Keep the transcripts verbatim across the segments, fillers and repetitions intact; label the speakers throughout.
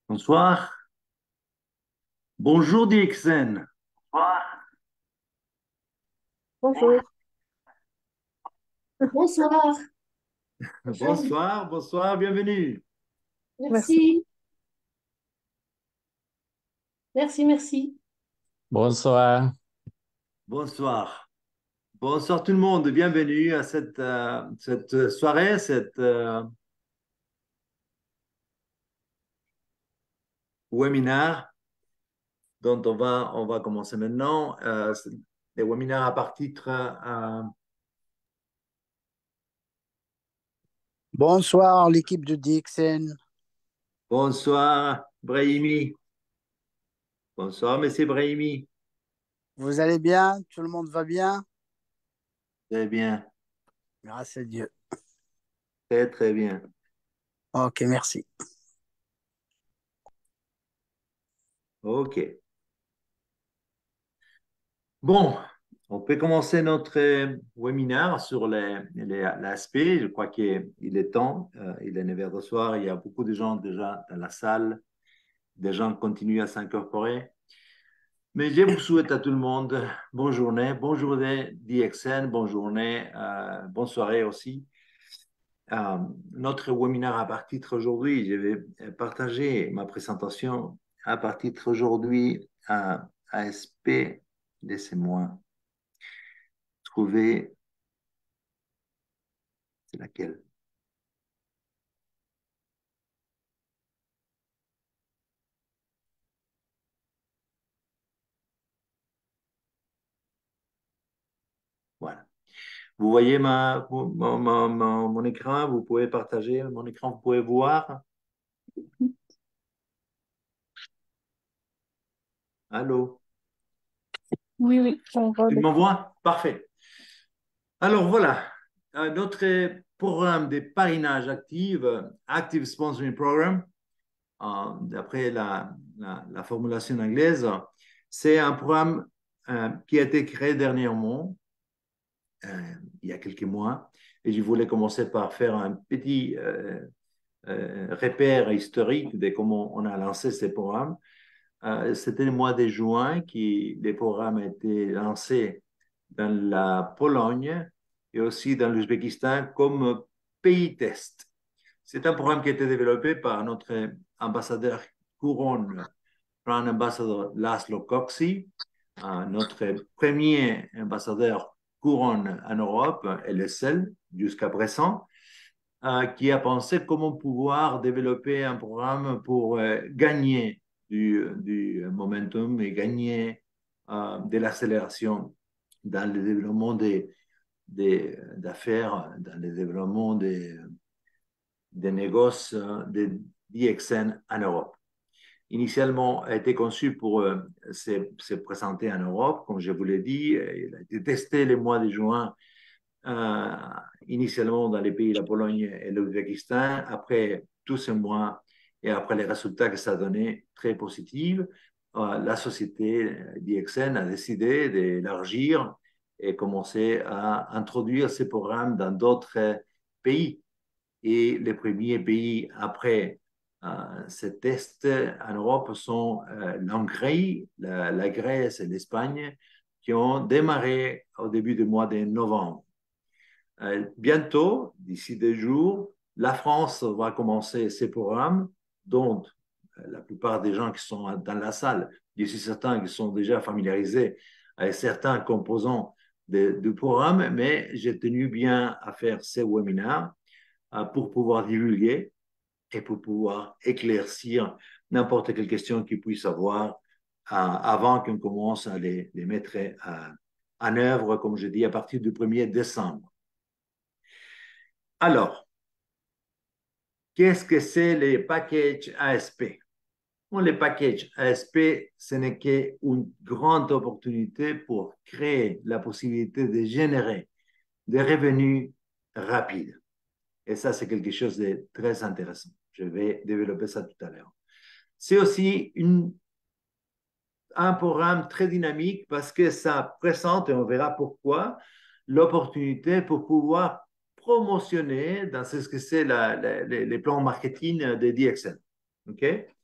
Speaker 1: Bonsoir. Bonjour D X N.
Speaker 2: Bonjour.
Speaker 3: Bonsoir, enchanté.
Speaker 1: Bonsoir, bonsoir, bienvenue.
Speaker 2: Merci.
Speaker 3: Merci, merci, merci.
Speaker 4: Bonsoir.
Speaker 1: Bonsoir. Bonsoir tout le monde, bienvenue à cette, euh, cette soirée, cette euh, webinaire dont on va, on va commencer maintenant. Euh, c'est des webinaires à partir euh,
Speaker 5: Bonsoir, l'équipe de D X N.
Speaker 1: bonsoir Brahimi. Bonsoir Monsieur Brahimi.
Speaker 5: Vous allez bien? Tout le monde va bien?
Speaker 1: Très bien,
Speaker 5: Grâce à Dieu.
Speaker 1: très très bien.
Speaker 5: Ok, merci.
Speaker 1: Ok. Bon, on peut commencer notre euh, webinaire sur les- les- l'aspect. Je crois qu'il est temps. Euh, il est neuf heures du soir. Il y a beaucoup de gens déjà dans la salle. Des gens continuent à s'incorporer. Mais je vous souhaite à tout le monde bonne journée, bonne journée D X N, bonne journée, euh, bonne soirée aussi. Euh, notre webinaire à partir d'aujourd'hui, je vais partager ma présentation à partir d'aujourd'hui à A S P. Laissez-moi trouver, c'est laquelle? Voilà. Vous voyez ma, mon, mon, mon, mon écran, vous pouvez partager mon écran, vous pouvez voir. Allô?
Speaker 2: Oui, oui, on voit
Speaker 1: Tu
Speaker 2: l'écran.
Speaker 1: m'envoies? Parfait. Alors voilà, euh, notre programme de parrainage actif, euh, Active Sponsoring Program, euh, d'après la, la, la formulation anglaise, c'est un programme euh, qui a été créé dernièrement, euh, il y a quelques mois, et je voulais commencer par faire un petit euh, euh, repère historique de comment on a lancé ces programmes. Euh, c'était le mois de juin que les programmes ont été lancés dans la Pologne et aussi dans l'Ouzbékistan comme pays test. C'est un programme qui a été développé par notre ambassadeur couronne, Grand Ambassador Laszlo Coxy, euh, notre premier ambassadeur couronne en Europe et le seul jusqu'à présent, euh, qui a pensé comment pouvoir développer un programme pour euh, gagner du, du, momentum et gagner euh, de l'accélération dans le développement des, des, d'affaires, dans le développement des, des négoces de D X N en Europe. Initialement, a été conçu pour euh, se, se, présenter en Europe, comme je vous l'ai dit. Il a été testé le mois de juin euh, initialement dans les pays de la Pologne et l'Ouzbékistan. Après tous ces mois et après les résultats que ça a donné, très positifs, euh, la société D X N a décidé d'élargir et commencer à introduire ces programmes dans d'autres pays. Et les premiers pays après euh, ces tests en Europe sont euh, l'Hongrie, la, la Grèce et l'Espagne qui ont démarré au début du mois de novembre. Euh, bientôt, d'ici deux jours, la France va commencer ses programmes, dont euh, la plupart des gens qui sont dans la salle, je suis certain qui sont déjà familiarisés avec certains composants de, du programme, mais j'ai tenu bien à faire ces webinaires euh, pour pouvoir divulguer et pour pouvoir éclaircir n'importe quelle question qu'ils puissent avoir euh, avant qu'on commence à les, les mettre à, en œuvre, comme je dis, à partir du premier décembre. Alors, qu'est-ce que c'est les packages A S P? Bon, les packages A S P, ce n'est qu'une grande opportunité pour créer la possibilité de générer des revenus rapides. Et ça, c'est quelque chose de très intéressant. Je vais développer ça tout à l'heure. C'est aussi une, un programme très dynamique parce que ça présente, et on verra pourquoi, l'opportunité pour pouvoir promotionner dans ce que c'est la, la, les, les plans marketing de D X N. OK?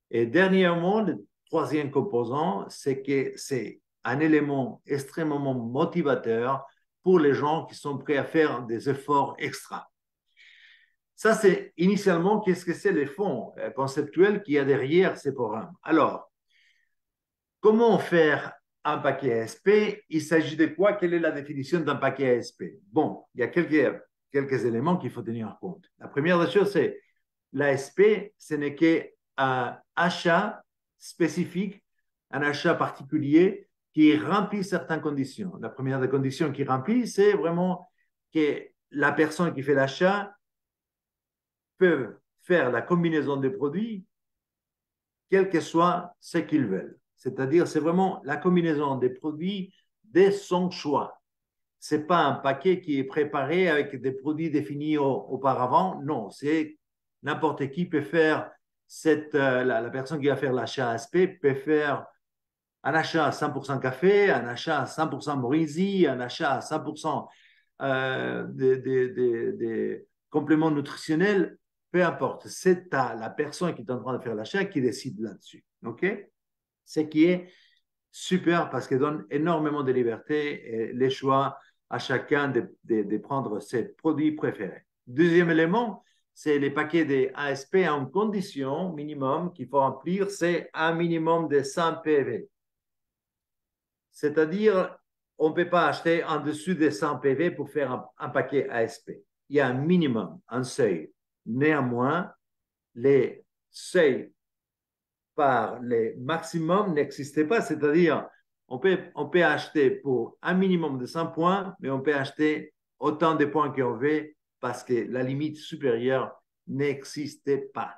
Speaker 1: Et dernièrement, le troisième composant, c'est que c'est un élément extrêmement motivateur pour les gens qui sont prêts à faire des efforts extra. Ça, c'est initialement, qu'est-ce que c'est les fonds conceptuels qu'il y a derrière ces programmes. Alors, comment faire un paquet A S P? Il s'agit de quoi? Quelle est la définition d'un paquet A S P? Bon, il y a quelques, quelques éléments qu'il faut tenir compte. La première des choses, c'est l'A S P, ce n'est qu'un achat spécifique, un achat particulier qui remplit certaines conditions. La première des conditions qui remplit, c'est vraiment que la personne qui fait l'achat peut faire la combinaison des produits, quel que soit ce qu'ils veulent. C'est-à-dire, c'est vraiment la combinaison des produits de son choix. Ce n'est pas un paquet qui est préparé avec des produits définis au, auparavant. Non, c'est n'importe qui peut faire, cette, euh, la, la personne qui va faire l'achat A S P peut faire un achat à cent pour cent café, un achat à cent pour cent Morizi, un achat à cent pour cent euh, des de, de, de compléments nutritionnels, peu importe. C'est la personne qui est en train de faire l'achat qui décide là-dessus. OK? Ce qui est super parce qu'elle donne énormément de liberté et les choix à chacun de, de, de prendre ses produits préférés. Deuxième élément, c'est les paquets des A S P en condition minimum qu'il faut remplir, c'est un minimum de cent P V. C'est-à-dire, on ne peut pas acheter en dessous de cent P V pour faire un, un paquet A S P. Il y a un minimum, un seuil. Néanmoins, les seuils par les maximums n'existaient pas. C'est-à-dire, on peut, on peut acheter pour un minimum de cent points, mais on peut acheter autant de points qu'on veut parce que la limite supérieure n'existait pas.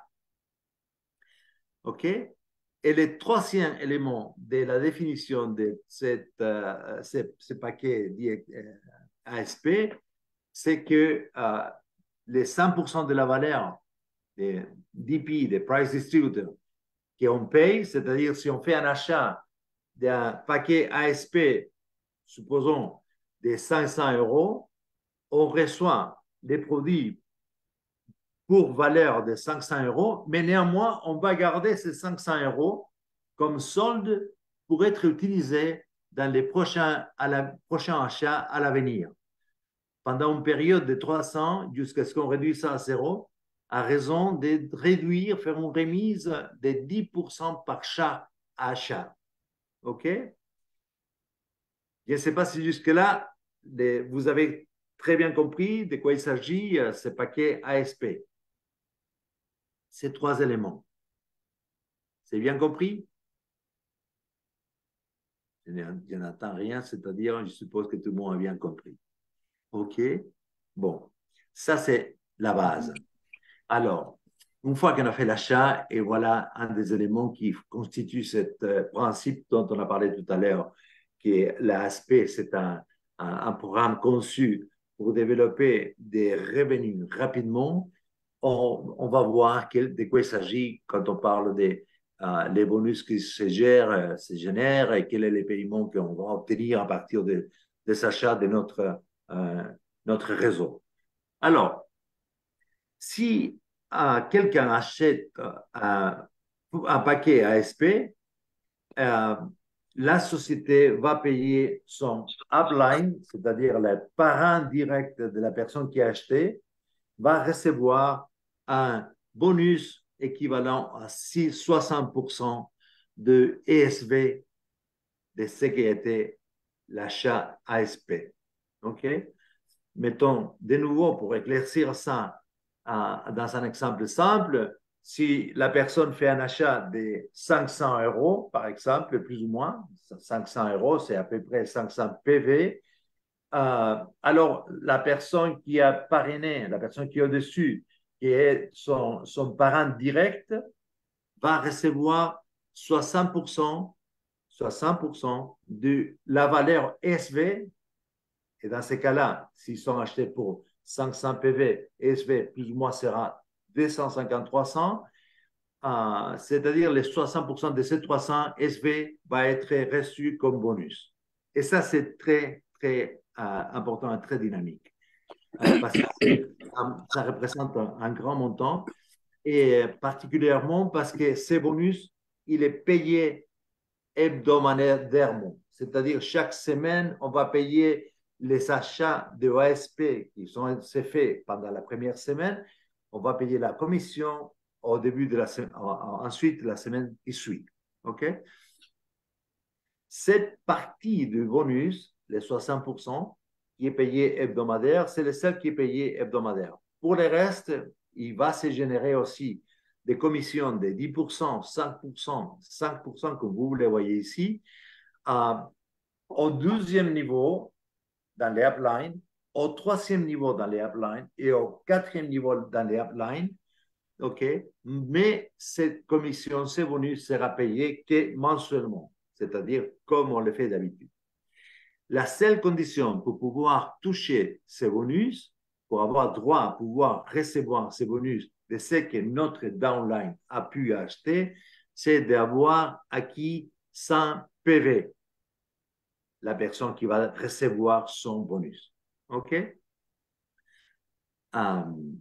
Speaker 1: OK? Et le troisième élément de la définition de cette, euh, ce, ce paquet euh, A S P, c'est que euh, les cent pour cent de la valeur des D P, des Price Distributors, qu'on paye, c'est-à-dire si on fait un achat d'un paquet A S P, supposons de cinq cents euros, on reçoit des produits pour valeur de cinq cents euros, mais néanmoins, on va garder ces cinq cents euros comme solde pour être utilisé dans les prochains, à la, prochains achats à l'avenir. Pendant une période de trois ans, jusqu'à ce qu'on réduise ça à zéro, à raison de réduire, faire une remise de dix pour cent par chaque achat. OK? Je ne sais pas si jusque-là, vous avez très bien compris de quoi il s'agit, ce paquet A S P. Ces trois éléments. C'est bien compris? Je n'entends rien, c'est-à-dire, je suppose que tout le monde a bien compris. OK? Bon, ça c'est la base. Alors, une fois qu'on a fait l'achat, et voilà un des éléments qui constitue ce euh, principe dont on a parlé tout à l'heure, qui est l'A S P, c'est un, un, un programme conçu pour développer des revenus rapidement. On, on va voir quel, de quoi il s'agit quand on parle des euh, les bonus qui se gèrent, se génèrent et quel est le paiement qu'on va obtenir à partir de, des achats de notre, euh, notre réseau. Alors, si euh, quelqu'un achète euh, un paquet A S P, euh, la société va payer son upline, c'est-à-dire le parent direct de la personne qui a acheté, va recevoir un bonus équivalent à soixante pour cent de E S V de ce qui était l'achat A S P. OK? Mettons, de nouveau, pour éclaircir ça euh, dans un exemple simple, si la personne fait un achat de cinq cents euros, par exemple, plus ou moins, cinq cents euros, c'est à peu près cinq cents P V, euh, alors la personne qui a parrainé, la personne qui est au-dessus, qui est son, son parent direct, va recevoir soixante pour cent, soixante pour cent de la valeur S V. Et dans ces cas-là, s'ils sont achetés pour cinq cents P V, S V plus ou moins sera deux cent cinquante à trois cents. Euh, c'est-à-dire les soixante pour cent de ces trois cents, S V va être reçu comme bonus. Et ça, c'est très, très euh, important et très dynamique. Euh, parce que ça représente un, un grand montant. et particulièrement parce que ces bonus, il est payé hebdomadairement. C'est-à-dire, chaque semaine, on va payer les achats de A S P qui sont faits pendant la première semaine. On va payer la commission au début de la semaine, ensuite la semaine qui suit. OK? Cette partie du bonus, les soixante pour cent, qui est payé hebdomadaire, c'est le seul qui est payé hebdomadaire. Pour le reste, il va se générer aussi des commissions de dix pour cent, cinq pour cent, cinq pour cent, comme vous le voyez ici, euh, au deuxième niveau dans les uplines, au troisième niveau dans les uplines et au quatrième niveau dans les uplines. OK? Mais cette commission, ce bonus sera payé que mensuellement, c'est-à-dire comme on le fait d'habitude. La seule condition pour pouvoir toucher ces bonus, pour avoir droit à pouvoir recevoir ces bonus de ce que notre downline a pu acheter, c'est d'avoir acquis cent P V, la personne qui va recevoir son bonus. OK? Um,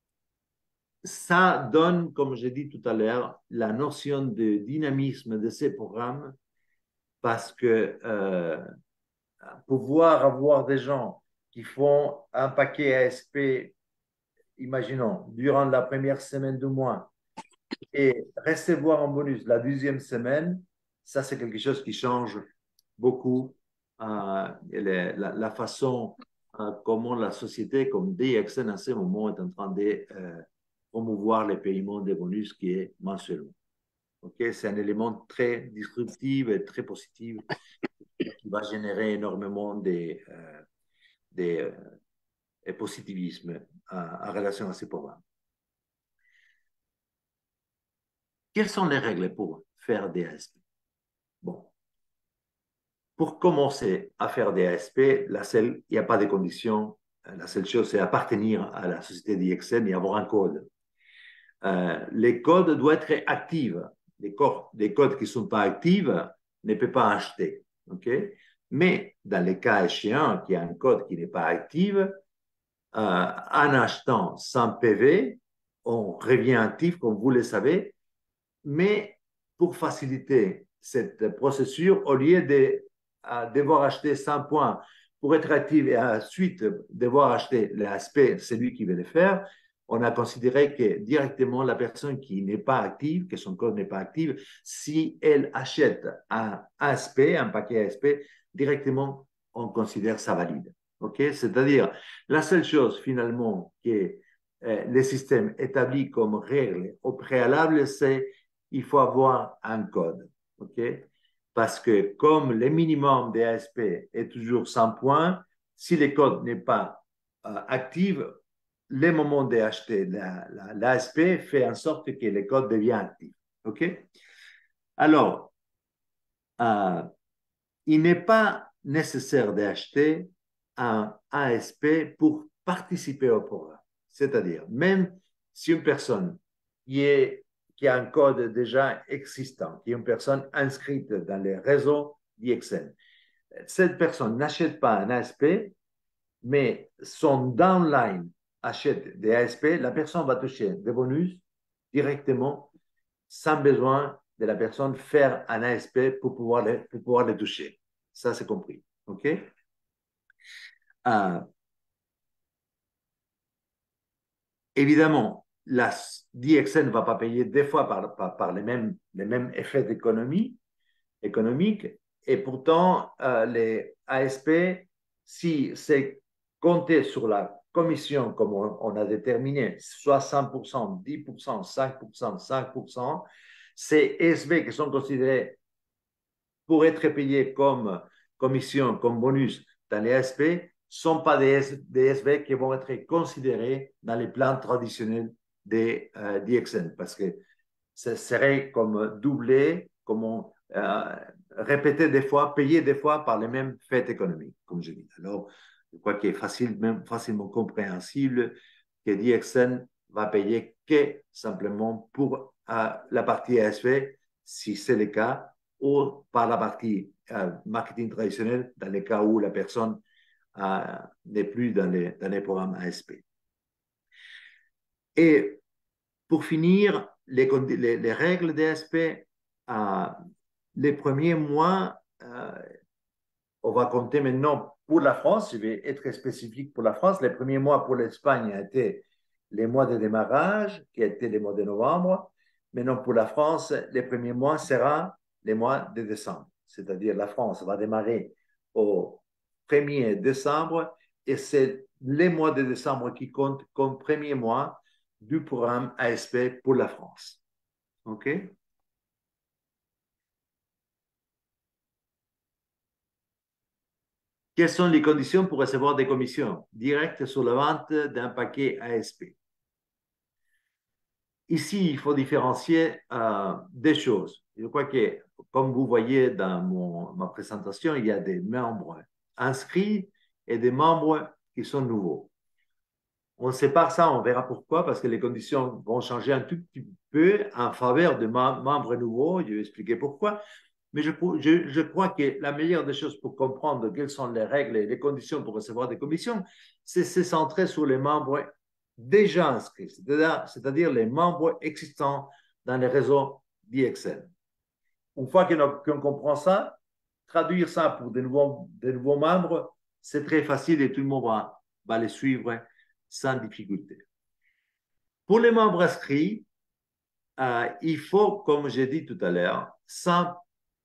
Speaker 1: ça donne, comme j'ai dit tout à l'heure, la notion de dynamisme de ces programmes parce que euh, pouvoir avoir des gens qui font un paquet A S P, imaginons, durant la première semaine du mois et recevoir en bonus la deuxième semaine, ça c'est quelque chose qui change beaucoup euh, la, la, façon euh, comment la société, comme D X N en ce moment, est en train de euh, promouvoir les paiements des bonus qui est mensuellement. Okay? C'est un élément très disruptif et très positif qui va générer énormément de, euh, de euh, positivisme en relation à ces programmes. Quelles sont les règles pour faire des A S P? Bon, pour commencer à faire des A S P, la seule, il n'y a pas de conditions. La seule chose, c'est appartenir à la société D X N et avoir un code. Euh, les codes doivent être actifs. Les, co les codes qui ne sont pas actifs ne peuvent pas acheter. Okay? Mais dans les cas échéants, qu'il y a un code qui n'est pas actif, euh, en achetant cent P V, on revient actif, comme vous le savez, mais pour faciliter cette procédure, au lieu de euh, devoir acheter cent points pour être actif et ensuite devoir acheter l'aspect, celui qui veut le faire, on a considéré que directement la personne qui n'est pas active, que son code n'est pas actif, si elle achète un A S P, un paquet A S P, directement, on considère ça valide. Okay? C'est-à-dire, la seule chose finalement que euh, le système établit comme règle au préalable, c'est il faut avoir un code. Okay? Parce que comme le minimum des A S P est toujours cent points, si le code n'est pas euh, actif, le moment d'acheter l'A S P fait en sorte que le code devient actif. OK? Alors, euh, il n'est pas nécessaire d'acheter un A S P pour participer au programme. C'est-à-dire, même si une personne qui, est, qui a un code déjà existant, qui est une personne inscrite dans les réseaux D X N, cette personne n'achète pas un A S P, mais son downline achète des A S P, la personne va toucher des bonus directement sans besoin de la personne faire un A S P pour pouvoir les, pour pouvoir les toucher. Ça, c'est compris. OK? Euh, évidemment, la D X N ne va pas payer deux fois par, par, par les, mêmes, les mêmes effets d'économie économique et pourtant, euh, les A S P, si c'est compté sur la commission comme on, on a déterminé, soixante pour cent, dix pour cent, cinq pour cent, cinq pour cent, ces S V qui sont considérés pour être payés comme commission, comme bonus dans les A S P, ne sont pas des, des S V qui vont être considérés dans les plans traditionnels des euh, D X N parce que ce serait comme doublé, comme on, euh, répété des fois, payé des fois par les mêmes faits économiques, comme je dis. Alors, je crois qu'il est facile, même facilement compréhensible que D X N va payer que simplement pour euh, la partie A S V, si c'est le cas, ou par la partie euh, marketing traditionnel, dans les cas où la personne euh, n'est plus dans les, dans les programmes A S P. Et pour finir, les, les, les règles d'A S P, euh, les premiers mois, euh, on va compter maintenant pour la France, je vais être spécifique pour la France. Les premiers mois pour l'Espagne étaient les mois de démarrage, qui étaient les mois de novembre. Maintenant, pour la France, les premiers mois seront les mois de décembre. C'est-à-dire la France va démarrer au premier décembre et c'est les mois de décembre qui comptent comme premier mois du programme A S P pour la France. OK? Quelles sont les conditions pour recevoir des commissions directes sur la vente d'un paquet A S P? Ici, il faut différencier euh, des choses. Je crois que, comme vous voyez dans mon, ma présentation, il y a des membres inscrits et des membres qui sont nouveaux. On sépare ça, on verra pourquoi, parce que les conditions vont changer un tout petit peu en faveur de membres nouveaux. Je vais expliquer pourquoi. Mais je, je, je crois que la meilleure des choses pour comprendre quelles sont les règles et les conditions pour recevoir des commissions, c'est se centrer sur les membres déjà inscrits, c'est-à-dire les membres existants dans les réseaux D X N. Une fois qu'on qu'on comprend ça, traduire ça pour de nouveaux, de nouveaux membres, c'est très facile et tout le monde va, va les suivre sans difficulté. Pour les membres inscrits, euh, il faut, comme j'ai dit tout à l'heure, cent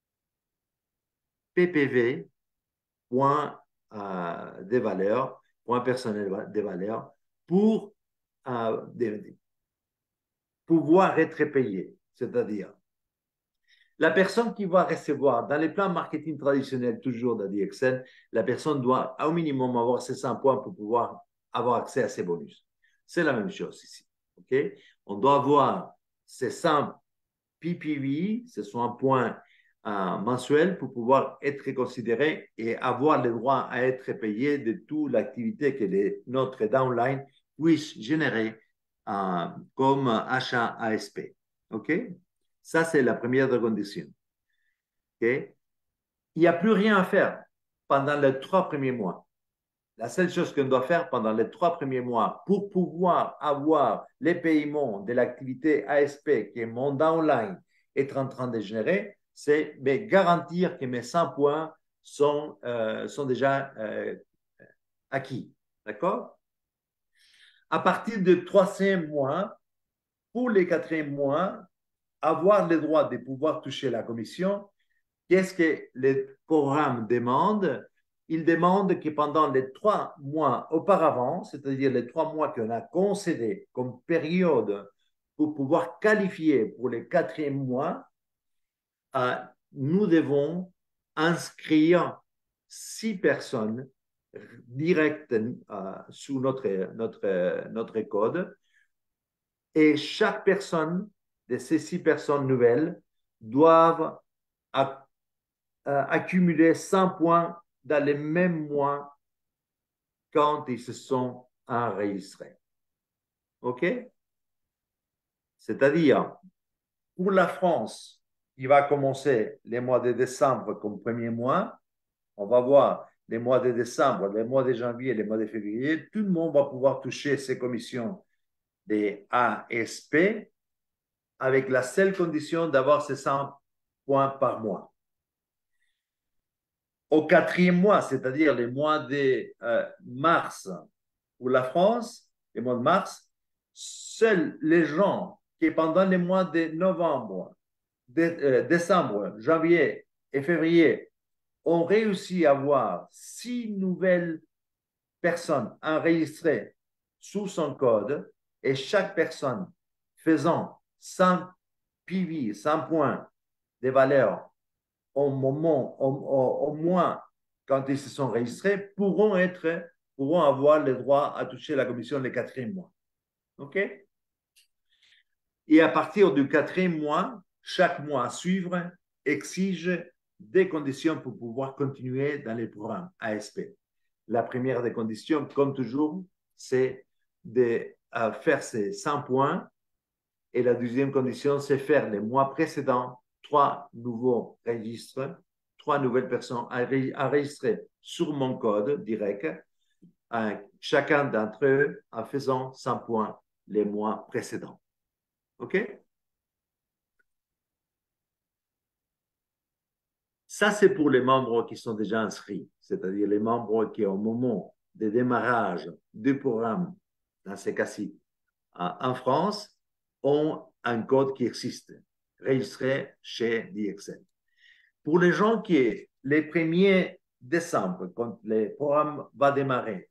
Speaker 1: P P V, point euh, des valeurs, point personnel des valeurs, pour euh, des, pouvoir être payé. C'est-à-dire, la personne qui va recevoir, dans les plans marketing traditionnels, toujours dans D X N, la personne doit au minimum avoir ses cent points pour pouvoir avoir accès à ses bonus. C'est la même chose ici. Okay? On doit avoir ses cent P P V, ce sont un point euh, mensuel pour pouvoir être considéré et avoir le droit à être payé de toute l'activité que les, notre downline puisse générer euh, comme achat A S P. OK? Ça, c'est la première des conditions. OK? Il n'y a plus rien à faire pendant les trois premiers mois. La seule chose qu'on doit faire pendant les trois premiers mois pour pouvoir avoir les paiements de l'activité A S P que mon downline est en train de générer, c'est garantir que mes cent points sont, euh, sont déjà euh, acquis. D'accord? À partir du troisième mois, pour les quatrième mois, avoir le droit de pouvoir toucher la commission, qu'est-ce que le programme demande? Il demande que pendant les trois mois auparavant, c'est-à-dire les trois mois qu'on a concédés comme période pour pouvoir qualifier pour les quatrième mois, euh, nous devons inscrire six personnes directes euh, sous notre, notre, notre code et chaque personne de ces six personnes nouvelles doivent accumuler cent points dans les mêmes mois quand ils se sont enregistrés. OK? C'est-à-dire, pour la France, il va commencer les mois de décembre comme premier mois. On va voir les mois de décembre, les mois de janvier, les mois de février. Tout le monde va pouvoir toucher ces commissions des A S P avec la seule condition d'avoir ces cent points par mois. Au quatrième mois, c'est-à-dire les mois de euh, mars pour la France, les mois de mars, seuls les gens qui pendant les mois de novembre, de, euh, décembre, janvier et février ont réussi à avoir six nouvelles personnes enregistrées sous son code et chaque personne faisant cent P V, cent points de valeur au moment, au, au, au moins quand ils se sont enregistrés, pourront être, pourront avoir le droit à toucher la commission les quatrième mois. OK? Et à partir du quatrième mois, chaque mois à suivre exige des conditions pour pouvoir continuer dans les programmes A S P. La première des conditions, comme toujours, c'est de euh, faire ces cent points. Et la deuxième condition, c'est faire les mois précédents trois nouveaux registres, trois nouvelles personnes enregistrées sur mon code direct, chacun d'entre eux en faisant cent points les mois précédents. OK? Ça, c'est pour les membres qui sont déjà inscrits, c'est-à-dire les membres qui, au moment du démarrage du programme, dans ces cas-ci, en France, ont un code qui existe, registré chez D X N. Pour les gens qui, les premiers décembre, quand le programme va démarrer,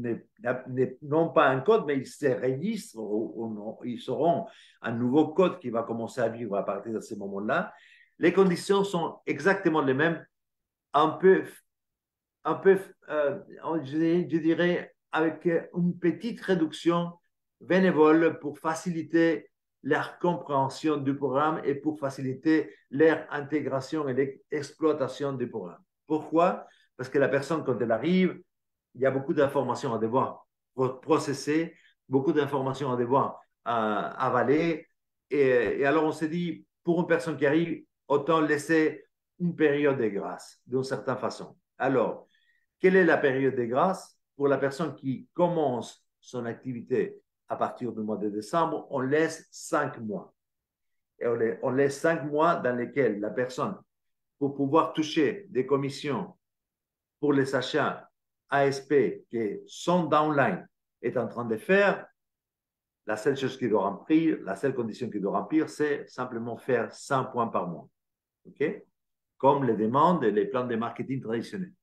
Speaker 1: n'ont pas un code, mais ils se registrent ou, ou non, ils auront un nouveau code qui va commencer à vivre à partir de ce moment-là. Les conditions sont exactement les mêmes, un peu, un peu euh, je, je dirais, avec une petite réduction bénévole pour faciliter leur compréhension du programme et pour faciliter leur intégration et l'exploitation du programme. Pourquoi? Parce que la personne, quand elle arrive, il y a beaucoup d'informations à devoir processer, beaucoup d'informations à devoir euh, avaler. Et, et alors, on s'est dit, pour une personne qui arrive, autant laisser une période de grâce, d'une certaine façon. Alors, quelle est la période de grâce? Pour la personne qui commence son activité à partir du mois de décembre, on laisse cinq mois. Et on laisse cinq mois dans lesquels la personne, pour pouvoir toucher des commissions pour les achats A S P que son downline est en train de faire, la seule chose qu'il doit remplir, la seule condition qu'il doit remplir, c'est simplement faire cent points par mois. OK? Comme les demandes et les plans de marketing traditionnels.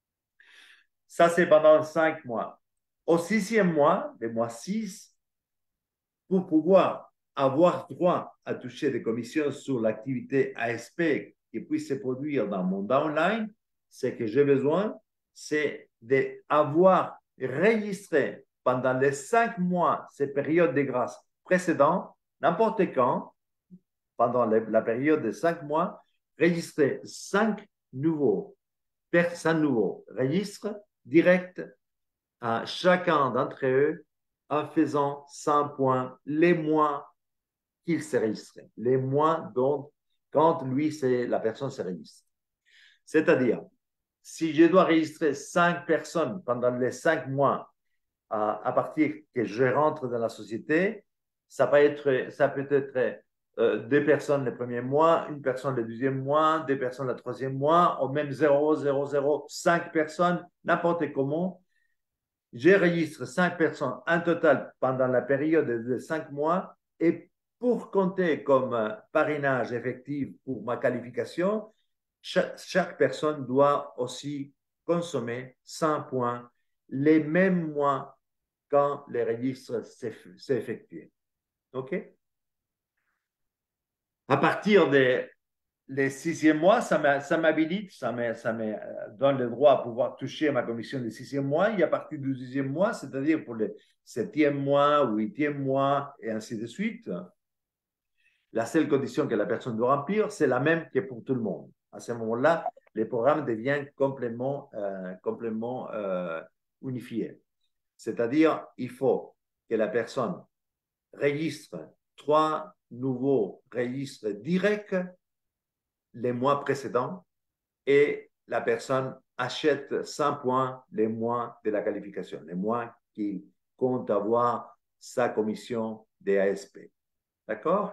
Speaker 1: Ça, c'est pendant cinq mois. Au sixième mois, le mois six, pour pouvoir avoir droit à toucher des commissions sur l'activité A S P qui puisse se produire dans mon downline, ce que j'ai besoin, c'est d'avoir enregistré pendant les cinq mois, ces périodes de grâce précédentes, n'importe quand, pendant la période de cinq mois, enregistrer cinq nouveaux, cinq nouveaux registres directs à chacun d'entre eux en faisant cent points les mois qu'il s'est registré, les mois dont, quand lui, c'est la personne se registre. C'est-à-dire, si je dois enregistrer cinq personnes pendant les cinq mois à, à partir que je rentre dans la société, ça peut être, ça peut être euh, deux personnes le premier mois, une personne le deuxième mois, deux personnes le troisième mois, ou même zéro, zéro, zéro, cinq personnes, n'importe comment. J'enregistre cinq personnes en total pendant la période de cinq mois et pour compter comme parrainage effectif pour ma qualification, chaque, chaque personne doit aussi consommer cent points les mêmes mois quand le registre s'est effectué. OK? À partir des les sixième mois, ça m'habilite, ça me, ça me donne le droit à pouvoir toucher ma commission des sixième mois. Et à partir du dixième mois, c'est-à-dire pour le septième mois, huitième mois, et ainsi de suite, la seule condition que la personne doit remplir, c'est la même que pour tout le monde. À ce moment-là, le programme devient complètement, euh, complètement euh, unifié. C'est-à-dire, il faut que la personne registre trois nouveaux registres directs les mois précédents et la personne achète cent points les mois de la qualification, les mois qu'il compte avoir sa commission des A S P. D'accord?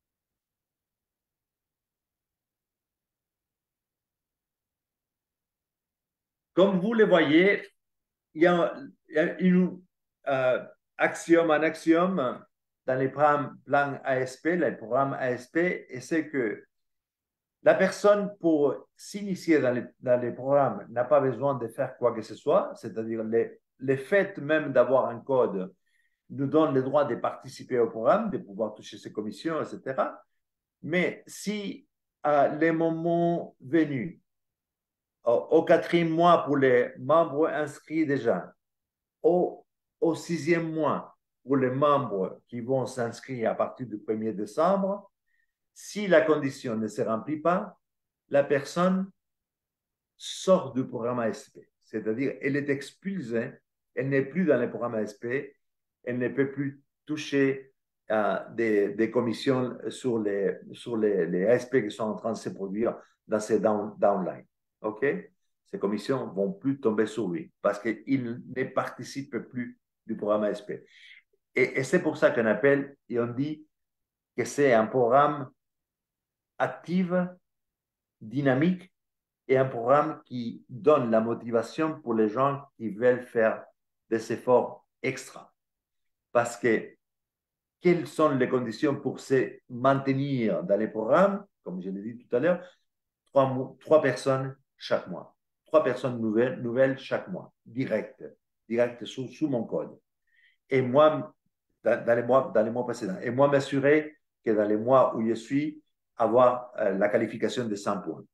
Speaker 1: Comme vous le voyez, il y a, une euh, axiome, un axiome dans les plans A S P, les programmes A S P, et c'est que la personne, pour s'initier dans les, dans les programmes, n'a pas besoin de faire quoi que ce soit, c'est-à-dire les, le fait même d'avoir un code nous donne le droit de participer au programme, de pouvoir toucher ses commissions, et cetera. Mais si à les moments venus, au, au quatrième mois pour les membres inscrits déjà, au, au sixième mois pour les membres qui vont s'inscrire à partir du premier décembre, si la condition ne se remplit pas, la personne sort du programme A S P. C'est-à-dire, elle est expulsée, elle n'est plus dans le programme A S P, elle ne peut plus toucher euh, des, des commissions sur, les, sur les, les A S P qui sont en train de se produire dans ces down, downlines. OK? Ces commissions ne vont plus tomber sur lui parce qu'il ne participe plus du programme A S P. Et, et c'est pour ça qu'on appelle et on dit que c'est un programme actif, dynamique et un programme qui donne la motivation pour les gens qui veulent faire des efforts extra. Parce que quelles sont les conditions pour se maintenir dans les programmes? Comme je l'ai dit tout à l'heure, trois, trois personnes chaque mois. Trois personnes nouvelles, nouvelles chaque mois, direct, direct sous, sous mon code. Et moi, dans, dans, les mois, dans les mois précédents. Et moi, m'assurer que dans les mois où je suis, avoir euh, la qualification de cent points.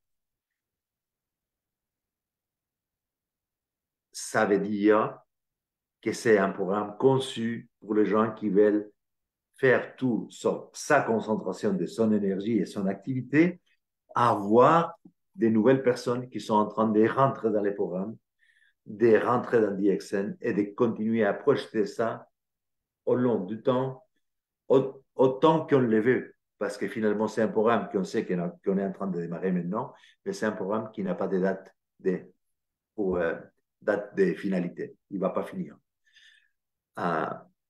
Speaker 1: Ça veut dire que c'est un programme conçu pour les gens qui veulent faire tout sur sa concentration de son énergie et son activité, avoir des nouvelles personnes qui sont en train de rentrer dans les programmes, de rentrer dans D X N et de continuer à projeter ça au long du temps, autant qu'on le veut. Parce que finalement, c'est un programme qu'on sait qu'on est en train de démarrer maintenant, mais c'est un programme qui n'a pas de date de, pour, euh, date de finalité. Il ne va pas finir. Euh,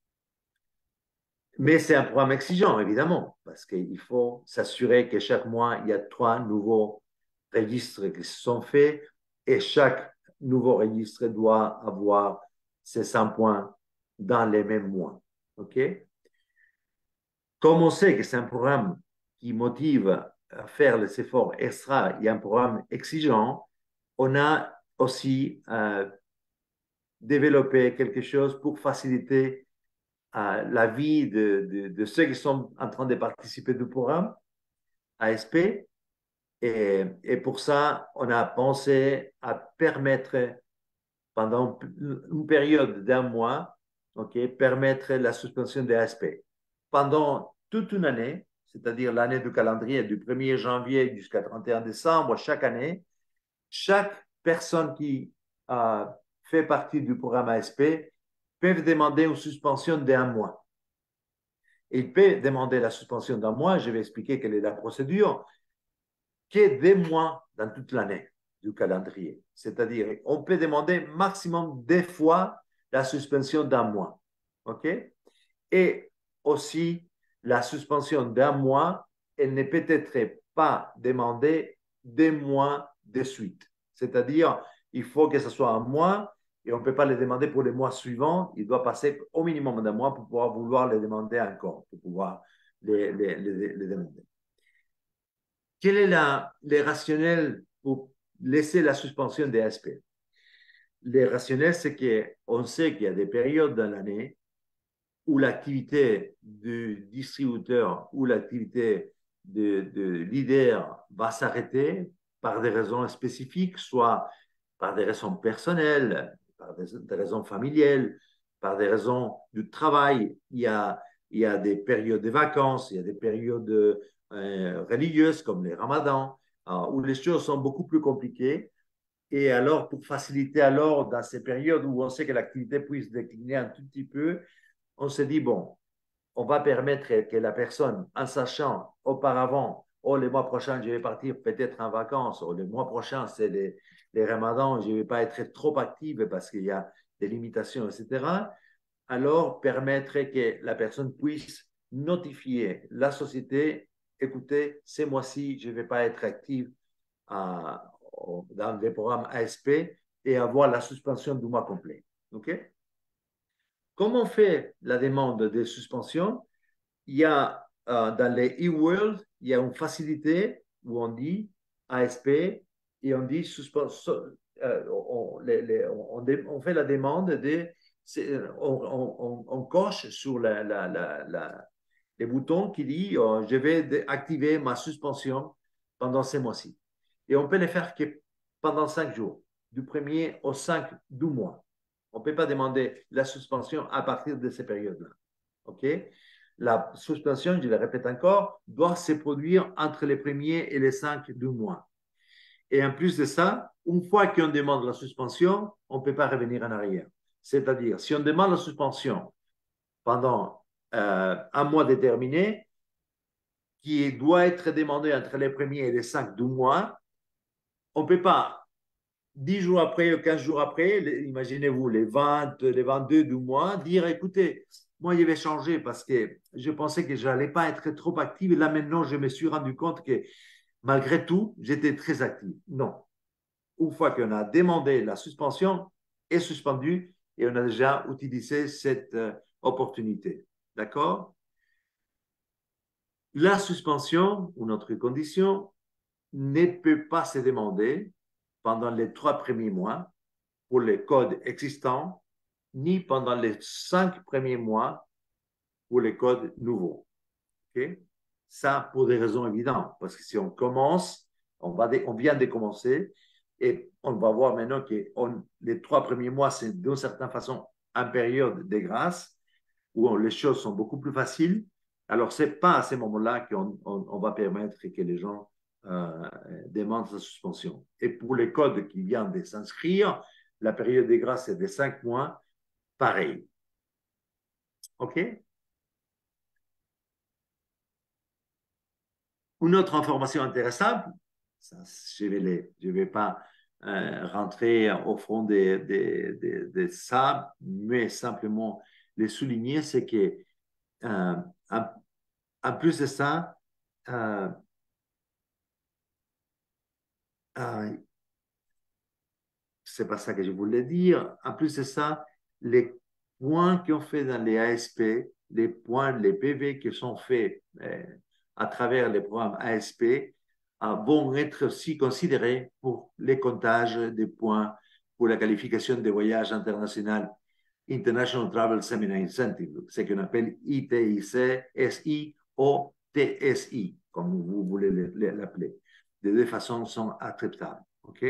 Speaker 1: mais c'est un programme exigeant, évidemment, parce qu'il faut s'assurer que chaque mois, il y a trois nouveaux registres qui se sont faits et chaque nouveau registre doit avoir ses cent points dans les mêmes mois. OK? Comme on sait que c'est un programme qui motive à faire les efforts extra, il y a un programme exigeant, on a aussi euh, développé quelque chose pour faciliter euh, la vie de, de, de ceux qui sont en train de participer du programme A S P. Et, et pour ça, on a pensé à permettre, pendant une période d'un mois, okay, permettre la suspension des A S P. Pendant toute une année, c'est-à-dire l'année du calendrier du premier janvier jusqu'à trente et un décembre, chaque année, chaque personne qui euh, fait partie du programme A S P peut demander une suspension d'un mois. Il peut demander la suspension d'un mois, je vais expliquer quelle est la procédure, qui est des mois dans toute l'année du calendrier. C'est-à-dire, on peut demander maximum deux fois la suspension d'un mois. OK? Et aussi, la suspension d'un mois, elle ne peut être pas demandée deux mois de suite. C'est-à-dire, il faut que ce soit un mois et on ne peut pas les demander pour les mois suivants. Il doit passer au minimum d'un mois pour pouvoir vouloir les demander encore, pour pouvoir les, les, les, les demander. Quel est la, le rationnel pour laisser la suspension des A S P? Le rationnel, c'est qu'on sait qu'il y a des périodes dans l'année où l'activité du distributeur ou l'activité de, de leader va s'arrêter par des raisons spécifiques, soit par des raisons personnelles, par des, des raisons familiales, par des raisons du travail. Il y a, il y a des périodes de vacances, il y a des périodes euh, religieuses comme les ramadans, euh, où les choses sont beaucoup plus compliquées. Et alors, pour faciliter alors dans ces périodes où on sait que l'activité puisse décliner un tout petit peu, on se dit, bon, on va permettre que la personne, en sachant auparavant, oh, le mois prochain, je vais partir peut-être en vacances, ou le mois prochain, c'est les, les ramadans, je ne vais pas être trop active parce qu'il y a des limitations, et cetera. Alors, permettre que la personne puisse notifier la société, écoutez, ces mois-ci, je ne vais pas être active à, dans des programmes A S P et avoir la suspension du mois complet. OK? Comment on fait la demande de suspension? Il y a euh, dans les e-world, il y a une facilité où on dit A S P et on dit suspension. Euh, on, les, les, on, on fait la demande de. On, on, on coche sur la, la, la, la, les boutons qui dit euh, je vais activer ma suspension pendant ces mois-ci. Et on peut le faire que pendant cinq jours, du premier au cinq du mois. On ne peut pas demander la suspension à partir de ces périodes-là. OK? La suspension, je le répète encore, doit se produire entre les premiers et les cinq du mois. Et en plus de ça, une fois qu'on demande la suspension, on ne peut pas revenir en arrière. C'est-à-dire, si on demande la suspension pendant euh, un mois déterminé, qui doit être demandé entre les premiers et les cinq du mois, on ne peut pas, dix jours après ou quinze jours après, imaginez-vous, les vingt, les vingt-deux du mois, dire, écoutez, moi, je vais changer parce que je pensais que je n'allais pas être trop active. Et là, maintenant, je me suis rendu compte que malgré tout, j'étais très active. Non. Une fois qu'on a demandé la suspension, est suspendue et on a déjà utilisé cette euh, opportunité. D'accord? La suspension, une autre condition, ne peut pas se demander pendant les trois premiers mois pour les codes existants, ni pendant les cinq premiers mois pour les codes nouveaux. Okay? Ça, pour des raisons évidentes, parce que si on commence, on, va de, on vient de commencer, et on va voir maintenant que on, les trois premiers mois, c'est d'une certaine façon une période de grâce, où on, les choses sont beaucoup plus faciles. Alors, ce n'est pas à ce moment-là qu'on on, on va permettre que les gens euh, demandent sa suspension. Et pour les codes qui viennent de s'inscrire, la période de grâce est de cinq mois, pareil. OK? Une autre information intéressante, ça, je ne vais, vais pas euh, rentrer au fond de, de, de, de, ça, mais simplement les souligner, c'est que euh, en, en plus de ça, euh, euh, c'est pas ça que je voulais dire. En plus de ça, les points qu'on fait dans les A S P, les points, les P V qui sont faits euh, à travers les programmes A S P euh, vont être aussi considérés pour les comptages des points pour la qualification des voyages internationaux, International Travel Seminar Incentive, ce qu'on appelle I T I C, S I ou T S I, comme vous voulez l'appeler. Les deux façons sont acceptables. OK?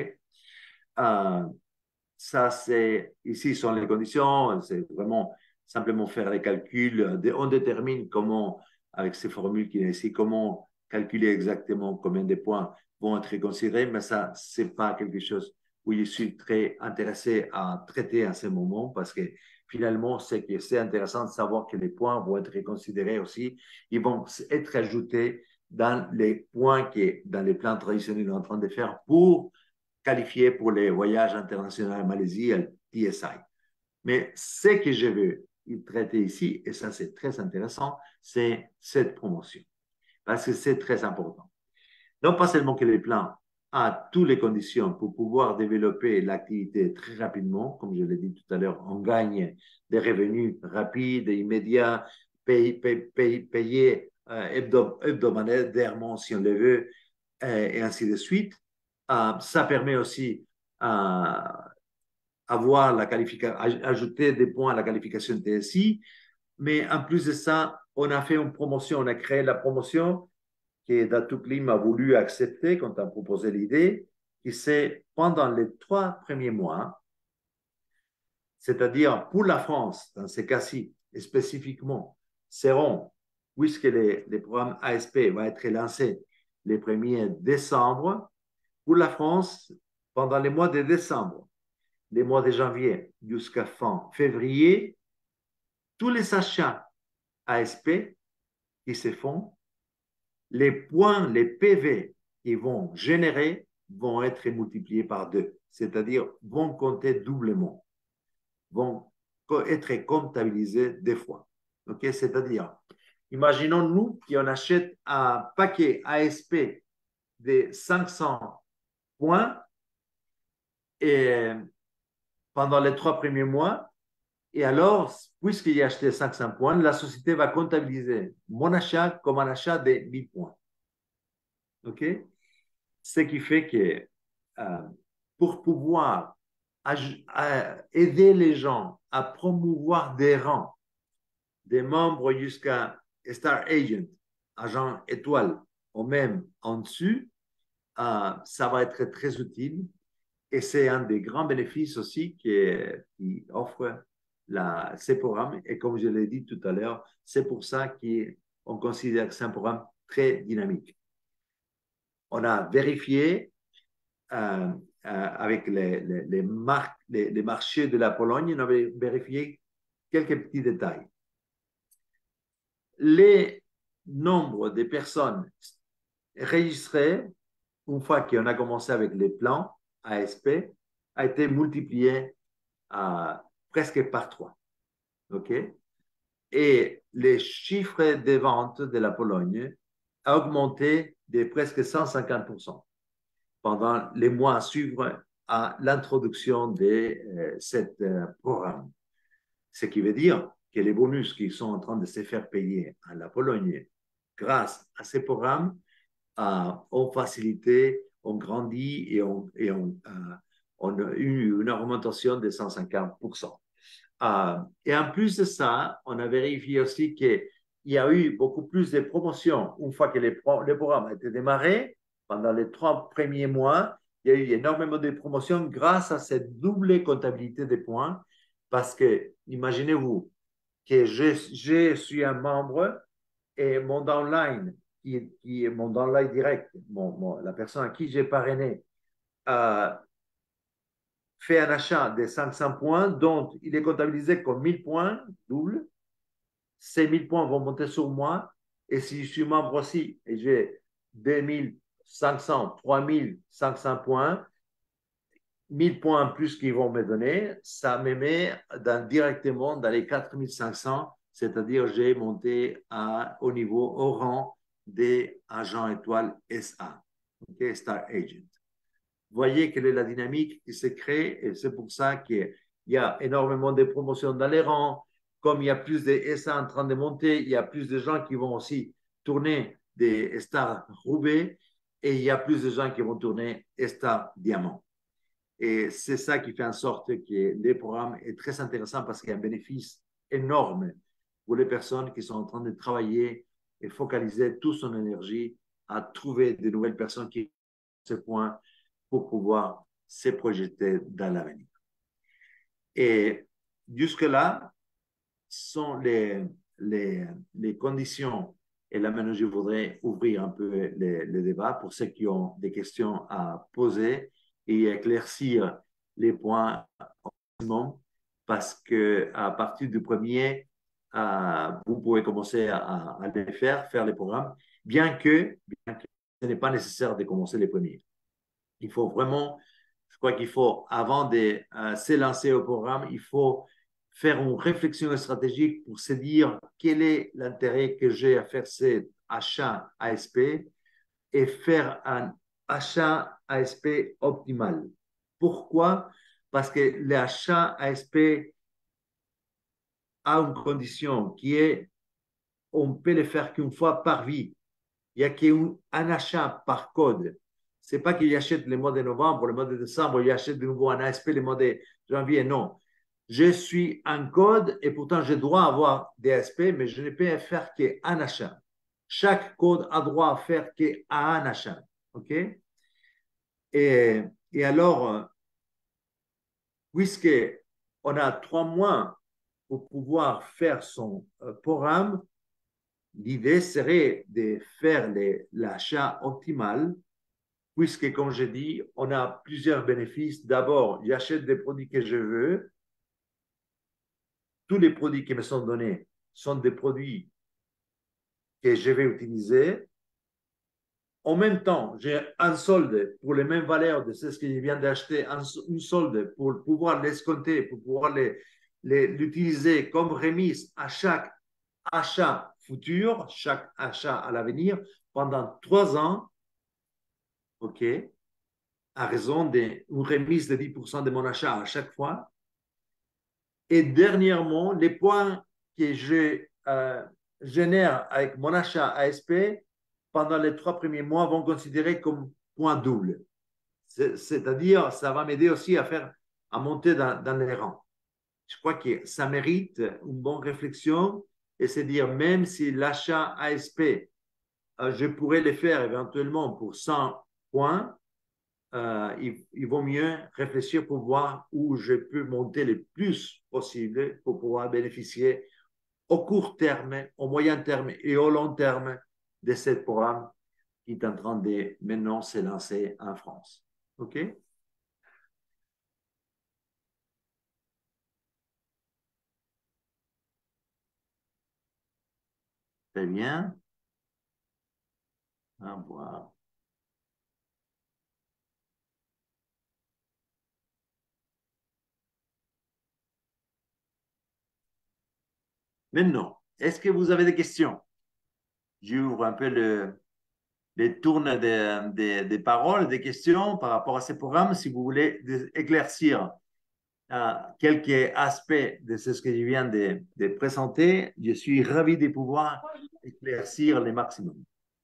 Speaker 1: Euh, ça, c'est, ici sont les conditions, c'est vraiment simplement faire les calculs. On détermine comment, avec ces formules qui sont ici, comment calculer exactement combien de points vont être considérés, mais ça, ce n'est pas quelque chose où je suis très intéressé à traiter à ce moment, parce que finalement, c'est que c'est intéressant de savoir que les points vont être considérés aussi, ils vont être ajoutés dans les points qui, dans les plans traditionnels, on est en train de faire pour qualifié pour les voyages internationaux en Malaisie, le T S I. Mais ce que je veux traiter ici, et ça c'est très intéressant, c'est cette promotion. Parce que c'est très important. Non pas seulement que les plans a toutes les conditions pour pouvoir développer l'activité très rapidement, comme je l'ai dit tout à l'heure, on gagne des revenus rapides et immédiats, payés pay, pay, pay, euh, hebdomadairement si on le veut, euh, et ainsi de suite. Euh, ça permet aussi euh, avoir la qualification, ajouter des points à la qualification T S I. Mais en plus de ça, on a fait une promotion, on a créé la promotion que Datuklim a voulu accepter quand on a proposé l'idée, qui c'est pendant les trois premiers mois, c'est-à-dire pour la France, dans ces cas-ci, spécifiquement, seront, puisque les, les programmes A S P vont être lancés les premiers décembre, pour la France, pendant les mois de décembre, les mois de janvier jusqu'à fin février, tous les achats A S P qui se font, les points, les P V qu'ils vont générer vont être multipliés par deux, c'est-à-dire vont compter doublement, vont être comptabilisés deux fois. Okay? C'est-à-dire, imaginons-nous qu'on achète un paquet A S P de cinq cents points et pendant les trois premiers mois. Et alors, puisqu'il a acheté cinq cents points, la société va comptabiliser mon achat comme un achat de mille points. OK? Ce qui fait que euh, pour pouvoir aider les gens à promouvoir des rangs, des membres jusqu'à Star Agent, agent étoile, ou même en dessus, euh, ça va être très utile. Et c'est un des grands bénéfices aussi qui, qui offre la, ces programmes. Et comme je l'ai dit tout à l'heure, c'est pour ça qu'on considère que c'est un programme très dynamique. On a vérifié euh, euh, avec les, les, les, marques, les, les marchés de la Pologne, on a vérifié quelques petits détails. Les nombres de personnes registrées, une fois qu'on a commencé avec les plans A S P, a été multiplié à presque par trois. OK? et les chiffres des ventes de la Pologne a augmenté de presque cent cinquante pour cent pendant les mois à suivre à l'introduction de euh, ce euh, programme. Ce qui veut dire que les bonus qui sont en train de se faire payer à la Pologne grâce à ces programmes euh, ont facilité, ont grandi et ont, et ont, euh, ont eu une augmentation de cent cinquante pour cent. Euh, et en plus de ça, on a vérifié aussi qu'il y a eu beaucoup plus de promotions une fois que les, pro les programmes ont été démarrés. Pendant les trois premiers mois, il y a eu énormément de promotions grâce à cette double comptabilité des points. Parce que, imaginez-vous que je, je suis un membre et mon downline, qui est, qui est mon downline direct, mon, mon, la personne à qui j'ai parrainé, euh, fait un achat de cinq cents points, dont il est comptabilisé comme mille points, double. Ces mille points vont monter sur moi. Et si je suis membre aussi et j'ai deux mille cinq cents, trois mille cinq cents points, mille points en plus qu'ils vont me donner, ça me met dans, directement dans les quatre mille cinq cents, c'est-à-dire j'ai monté à, au niveau, au rang des agents étoiles S A, okay, Star Agent. Voyez quelle est la dynamique qui se crée et c'est pour ça qu'il y a énormément de promotions dans les rangs. Comme il y a plus de S A en train de monter, il y a plus de gens qui vont aussi tourner des stars Roubaix et il y a plus de gens qui vont tourner stars Diamant. Et c'est ça qui fait en sorte que le programme est très intéressant parce qu'il y a un bénéfice énorme pour les personnes qui sont en train de travailler et focaliser toute son énergie à trouver de nouvelles personnes qui ont ce point pour pouvoir se projeter dans l'avenir. Et jusque-là sont les, les, les conditions. Et là, maintenant, je voudrais ouvrir un peu le, le débat pour ceux qui ont des questions à poser et éclaircir les points au maximum parce qu'à partir du premier, euh, vous pouvez commencer à, à les faire, faire les programmes, bien que, bien que ce n'est pas nécessaire de commencer les premiers. Il faut vraiment, je crois qu'il faut, avant de euh, se lancer au programme, il faut faire une réflexion stratégique pour se dire quel est l'intérêt que j'ai à faire cet achat A S P et faire un achat A S P optimal. Pourquoi? Parce que l'achat A S P a une condition qui est on peut le faire qu'une fois par vie. Il n'y a qu'un achat par code. Ce n'est pas qu'il achète le mois de novembre, le mois de décembre, il achète de nouveau un A S P le mois de janvier. Non. Je suis un code et pourtant je dois avoir des A S P, mais je ne peux faire qu'un achat. Chaque code a droit à faire qu'un achat. OK? Et, et alors, puisque on a trois mois pour pouvoir faire son programme, l'idée serait de faire l'achat optimal, puisque, comme je dis, on a plusieurs bénéfices. D'abord, j'achète des produits que je veux. Tous les produits qui me sont donnés sont des produits que je vais utiliser. En même temps, j'ai un solde pour les mêmes valeurs de ce que je viens d'acheter, un, un solde pour pouvoir l'escompter, pour pouvoir l'utiliser comme remise à chaque achat futur, chaque achat à l'avenir, pendant trois ans, OK, à raison d'une remise de dix pour cent de mon achat à chaque fois. Et dernièrement, les points que je euh, génère avec mon achat A S P pendant les trois premiers mois vont considérer comme points doubles. C'est-à-dire, ça va m'aider aussi à faire, à monter dans, dans les rangs. Je crois que ça mérite une bonne réflexion et c'est dire, même si l'achat A S P, euh, je pourrais le faire éventuellement pour cent points, euh, il, il vaut mieux réfléchir pour voir où je peux monter le plus possible pour pouvoir bénéficier au court terme, au moyen terme et au long terme de ce programme qui est en train de maintenant se lancer en France. OK? Très bien. Au revoir. Maintenant, Est-ce que vous avez des questions? J'ouvre un peu le, les tournes des, des, des paroles, des questions par rapport à ces programmes, si vous voulez éclaircir euh, quelques aspects de ce que je viens de, de présenter. Je suis ravi de pouvoir éclaircir le maximum.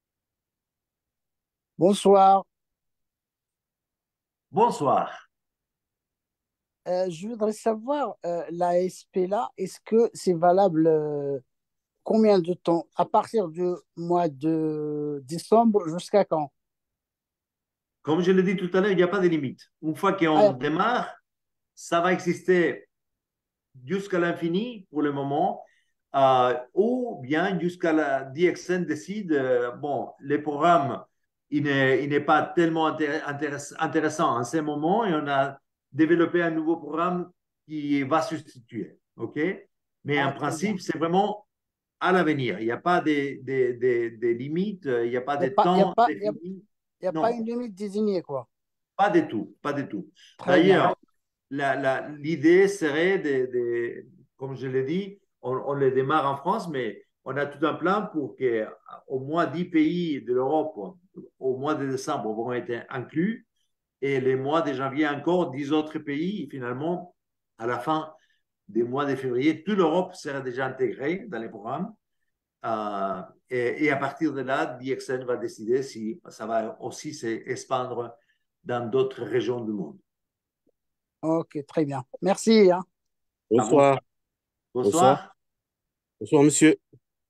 Speaker 5: Bonsoir.
Speaker 1: Bonsoir.
Speaker 5: Euh, je voudrais savoir, euh, l'A S P là, est-ce que c'est valable euh, combien de temps? À partir du mois de décembre jusqu'à quand?
Speaker 1: Comme je l'ai dit tout à l'heure, il n'y a pas de limite. Une fois qu'on
Speaker 5: Ah,
Speaker 1: démarre, ça va exister jusqu'à l'infini pour le moment, euh, ou bien jusqu'à la D X N décide, euh, bon, le programme, il n'est, il n'est pas tellement intéress intéressant en ce moment et on a développé un nouveau programme qui va substituer. OK? Mais
Speaker 5: ah,
Speaker 1: en
Speaker 5: très bien.
Speaker 1: principe, c'est vraiment à l'avenir. Il n'y a pas de, de, de, de limites, il n'y a pas
Speaker 5: Il n'y
Speaker 1: de
Speaker 5: a pas, il y a
Speaker 1: temps
Speaker 5: pas, il y a,
Speaker 1: défini.
Speaker 5: il y a pas
Speaker 1: Non,
Speaker 5: une limite désignée, quoi.
Speaker 1: pas du tout, pas du tout.
Speaker 5: Très bien.
Speaker 1: D'ailleurs, la, la, l'idée serait de, de, comme je l'ai dit, on, on le démarre en France, mais on a tout un plan pour qu'au moins dix pays de l'Europe, au mois de décembre, vont être inclus, et les mois de janvier encore, dix autres pays, et finalement, à la fin des mois de février, toute l'Europe sera déjà intégrée dans les programmes. Euh, et, et, à partir de là, D X N va décider si ça va aussi s'expandre dans d'autres régions du monde.
Speaker 5: Ok, très bien. Merci, hein.
Speaker 6: Bonsoir. Bonsoir.
Speaker 1: Bonsoir.
Speaker 6: Bonsoir, monsieur.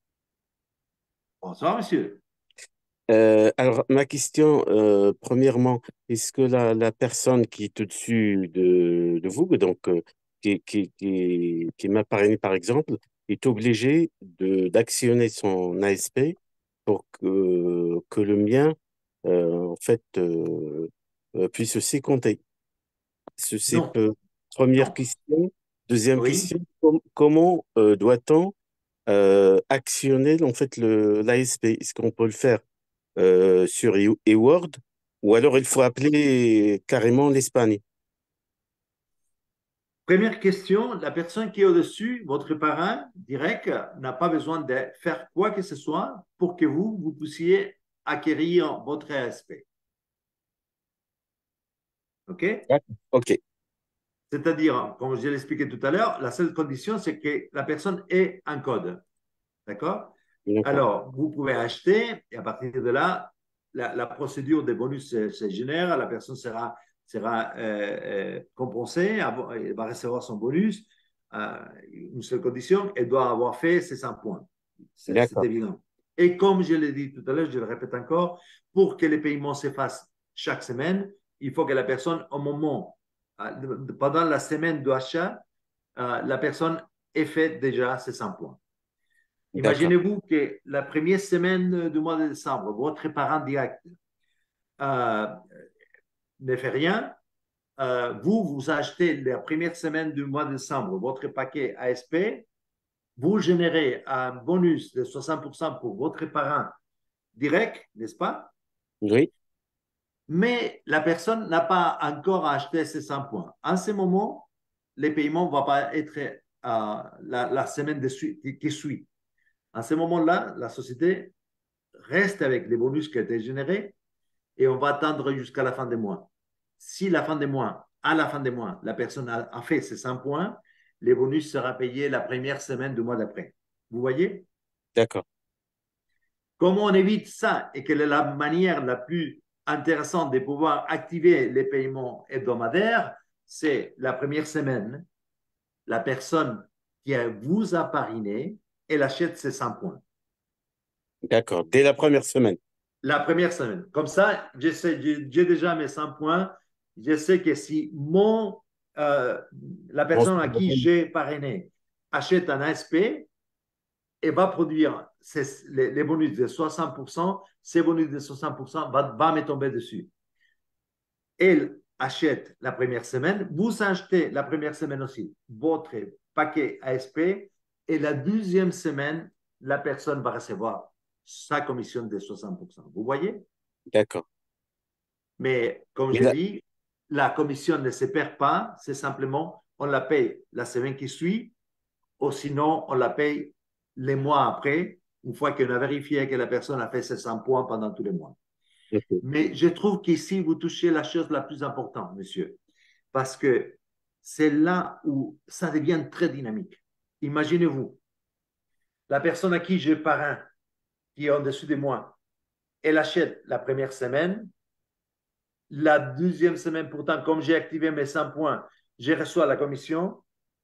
Speaker 1: Bonsoir, monsieur.
Speaker 6: Euh, alors, ma question, euh, premièrement, est-ce que la, la personne qui est au-dessus de, de vous, donc euh, qui, qui, qui, qui m'a parrainé par exemple, est obligée de, d'actionner son A S P pour que, que le mien, euh, en fait, euh, euh, puisse aussi compter? Ceci
Speaker 1: Non,
Speaker 6: peut. Première
Speaker 1: non.
Speaker 6: question. Deuxième
Speaker 1: Oui.
Speaker 6: question, com- comment euh, doit-on euh, actionner en fait le l'A S P? Est-ce qu'on peut le faire euh, sur e- eWord ou alors il faut appeler carrément l'Espagne?
Speaker 1: Première question, la personne qui est au-dessus, votre parent direct, n'a pas besoin de faire quoi que ce soit pour que vous, vous puissiez acquérir votre A S P. OK?
Speaker 6: D'accord. OK,
Speaker 1: C'est-à-dire, comme je l'ai expliqué tout à l'heure, la seule condition, c'est que la personne ait un code. D'accord?
Speaker 6: d'accord,
Speaker 1: Alors, vous pouvez acheter et à partir de là, la, la procédure des bonus se, se génère, la personne sera, sera euh, euh, compensée, elle va recevoir son bonus. Euh, une seule condition, elle doit avoir fait ses cent points. C'est, c'est
Speaker 6: d'accord,
Speaker 1: évident. Et comme je l'ai dit tout à l'heure, je le répète encore, pour que les paiements se fassent chaque semaine, il faut que la personne, au moment, euh, pendant la semaine d'achat, euh, la personne ait fait déjà ses cent points.
Speaker 6: d'accord,
Speaker 1: Imaginez-vous que la première semaine du mois de décembre, votre parent direct euh, ne fait rien. Euh, vous, vous achetez la première semaine du mois de décembre votre paquet A S P. Vous générez un bonus de soixante pour cent pour votre parent direct, n'est-ce pas?
Speaker 6: oui,
Speaker 1: Mais la personne n'a pas encore acheté ses cent points. En ce moment, les paiements ne vont pas être euh, la, la, semaine de, qui, qui suit. En ce moment-là, la société reste avec les bonus qui ont été générés et on va attendre jusqu'à la fin des mois. Si la fin des mois, à la fin des mois, la personne a, a fait ses cent points, les bonus seront payés la première semaine du mois d'après. Vous voyez?
Speaker 6: d'accord,
Speaker 1: Comment on évite ça et quelle est la manière la plus intéressante de pouvoir activer les paiements hebdomadaires? C'est la première semaine, la personne qui vous a parrainé, elle achète ses cent points.
Speaker 6: d'accord. Dès la première semaine.
Speaker 1: La première semaine. Comme ça, j'ai déjà mes cent points. Je sais que si mon, euh, la personne à qui j'ai parrainé achète un A S P et va produire ses, les, les, bonus de soixante pour cent, ces bonus de soixante pour cent va, va me tomber dessus. Elle achète la première semaine, vous achetez la première semaine aussi votre paquet A S P et la deuxième semaine, la personne va recevoir sa commission de soixante pour cent. Vous voyez?
Speaker 6: D'accord.
Speaker 1: Mais comme
Speaker 6: Mais
Speaker 1: je
Speaker 6: là,
Speaker 1: dis, la commission ne se perd pas, c'est simplement on la paye la semaine qui suit, ou sinon on la paye les mois après, une fois qu'on a vérifié que la personne a fait ses cent points pendant tous les mois.
Speaker 6: Ok.
Speaker 1: Mais je trouve qu'ici, vous touchez la chose la plus importante, monsieur, parce que c'est là où ça devient très dynamique. Imaginez-vous, la personne à qui je parrain, qui est en dessous de moi, elle achète la première semaine. La deuxième semaine, pourtant, comme j'ai activé mes cent points, je reçois la commission.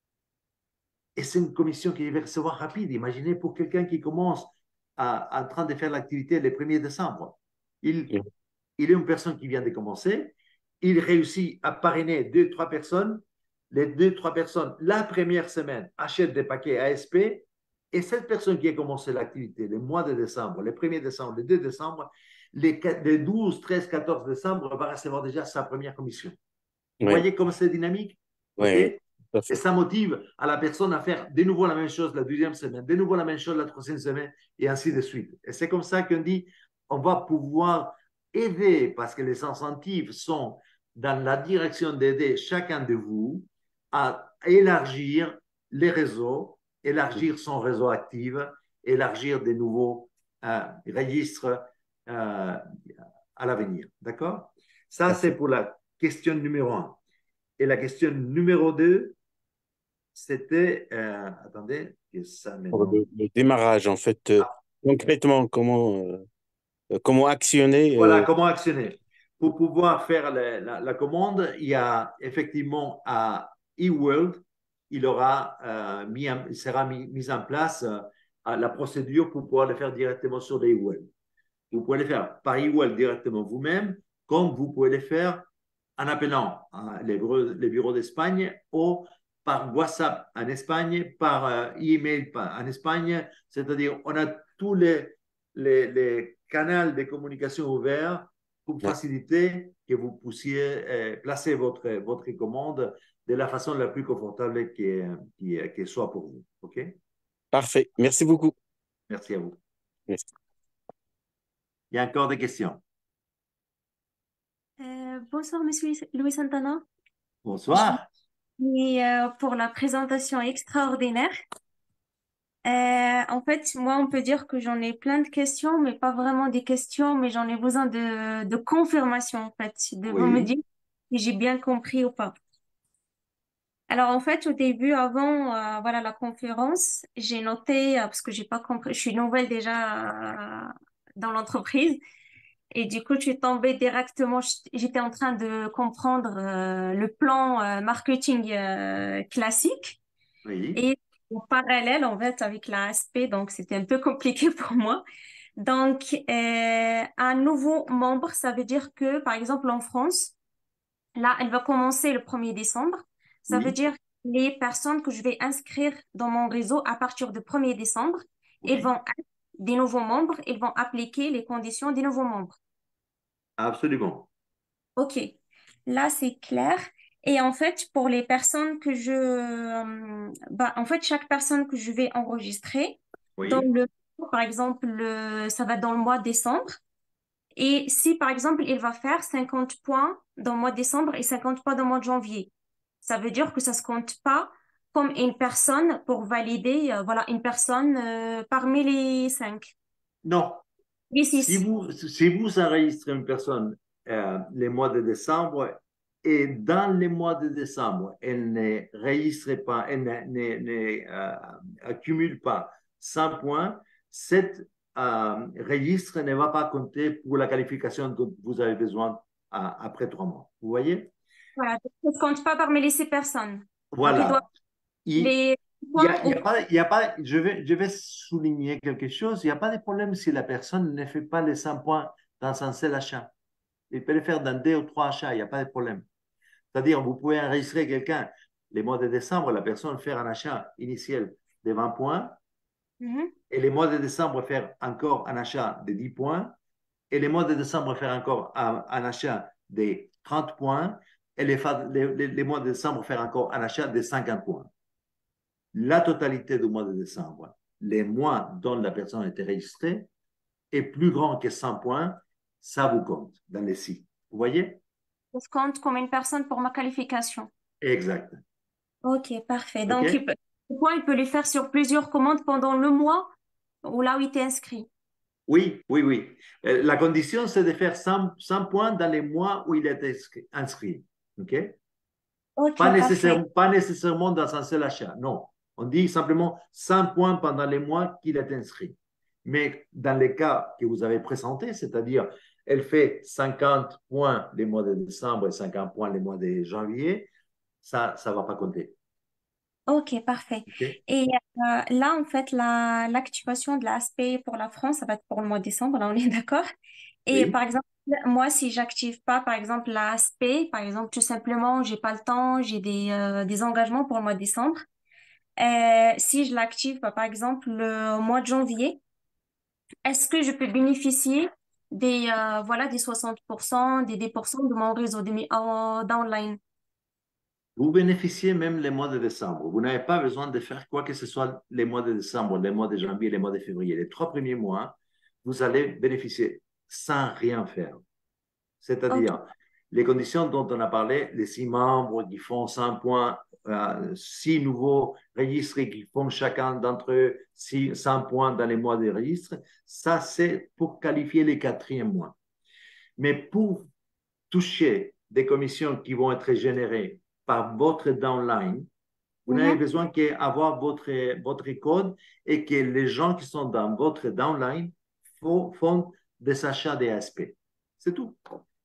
Speaker 1: Et c'est une commission qu'il va recevoir rapide. Imaginez pour quelqu'un qui commence à, en train de faire l'activité le premier décembre. Il,
Speaker 6: Mm.
Speaker 1: il est une personne qui vient de commencer. Il réussit à parrainer deux, trois personnes. Les deux, trois personnes, la première semaine, achètent des paquets A S P. Et cette personne qui a commencé l'activité le mois de décembre, le premier décembre, le deux décembre, les, les douze, treize, quatorze décembre, va recevoir déjà sa première commission. Vous
Speaker 6: Ouais.
Speaker 1: voyez comme c'est dynamique?
Speaker 6: Ouais,
Speaker 1: OK?
Speaker 6: tout à
Speaker 1: Et
Speaker 6: fait.
Speaker 1: ça motive à la personne à faire de nouveau la même chose la deuxième semaine, de nouveau la même chose la troisième semaine, et ainsi de suite. Et c'est comme ça qu'on dit, on va pouvoir aider, parce que les incentives sont dans la direction d'aider chacun de vous à élargir les réseaux, élargir son réseau actif, élargir de nouveaux euh, registres euh, à l'avenir. D'accord? Ça, c'est pour la question numéro un. Et la question numéro deux, c'était, euh, attendez, que ça
Speaker 6: Pour
Speaker 1: maintenant.
Speaker 6: le, le démarrage, en fait, euh,
Speaker 1: Ah,
Speaker 6: concrètement, comment, euh, comment actionner
Speaker 1: voilà,
Speaker 6: euh,
Speaker 1: comment actionner. Pour pouvoir faire la, la, la commande, il y a effectivement à eWorld, il aura euh, mis, en- il sera mis, mis en place euh, la procédure pour pouvoir le faire directement sur les eWorld. Vous pouvez le faire par eWorld directement vous-même, comme vous pouvez le faire en appelant hein, les bureaux, les bureaux d'Espagne ou par WhatsApp en Espagne, par euh, email en Espagne. C'est-à-dire, on a tous les, les, les canaux de communication ouverts pour
Speaker 6: ouais.
Speaker 1: faciliter que vous puissiez euh, placer votre, votre commande de la façon la plus confortable qui, qui, qui soit pour vous. OK?
Speaker 6: Parfait. Merci beaucoup.
Speaker 1: Merci à vous.
Speaker 6: Merci.
Speaker 1: Il y a encore des questions.
Speaker 7: Euh, bonsoir, Monsieur Louis Santana.
Speaker 1: Bonsoir.
Speaker 7: Et euh, pour la présentation extraordinaire. Euh, en fait, moi, on peut dire que j'en ai plein de questions, mais pas vraiment des questions, mais j'en ai besoin de, de confirmation, en fait, de vous me
Speaker 1: Oui.
Speaker 7: dire si j'ai bien compris ou pas. Alors, en fait, au début, avant, euh, voilà, la conférence, j'ai noté, euh, parce que j'ai pas compris, je suis nouvelle déjà euh, dans l'entreprise, et du coup, je suis tombée directement, j'étais en train de comprendre euh, le plan euh, marketing euh, classique.
Speaker 1: Oui.
Speaker 7: Et en parallèle, en fait, avec la A S P, donc c'était un peu compliqué pour moi. Donc, euh, un nouveau membre, ça veut dire que, par exemple, en France, là, elle va commencer le premier décembre. Ça veut
Speaker 1: Oui.
Speaker 7: dire que les personnes que je vais inscrire dans mon réseau à partir du premier décembre, ils
Speaker 1: Oui.
Speaker 7: vont être des nouveaux membres, ils vont appliquer les conditions des nouveaux membres.
Speaker 1: Absolument.
Speaker 7: Ok, là c'est clair. Et en fait, pour les personnes que je, euh, bah, en fait, chaque personne que je vais enregistrer, dans
Speaker 1: Oui.
Speaker 7: le, par exemple, le- ça va dans le mois de décembre. Et si, par exemple, il va faire cinquante points dans le mois de décembre et cinquante points dans le mois de janvier, ça veut dire que ça se compte pas comme une personne pour valider, euh, voilà, une personne euh, parmi les cinq,
Speaker 1: Non.
Speaker 7: les
Speaker 1: Si
Speaker 7: six.
Speaker 1: vous, si vous enregistrez une personne euh, les mois de décembre et dans les mois de décembre, elle ne registre pas, elle ne, ne- ne, euh, accumule pas cent points, cet euh, registre ne va pas compter pour la qualification dont vous avez besoin euh, après trois mois. Vous voyez?
Speaker 7: Voilà, ça se compte pas parmi les six personnes. Donc, il doit
Speaker 1: Voilà. Il,
Speaker 7: les
Speaker 1: il y
Speaker 7: points
Speaker 1: a, il y
Speaker 7: au
Speaker 1: a pas, il y a pas, je vais, je vais souligner quelque chose. Il n'y a pas de problème si la personne ne fait pas les cent points dans un seul achat. Il peut le faire dans deux ou trois achats, il n'y a pas de problème. C'est-à-dire, vous pouvez enregistrer quelqu'un les mois de décembre, la personne faire un achat initial de vingt points,
Speaker 7: Mhm.
Speaker 1: et les mois de décembre faire encore un achat de dix points, et les mois de décembre faire encore un, un achat de trente points, et les, les, les mois de décembre faire encore un achat de cinquante points. La totalité du mois de décembre, les mois dont la personne a été enregistrée, est plus grand que cent points, ça vous compte dans les six. Vous voyez?
Speaker 7: Ça se compte comme une personne pour ma qualification.
Speaker 1: Exact.
Speaker 7: Ok, parfait. Donc,
Speaker 1: OK?
Speaker 7: il peut- points, il peut les faire sur plusieurs commandes pendant le mois où là où il était inscrit.
Speaker 1: Oui, oui, oui. Euh, La condition, c'est de faire cent, cent points dans les mois où il est inscrit. inscrit, OK?
Speaker 7: Ok,
Speaker 1: Pas
Speaker 7: parfait.
Speaker 1: nécessairement, pas nécessairement dans un seul achat. Non. On dit simplement cent points pendant les mois qu'il est inscrit. Mais dans les cas que vous avez présentés, c'est-à-dire elle fait cinquante points les mois de décembre et cinquante points les mois de janvier, ça ça ne va pas compter.
Speaker 7: Ok, parfait.
Speaker 1: OK?
Speaker 7: Et euh, là, en fait, la, l'activation de l'aspect pour la France, ça va être pour le mois de décembre, là, on est d'accord. Et par
Speaker 1: Oui.
Speaker 7: exemple, moi, si j'active pas, par exemple, l'aspect, par exemple, tout simplement, j'ai pas le temps, j'ai des, euh, des engagements pour le mois de décembre. Euh, si je l'active, bah, par exemple, le mois de janvier, est-ce que je peux bénéficier des, euh, voilà, des soixante pour cent, des dix pour cent de mon réseau de, mi- en- d'online?
Speaker 1: Vous bénéficiez même les mois de décembre. Vous n'avez pas besoin de faire quoi que ce soit les mois de décembre, les mois de janvier, les mois de février. Les trois premiers mois, vous allez bénéficier sans rien faire.
Speaker 7: Ok.
Speaker 1: C'est-à-dire, les conditions dont on a parlé, les six membres qui font cent points, euh, six nouveaux registres qui font chacun d'entre eux six, cent points dans les mois de registre, ça c'est pour qualifier les quatrièmes mois. Mais pour toucher des commissions qui vont être générées par votre downline, vous n'avez
Speaker 7: Mhm.
Speaker 1: besoin qu'avoir votre, votre code et que les gens qui sont dans votre downline font, font des achats des A S P. C'est tout.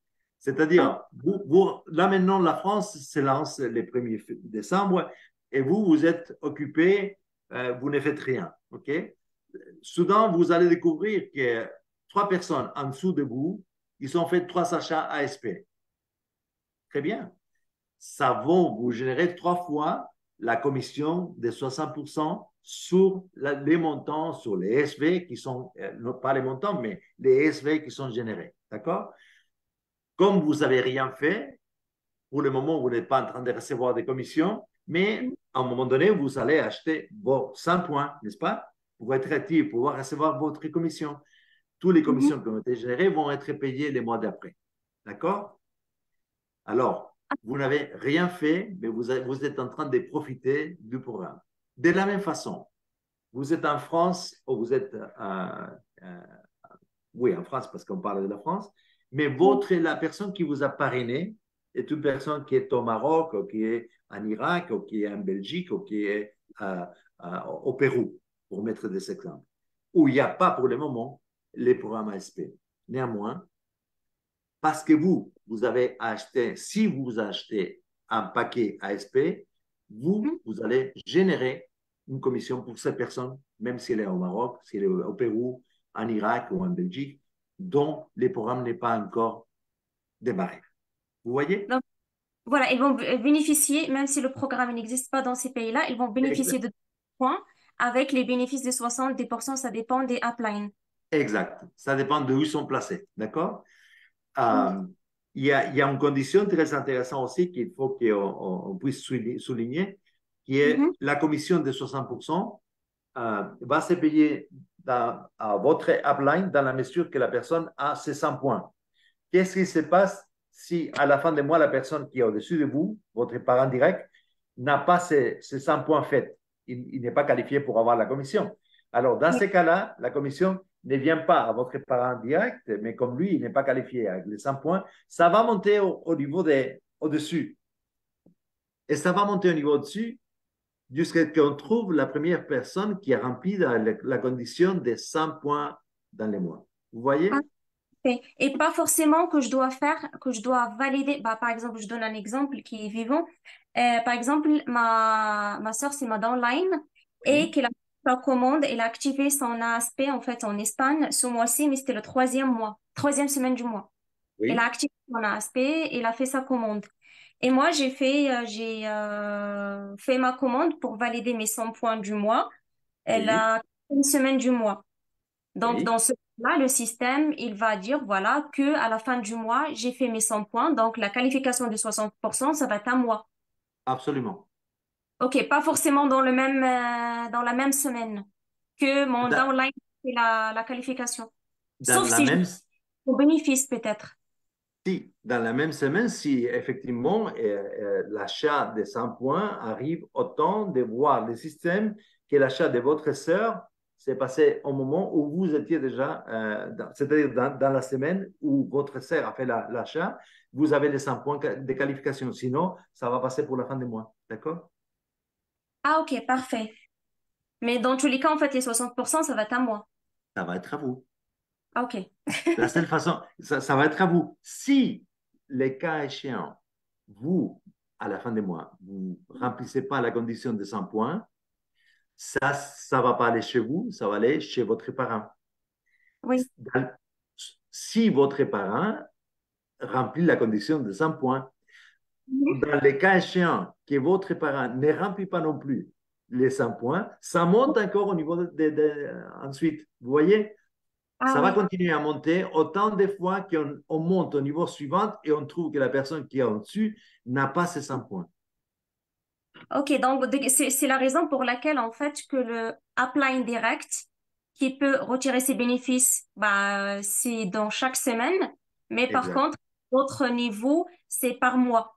Speaker 7: Ok.
Speaker 1: C'est-à-dire, vous, vous, là maintenant, la France se lance le premier décembre et vous, vous êtes occupé, euh, vous ne faites rien. OK? Soudain, vous allez découvrir que trois personnes en dessous de vous, ils ont fait trois achats A S P. Très bien. Ça va vous générer trois fois la commission de soixante pour cent sur la, les montants, sur les S V qui sont, euh, pas les montants, mais les S V qui sont générés. D'accord? Comme vous n'avez rien fait, pour le moment, vous n'êtes pas en train de recevoir des commissions, mais à un moment donné, vous allez acheter vos cent points, n'est-ce pas? Pour être actif, pour pouvoir recevoir votre commission. Toutes les
Speaker 7: Mhm.
Speaker 1: commissions qui ont été générées vont être payées les mois d'après. D'accord? Alors, vous n'avez rien fait, mais vous, avez, vous êtes en train de profiter du programme. De la même façon, vous êtes en France, ou vous êtes, euh, euh, oui, en France, parce qu'on parle de la France, mais votre, la personne qui vous a parrainé est une personne qui est au Maroc, ou qui est en Irak, ou qui est en Belgique, ou qui est euh, euh, au Pérou, pour mettre des exemples, où il n'y a pas pour le moment les programmes A S P. Néanmoins, parce que vous, vous avez acheté, si vous achetez un paquet A S P, vous,
Speaker 7: Mhm.
Speaker 1: vous allez générer une commission pour cette personne, même si elle est au Maroc, si elle est au Pérou, en Irak ou en Belgique, dont le programme n'est pas encore démarré. Vous voyez?
Speaker 7: Donc, voilà, ils vont b- bénéficier, même si le programme n'existe pas dans ces pays-là, ils vont bénéficier
Speaker 1: Exact.
Speaker 7: de points avec les bénéfices de soixante pour cent, ça dépend des uplines.
Speaker 1: Exact. Ça dépend de où ils sont placés. D'accord?
Speaker 7: Ok.
Speaker 1: Euh, il, y a, il y a une condition très intéressante aussi qu'il faut qu'on on puisse souligner, qui est
Speaker 7: Mhm.
Speaker 1: la commission de soixante pour cent euh, va se payer dans, à votre upline dans la mesure que la personne a ses cent points. Qu'est-ce qui se passe si à la fin du mois, la personne qui est au-dessus de vous, votre parent direct, n'a pas ses, ses cent points faits? Il, il n'est pas qualifié pour avoir la commission. Alors, dans
Speaker 7: Oui.
Speaker 1: ces cas-là, la commission ne vient pas à votre parent direct, mais comme lui, il n'est pas qualifié avec les cent points, ça va monter au, au niveau des, au-dessus. Et ça va monter au niveau au-dessus jusqu'à ce qu'on trouve la première personne qui a rempli la, la condition des cent points dans les mois. Vous voyez?
Speaker 7: Parfait. Et pas forcément que je dois faire, que je dois valider. Bah, par exemple, je donne un exemple qui est vivant. Euh, par exemple, ma, ma soeur, c'est ma downline et
Speaker 1: Oui,
Speaker 7: qu'elle a fait sa commande, elle a activé son A S P en fait en Espagne ce mois-ci, mais c'était le troisième mois, troisième semaine du mois. Elle a
Speaker 1: oui,
Speaker 7: activé son A S P, elle a fait sa commande. Et moi, j'ai fait, euh, j'ai euh, fait ma commande pour valider mes cent points du mois. Elle
Speaker 1: oui,
Speaker 7: a une semaine du mois. Donc,
Speaker 1: oui,
Speaker 7: dans ce cas-là, le système, il va dire, voilà, que à la fin du mois, j'ai fait mes cent points. Donc, la qualification de soixante pour cent, ça va être à moi.
Speaker 1: absolument.
Speaker 7: OK, pas forcément dans le même, euh, dans la même semaine que mon
Speaker 1: Dans,
Speaker 7: downline fait la, la qualification.
Speaker 1: dans
Speaker 7: Sauf
Speaker 1: la
Speaker 7: si je
Speaker 1: même,
Speaker 7: mon bénéfice, peut-être.
Speaker 1: Si, dans la même semaine, si effectivement euh, euh, l'achat des cent points arrive au temps de voir le système que l'achat de votre sœur s'est passé au moment où vous étiez déjà, euh, c'est-à-dire dans, dans la semaine où votre sœur a fait la, l'achat, vous avez les cent points de qualification. Sinon, ça va passer pour la fin du mois. D'accord?
Speaker 7: Ah, ok, parfait. Mais dans tous les cas, en fait, les soixante pour cent, ça va être à moi.
Speaker 1: Ça va être à vous.
Speaker 7: Ah, ok.
Speaker 1: La seule façon, ça, ça va être à vous. Si les cas échéants, vous, à la fin du mois, vous ne remplissez pas la condition de cent points, ça, ça ne va pas aller chez vous, ça va aller chez votre parent.
Speaker 7: Oui.
Speaker 1: Dans- si votre parent remplit la condition de cent points,
Speaker 7: Mhm.
Speaker 1: dans les cas échéants que votre parent ne remplit pas non plus les cent points, ça monte encore au niveau de, de- de- ensuite. Vous voyez?
Speaker 7: Ah
Speaker 1: Ça va
Speaker 7: oui.
Speaker 1: continuer à monter autant de fois qu'on on monte au niveau suivant et on trouve que la personne qui est au-dessus n'a pas ces cent points.
Speaker 7: Ok, donc de- c'est c'est la raison pour laquelle, en fait, que le upline direct, qui peut retirer ses bénéfices, bah, c'est dans chaque semaine, mais par
Speaker 1: Exact.
Speaker 7: contre, l'autre niveau, c'est par mois.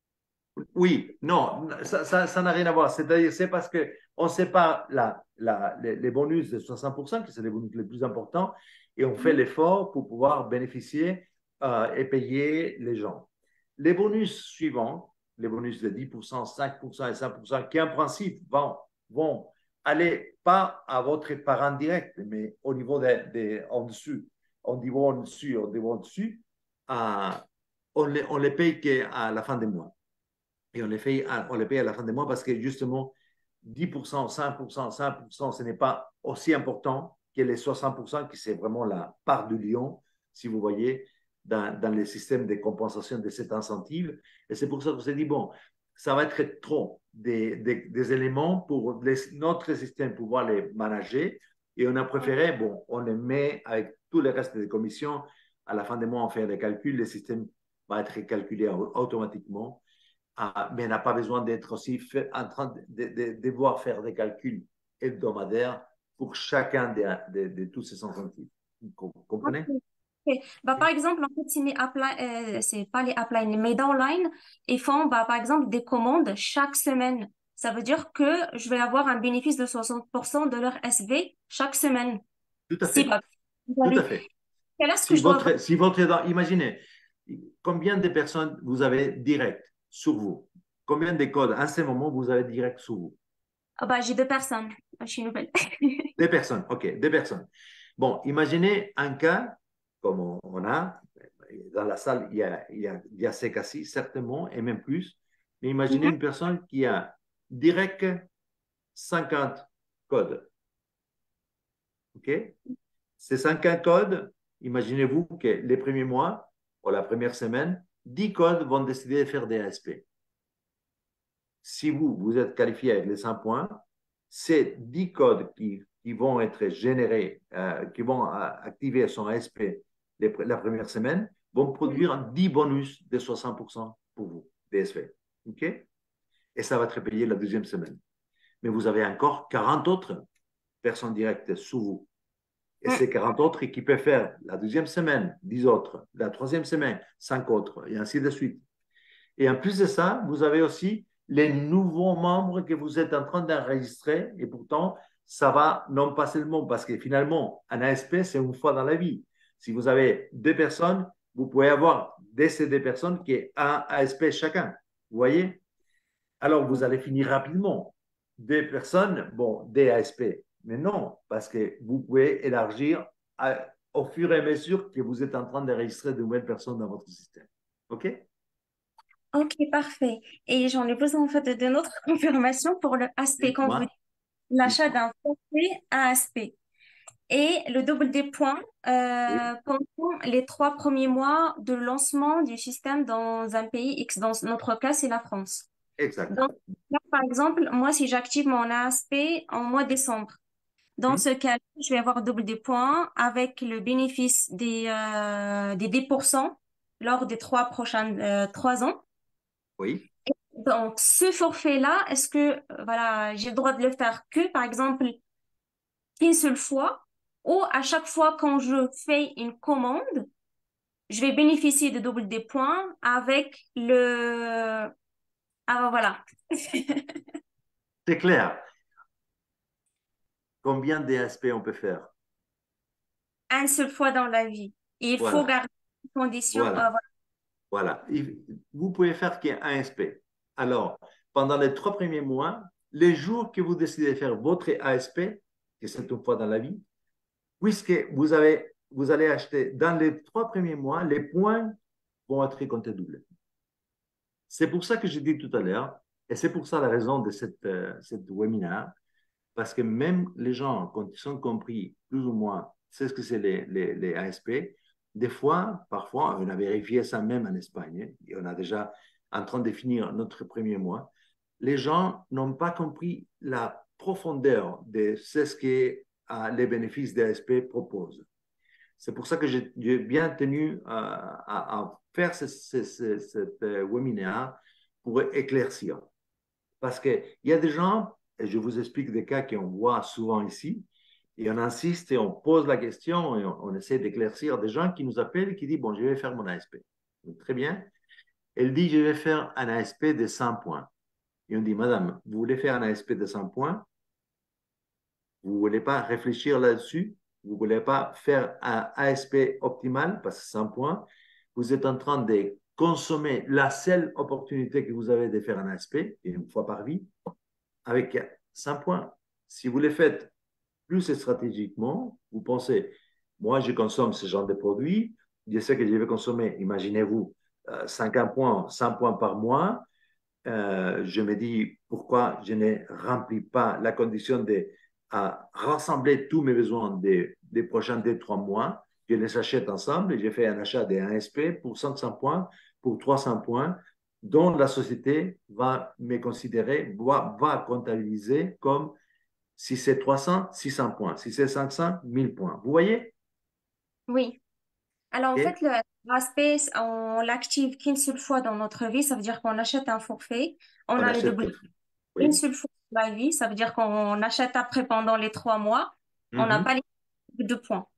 Speaker 1: Oui, non, ça ça, ça n'a rien à voir. C'est-à-dire, c'est parce qu'on sépare la, la, les, les bonus de soixante pour cent, qui sont les bonus les plus importants, et on fait l'effort pour pouvoir bénéficier euh, et payer les gens. Les bonus suivants, les bonus de dix pour cent, cinq pour cent et cinq pour cent, qui en principe vont, vont aller pas à votre parent direct, mais au niveau de, de, en dessus, au niveau en dessus, au niveau en dessus, euh, on les, on les paye qu'à la fin du mois. Et on les, fait, on les paye à la fin du mois parce que justement, dix pour cent, cinq pour cent, cinq pour cent, ce n'est pas aussi important que les soixante pour cent qui c'est vraiment la part du lion, si vous voyez, dans, dans les systèmes de compensation de cet incentive. Et c'est pour ça qu'on s'est dit, bon, ça va être trop des, des, des éléments pour les, notre système pouvoir les manager. Et on a préféré, bon, on les met avec tout le reste des commissions. À la fin du mois, on fait des calculs. Le système va être calculé automatiquement. Ah, mais n'a pas besoin d'être aussi fait, en train de, de, de, devoir faire des calculs hebdomadaires pour chacun de, de, de tous ces incentives. Vous comprenez?
Speaker 7: Ok. Bah, par exemple, en fait, c'est mes upline- euh, c'est pas les uplines, mes downlines, ils font, bah, par exemple, des commandes chaque semaine. Ça veut dire que je vais avoir un bénéfice de soixante pour cent de leur S V chaque semaine.
Speaker 1: Tout à
Speaker 7: Si,
Speaker 1: fait.
Speaker 7: bah, vous
Speaker 1: Tout à
Speaker 7: avez,
Speaker 1: fait.
Speaker 7: quel est-ce que
Speaker 1: Si
Speaker 7: je dois avoir?
Speaker 1: votre, si votre, imaginez, combien de personnes vous avez direct sur vous? Combien de codes à ce moment vous avez direct sur vous?
Speaker 7: Ah, bah, j'ai deux personnes. Je suis nouvelle.
Speaker 1: Des personnes, ok, des personnes. Bon, imaginez un cas comme on, on a, dans la salle, il y a, il y a, il y a ces cas-ci, certainement, et même plus. Mais imaginez
Speaker 7: Mhm.
Speaker 1: une personne qui a direct cinquante codes. OK? Ces cinquante codes, imaginez-vous que les premiers mois, ou la première semaine, dix codes vont décider de faire des A S P. Si vous, vous êtes qualifié avec les cent points, c'est dix codes qui, qui vont être générés, euh, qui vont euh, activer son A S P les, la première semaine, vont produire dix bonus de soixante pour cent pour vous, D S P. OK? Et ça va être payé la deuxième semaine. Mais vous avez encore quarante autres personnes directes sous vous. Et
Speaker 7: Mm.
Speaker 1: ces quarante autres qui peuvent faire la deuxième semaine, dix autres, la troisième semaine, cinq autres, et ainsi de suite. Et en plus de ça, vous avez aussi les nouveaux membres que vous êtes en train d'enregistrer. Et pourtant, ça va non pas seulement parce que finalement, un A S P, c'est une fois dans la vie. Si vous avez deux personnes, vous pouvez avoir de ces deux personnes qui est un A S P chacun. Vous voyez? Alors, vous allez finir rapidement. Deux personnes, bon, des A S P. Mais non, parce que vous pouvez élargir à, au fur et à mesure que vous êtes en train d'enregistrer de nouvelles personnes dans votre système. OK?
Speaker 7: Ok, parfait. Et j'en ai besoin en fait de, de notre confirmation pour le aspect quand vous dites
Speaker 1: Dites-moi.
Speaker 7: l'achat
Speaker 1: Dites-moi.
Speaker 7: d'un forfait à aspect. Et le double des points
Speaker 1: Oui,
Speaker 7: euh, pendant les trois premiers mois de lancement du système dans un pays X. Dans notre cas, c'est la France.
Speaker 1: exact.
Speaker 7: Donc, là, par exemple, moi, si j'active mon A S P en mois de décembre, dans
Speaker 1: Hmm?
Speaker 7: ce cas, je vais avoir double des points avec le bénéfice des, euh, des dix pour cent lors des trois prochains euh, trois ans.
Speaker 1: Oui,
Speaker 7: Donc, ce forfait-là, est-ce que euh, voilà, j'ai le droit de le faire que, par exemple, qu'une seule fois, ou à chaque fois quand je fais une commande, je vais bénéficier de double des points avec le... Ah, voilà.
Speaker 1: C'est clair. Combien d'A S P on peut faire?
Speaker 7: Un seul fois dans la vie. Et il faut
Speaker 1: Voilà,
Speaker 7: garder les conditions. euh,
Speaker 1: voilà, voilà. Il- Vous pouvez faire qu'un A S P. Alors, pendant les trois premiers mois, les jours que vous décidez de faire votre A S P, que c'est une fois dans la vie, puisque vous avez, vous allez acheter dans les trois premiers mois, les points vont être comptés double. C'est pour ça que j'ai dit tout à l'heure, et c'est pour ça la raison de cette, euh, cette webinaire, parce que même les gens, quand ils ont compris plus ou moins c'est ce que c'est les, les, les A S P, des fois, parfois, on a vérifié ça même en Espagne, hein, et on a déjà en train de finir notre premier mois, les gens n'ont pas compris la profondeur de ce que euh, les bénéfices des A S P proposent. C'est pour ça que j'ai bien tenu euh, à, à, faire ce, ce, ce, cet euh, webinaire pour éclaircir. Parce qu'il y a des gens, et je vous explique des cas qu'on voit souvent ici, et on insiste et on pose la question et on, on essaie d'éclaircir des gens qui nous appellent et qui disent, bon, je vais faire mon A S P. Donc, très bien. Elle dit, je vais faire un A S P de cent points. Et on dit, madame, vous voulez faire un A S P de cent points? Vous ne voulez pas réfléchir là-dessus? Vous ne voulez pas faire un A S P optimal, parce que cent points, vous êtes en train de consommer la seule opportunité que vous avez de faire un A S P, une fois par vie, avec cent points. Si vous les faites plus stratégiquement, vous pensez, moi, je consomme ce genre de produits, je sais que je vais consommer, imaginez-vous, cinquante points, cent points par mois. Euh, je me dis, pourquoi je ne remplis pas la condition de à rassembler tous mes besoins des, des prochains deux, trois mois. Je les achète ensemble et j'ai fait un achat d'un S P pour cinq cents points, pour trois cents points, dont la société va me considérer, va, va comptabiliser comme si c'est trois cents, six cents points, si c'est cinq cents, mille points. Vous voyez?
Speaker 7: Oui. Alors, en
Speaker 1: Et
Speaker 7: fait, le aspect, on l'active qu'une seule fois dans notre vie. Ça veut dire qu'on achète un forfait. On
Speaker 1: on
Speaker 7: a le
Speaker 1: achète
Speaker 7: double une
Speaker 1: oui.
Speaker 7: seule fois dans la vie. Ça veut dire qu'on achète après pendant les trois mois. On n'a
Speaker 1: Mm-hmm.
Speaker 7: pas les deux points.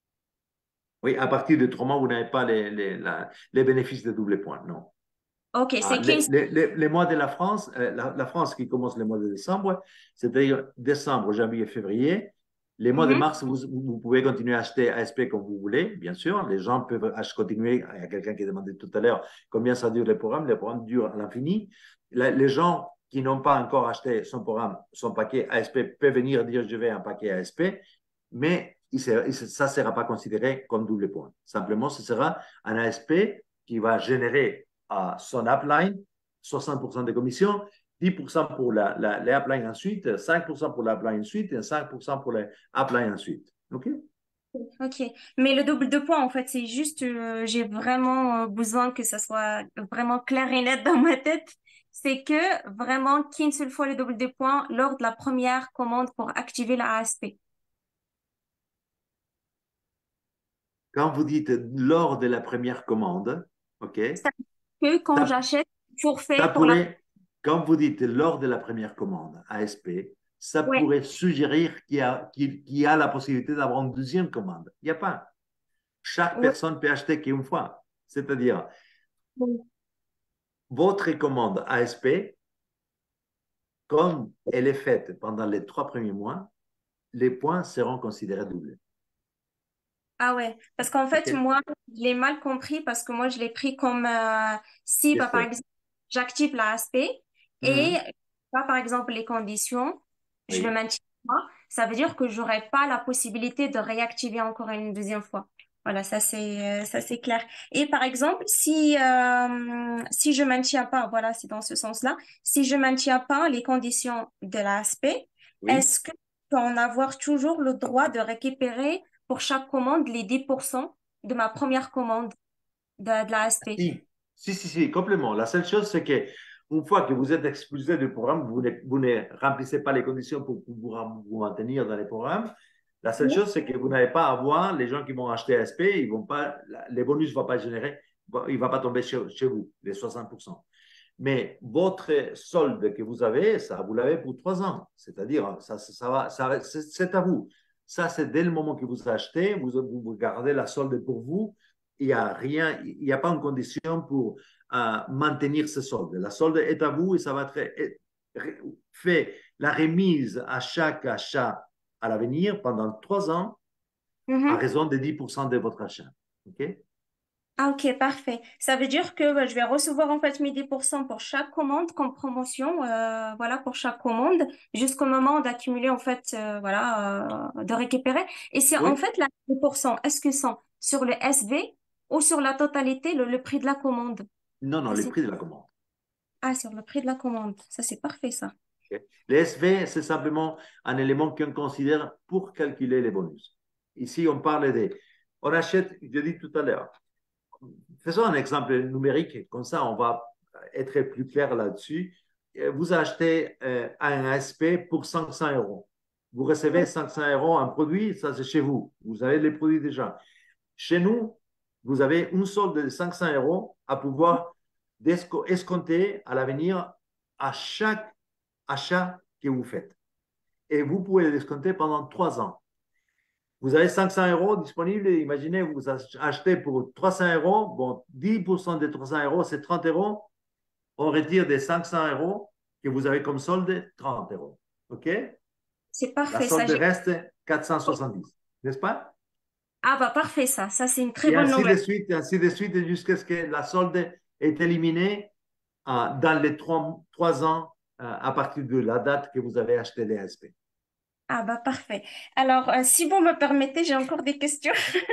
Speaker 1: Oui, à partir de trois mois, vous n'avez pas les, les, la, les bénéfices de double point, non.
Speaker 7: OK,
Speaker 1: Ah,
Speaker 7: c'est qu'une
Speaker 1: les, les, les, les mois de la France, euh, la, la France qui commence le mois de décembre, c'est-à-dire décembre, janvier, février. Les mois de
Speaker 7: Mhm.
Speaker 1: mars, vous, vous pouvez continuer à acheter A S P comme vous voulez, bien sûr. Les gens peuvent continuer. Il y a quelqu'un qui demandait tout à l'heure combien ça dure le programme. Le programme dure à l'infini. Les gens qui n'ont pas encore acheté son programme, son paquet A S P, peuvent venir dire je vais un paquet A S P, mais ça ne sera pas considéré comme double point. Simplement, ce sera un A S P qui va générer à son upline soixante pour cent de commission, dix pour cent pour la, la, les uplines ensuite, cinq pour cent pour l'upline ensuite et cinq pour cent pour les uplines ensuite. OK?
Speaker 7: OK. Mais le double de points, en fait, c'est juste, euh, j'ai vraiment euh, besoin que ça soit vraiment clair et net dans ma tête. C'est que vraiment qu'une seule fois le double de points lors de la première commande pour activer la A S P.
Speaker 1: Quand vous dites lors de la première commande, OK?
Speaker 7: Ça veut que quand
Speaker 1: Ça,
Speaker 7: j'achète
Speaker 1: ça
Speaker 7: forfait pour la...
Speaker 1: pourrait, quand vous dites lors de la première commande A S P, ça
Speaker 7: Ouais.
Speaker 1: pourrait suggérer qu'il y a, qu'il, qu'il y a la possibilité d'avoir une deuxième commande. Il n'y a pas. Chaque
Speaker 7: Ouais.
Speaker 1: personne peut acheter qu'une fois. C'est-à-dire, votre commande A S P, comme elle est faite pendant les trois premiers mois, les points seront considérés doublés.
Speaker 7: Ah ouais, parce qu'en fait,
Speaker 1: OK?
Speaker 7: moi, je l'ai mal compris parce que moi, je l'ai pris comme euh, si,
Speaker 1: Je
Speaker 7: bah, par
Speaker 1: sais.
Speaker 7: exemple, j'active la A S P et
Speaker 1: Mhm.
Speaker 7: pas, par exemple, les conditions, je le
Speaker 1: Oui.
Speaker 7: maintiens pas, ça veut dire que j'aurai pas la possibilité de réactiver encore une deuxième fois. Voilà, ça c'est euh, ça c'est clair. Et par exemple, si euh, si je maintiens pas, voilà, c'est dans ce sens-là, si je maintiens pas les conditions de la A S P,
Speaker 1: Oui.
Speaker 7: est-ce que je peux en avoir toujours le droit de récupérer pour chaque commande les dix pour cent de ma première commande de, de la A S P?
Speaker 1: Si, si, si, si, complètement. La seule chose, c'est que une fois que vous êtes expulsé du programme, vous ne, vous ne remplissez pas les conditions pour pouvoir vous maintenir dans les programmes. La seule
Speaker 7: Oui.
Speaker 1: chose, c'est que vous n'avez pas à voir les gens qui vont acheter A S P, ils vont pas, les bonus ne vont pas générer, il ne va pas tomber chez, chez vous, les soixante pour cent. Mais votre solde que vous avez, ça, vous l'avez pour trois ans. C'est-à-dire, ça, ça va, ça, c'est à vous. Ça, c'est dès le moment que vous achetez, vous, vous gardez la solde pour vous. il n'y a rien, il n'y a pas une condition pour euh, maintenir ce solde. La solde est à vous et ça va être fait la remise à chaque achat à l'avenir pendant trois ans
Speaker 7: Mhm.
Speaker 1: à raison de dix pour cent de votre achat. OK?
Speaker 7: Ah, ok, parfait. Ça veut dire que bah, je vais recevoir en fait mes dix pour cent pour chaque commande comme promotion, euh, voilà, pour chaque commande, jusqu'au moment d'accumuler en fait, euh, voilà, euh, de récupérer. Et c'est en
Speaker 1: Oui?
Speaker 7: fait la dix pour cent, est-ce que c'est sur le S V ou sur la totalité, le, le prix de la commande?
Speaker 1: Non, non,
Speaker 7: Ça,
Speaker 1: les
Speaker 7: c'est-
Speaker 1: prix de la commande.
Speaker 7: Ah, sur le prix de la commande. Ça, c'est parfait, ça.
Speaker 1: OK? Les S V, c'est simplement un élément qu'on considère pour calculer les bonus. Ici, on parle des... On achète, je dis tout à l'heure, faisons un exemple numérique, comme ça on va être plus clair là-dessus. Vous achetez euh, un A S P pour cinq cents euros. Vous recevez cinq cents euros un produit, ça c'est chez vous. Vous avez les produits déjà. Chez nous, vous avez une solde de cinq cents euros à pouvoir escompter à l'avenir à chaque achat que vous faites. Et vous pouvez l'escompter pendant trois ans. Vous avez cinq cents euros disponibles. Imaginez, vous achetez pour trois cents euros. Bon, dix pour cent des trois cents euros, c'est trente euros. On retire des cinq cents euros que vous avez comme solde trente euros. OK?
Speaker 7: C'est
Speaker 1: La
Speaker 7: parfait, ça.
Speaker 1: solde
Speaker 7: j'ai-
Speaker 1: reste quatre cent soixante-dix. N'est-ce pas?
Speaker 7: Ah, bah, parfait, ça. Ça, c'est une très
Speaker 1: Et
Speaker 7: bonne
Speaker 1: ainsi de
Speaker 7: nouvelle.
Speaker 1: suite, ainsi de suite, jusqu'à ce que la solde est éliminée euh, dans les trois, trois ans euh, à partir de la date que vous avez acheté les A S P.
Speaker 7: Ah, bah, parfait. Alors, euh, si vous me permettez, j'ai encore des questions.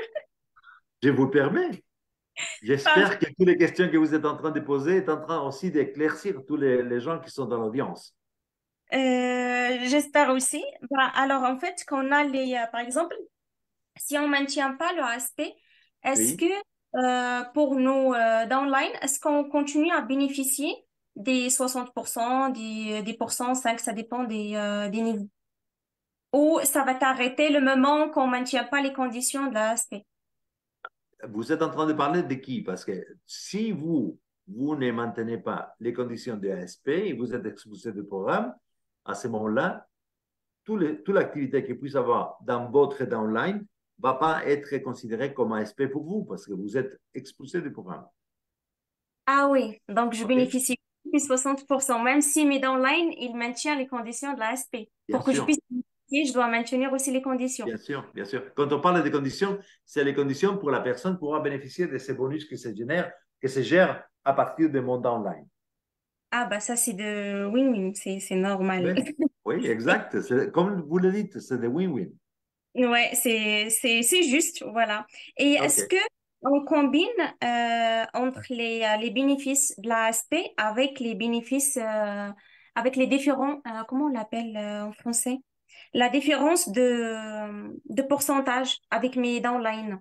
Speaker 1: Je vous permets.
Speaker 7: Parfait.
Speaker 1: J'espère que toutes les questions que vous êtes en train de poser sont en train aussi d'éclaircir tous les, les gens qui sont dans l'audience.
Speaker 7: Euh, j'espère aussi. Bah, alors, en fait, qu'on a les, euh, par exemple, si on ne maintient pas le A S P, est-ce
Speaker 1: Oui.
Speaker 7: que euh, pour nos euh, downline, est-ce qu'on continue à bénéficier des soixante pour cent, des dix pour cent, cinq, ça dépend des, euh, des niveaux? Ou ça va t'arrêter le moment qu'on ne maintient pas les conditions de l'A S P?
Speaker 1: Vous êtes en train de parler de qui? Parce que si vous, vous ne maintenez pas les conditions de A S P et vous êtes expulsé du programme, à ce moment-là, tout les, toute l'activité qu'il puisse avoir dans votre downline ne va pas être considérée comme A S P pour vous parce que vous êtes expulsé du programme.
Speaker 7: Ah oui, donc je
Speaker 1: OK?
Speaker 7: bénéficie plus soixante pour cent, même si mes downline, ils maintiennent les conditions de l'A S P.
Speaker 1: Bien
Speaker 7: Pour que je
Speaker 1: sûr.
Speaker 7: puisse bénéficier, je dois maintenir aussi les conditions.
Speaker 1: Bien sûr, bien sûr. Quand on parle des conditions, c'est les conditions pour la personne pourra bénéficier de ces bonus qui se génèrent, qui se gèrent à partir des montants online.
Speaker 7: Ah bah ça c'est de win-win, c'est c'est normal.
Speaker 1: Oui, oui, exact. C'est- Comme vous le dites, c'est des win-win.
Speaker 7: Ouais, c'est c'est c'est juste, voilà. Et est-ce
Speaker 1: OK.
Speaker 7: que on combine euh, entre les euh, les bénéfices de l'A S P avec les bénéfices euh, avec les différents euh, comment on l'appelle euh, en français? La différence de de pourcentage avec mes downline.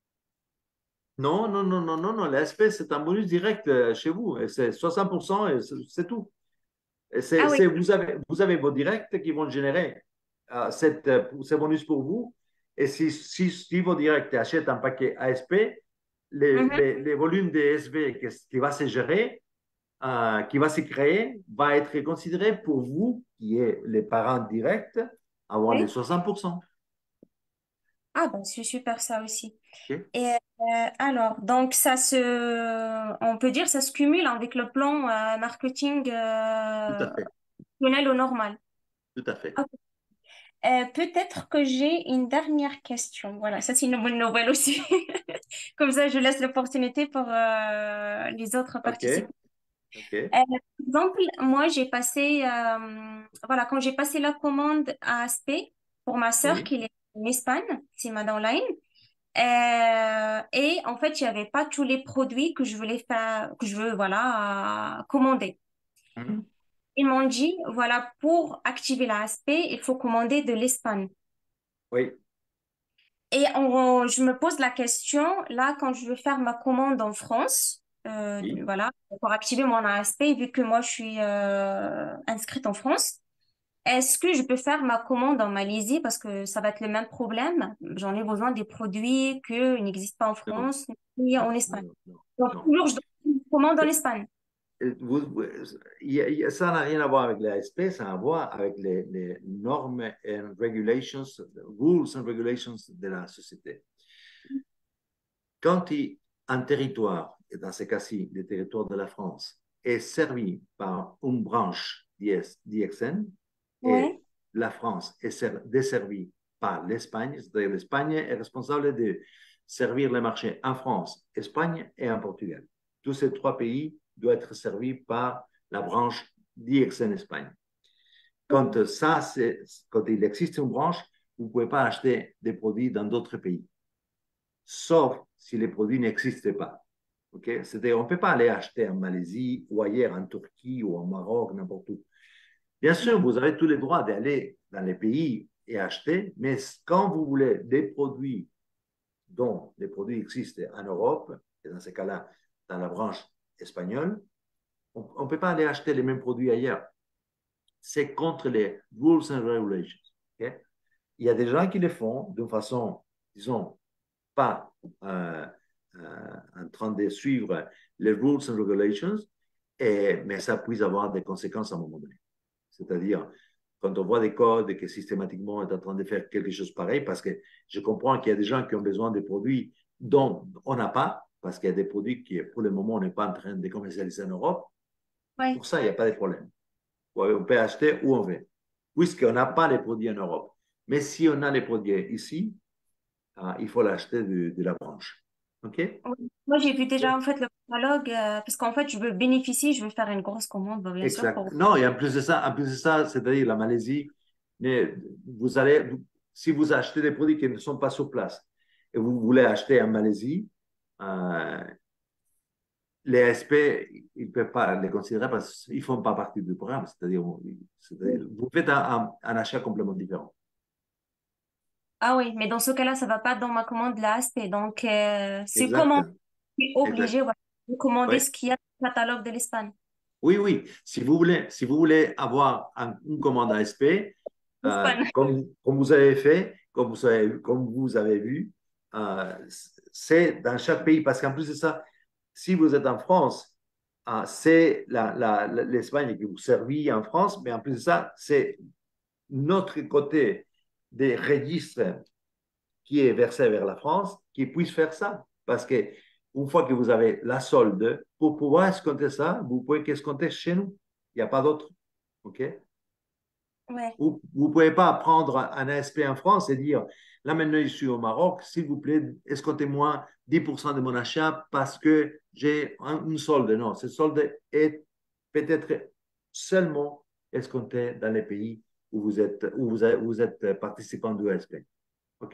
Speaker 1: Non, non, non, non, non, non. L'A S P, c'est un bonus direct euh, chez vous. Et c'est soixante pour cent et c'est c'est tout. Et c'est,
Speaker 7: Ah oui.
Speaker 1: c'est- vous avez, vous avez vos directs qui vont générer euh, cette, euh, ces bonus pour vous. Et si, si, si vos directs achètent un paquet A S P, les,
Speaker 7: Mhm.
Speaker 1: les, les volumes des S V qui, qui va se gérer, euh, qui va se créer, va être considéré pour vous, qui est les parents directs, avoir les
Speaker 7: Oui.
Speaker 1: soixante pour cent.
Speaker 7: Ah ben c'est super ça aussi.
Speaker 1: OK?
Speaker 7: Et euh, alors, donc ça se, on peut dire, ça se cumule avec le plan euh, marketing
Speaker 1: Tout à
Speaker 7: euh,
Speaker 1: fait.
Speaker 7: tunnel au normal.
Speaker 1: Tout à fait.
Speaker 7: Ok. Euh, peut-être que j'ai une dernière question. Voilà, ça c'est une bonne nouvelle aussi. Comme ça, je laisse l'opportunité pour euh, les autres
Speaker 1: OK.
Speaker 7: participants.
Speaker 1: OK.
Speaker 7: Euh, par exemple, moi j'ai passé, euh, voilà, quand j'ai passé la commande à Aspect pour ma sœur
Speaker 1: Oui.
Speaker 7: qui est en Espagne, c'est ma downline. Euh, et en fait, il n'y avait pas tous les produits que je voulais faire, que je veux, voilà, euh, commander.
Speaker 1: Mhm.
Speaker 7: Ils m'ont dit, voilà, pour activer la A S P, il faut commander de l'Espagne.
Speaker 1: Oui.
Speaker 7: Et on- je me pose la question, là, quand je veux faire ma commande en France, euh,
Speaker 1: Oui.
Speaker 7: voilà, pour activer mon A S P, vu que moi, je suis euh, inscrite en France, est-ce que je peux faire ma commande en Malaisie parce que ça va être le même problème? J'en ai besoin des produits qui n'existent pas en
Speaker 1: Non.
Speaker 7: France ni
Speaker 1: Non.
Speaker 7: en
Speaker 1: Non.
Speaker 7: Espagne.
Speaker 1: Non. Non.
Speaker 7: Donc,
Speaker 1: Non.
Speaker 7: toujours, je dois faire une commande en Espagne.
Speaker 1: Vous- vous- il y a- il y a- ça n'a rien à voir avec les A S P, ça a à voir avec les, les normes et regulations, rules and regulations de la société. Quand il, un territoire, et dans ce cas-ci, le territoire de la France, est servi par une branche d'I X N et
Speaker 7: Ouais.
Speaker 1: la France est desservie par l'Espagne, c'est-à-dire l'Espagne est responsable de servir les marchés en France, Espagne et en Portugal. Tous ces trois pays doivent être servis par la branche d'I X N Espagne. Quand, ça, quand il existe une branche, vous ne pouvez pas acheter des produits dans d'autres pays, sauf si les produits n'existent pas. Okay? C'est-à-dire, on ne peut pas aller acheter en Malaisie ou ailleurs, en Turquie ou au Maroc, n'importe où. Bien sûr, vous avez tous les droits d'aller dans les pays et acheter, mais quand vous voulez des produits dont les produits existent en Europe, et dans ce cas-là, dans la branche espagnole, on ne peut pas aller acheter les mêmes produits ailleurs. C'est contre les rules and regulations. Okay? Il y a des gens qui le font de façon, disons, pas euh, euh, en train de suivre les rules and regulations, et, mais ça peut avoir des conséquences à un moment donné. C'est-à-dire, quand on voit des codes qui systématiquement on est en train de faire quelque chose pareil, parce que je comprends qu'il y a des gens qui ont besoin de produits dont on n'a pas, parce qu'il y a des produits qui, pour le moment, on n'est pas en train de commercialiser en Europe.
Speaker 7: Ouais.
Speaker 1: Pour ça, il n'y a pas de problème. On peut acheter où on veut, puisqu'on n'a pas les produits en Europe. Mais si on a les produits ici, ah, il faut l'acheter de, de la branche. OK?
Speaker 7: Oui. Moi, j'ai vu déjà en fait le catalogue euh, parce qu'en fait, je veux bénéficier, je veux faire une grosse commande, bah, bien sûr.
Speaker 1: Exact.
Speaker 7: Pour...
Speaker 1: Non, et en plus de ça, en plus de ça, c'est-à-dire la Malaisie, mais vous allez, vous- si vous achetez des produits qui ne sont pas sur place et vous voulez acheter en Malaisie, euh, les A S P, ils ne peuvent pas les considérer parce qu'ils ne font pas partie du programme. C'est-à-dire, c'est-à-dire, vous faites un, un- un achat complètement différent.
Speaker 7: Ah oui, mais dans ce cas-là, ça va pas dans ma commande de la A S P. Donc, euh, c'est
Speaker 1: Exact.
Speaker 7: comment je suis
Speaker 1: Exact.
Speaker 7: obligée voilà, de commander
Speaker 1: Oui.
Speaker 7: ce qu'il y a dans le catalogue de l'Espagne.
Speaker 1: Oui, oui. Si vous voulez, si vous voulez avoir un- une commande A S P, euh,
Speaker 7: L'Espagne.
Speaker 1: comme, comme vous avez fait, comme vous avez, comme vous avez vu, euh, c'est dans chaque pays. Parce qu'en plus de ça, si vous êtes en France, euh, c'est la- la- la- l'Espagne qui vous servit en France, mais en plus de ça, c'est notre côté des registres qui est versé vers la France qui puisse faire ça. Parce que une fois que vous avez la solde, pour pouvoir escompter ça, vous pouvez qu'escompter chez nous. Il n'y a pas d'autre. OK?
Speaker 7: Ouais.
Speaker 1: Vous ne pouvez pas prendre un A S P en France et dire, là maintenant je suis au Maroc, s'il vous plaît, escomptez-moi dix pour cent de mon achat parce que j'ai un- une solde. Non, cette solde est peut-être seulement escomptée dans les pays où vous êtes, où vous êtes, vous êtes participant du A S P. OK?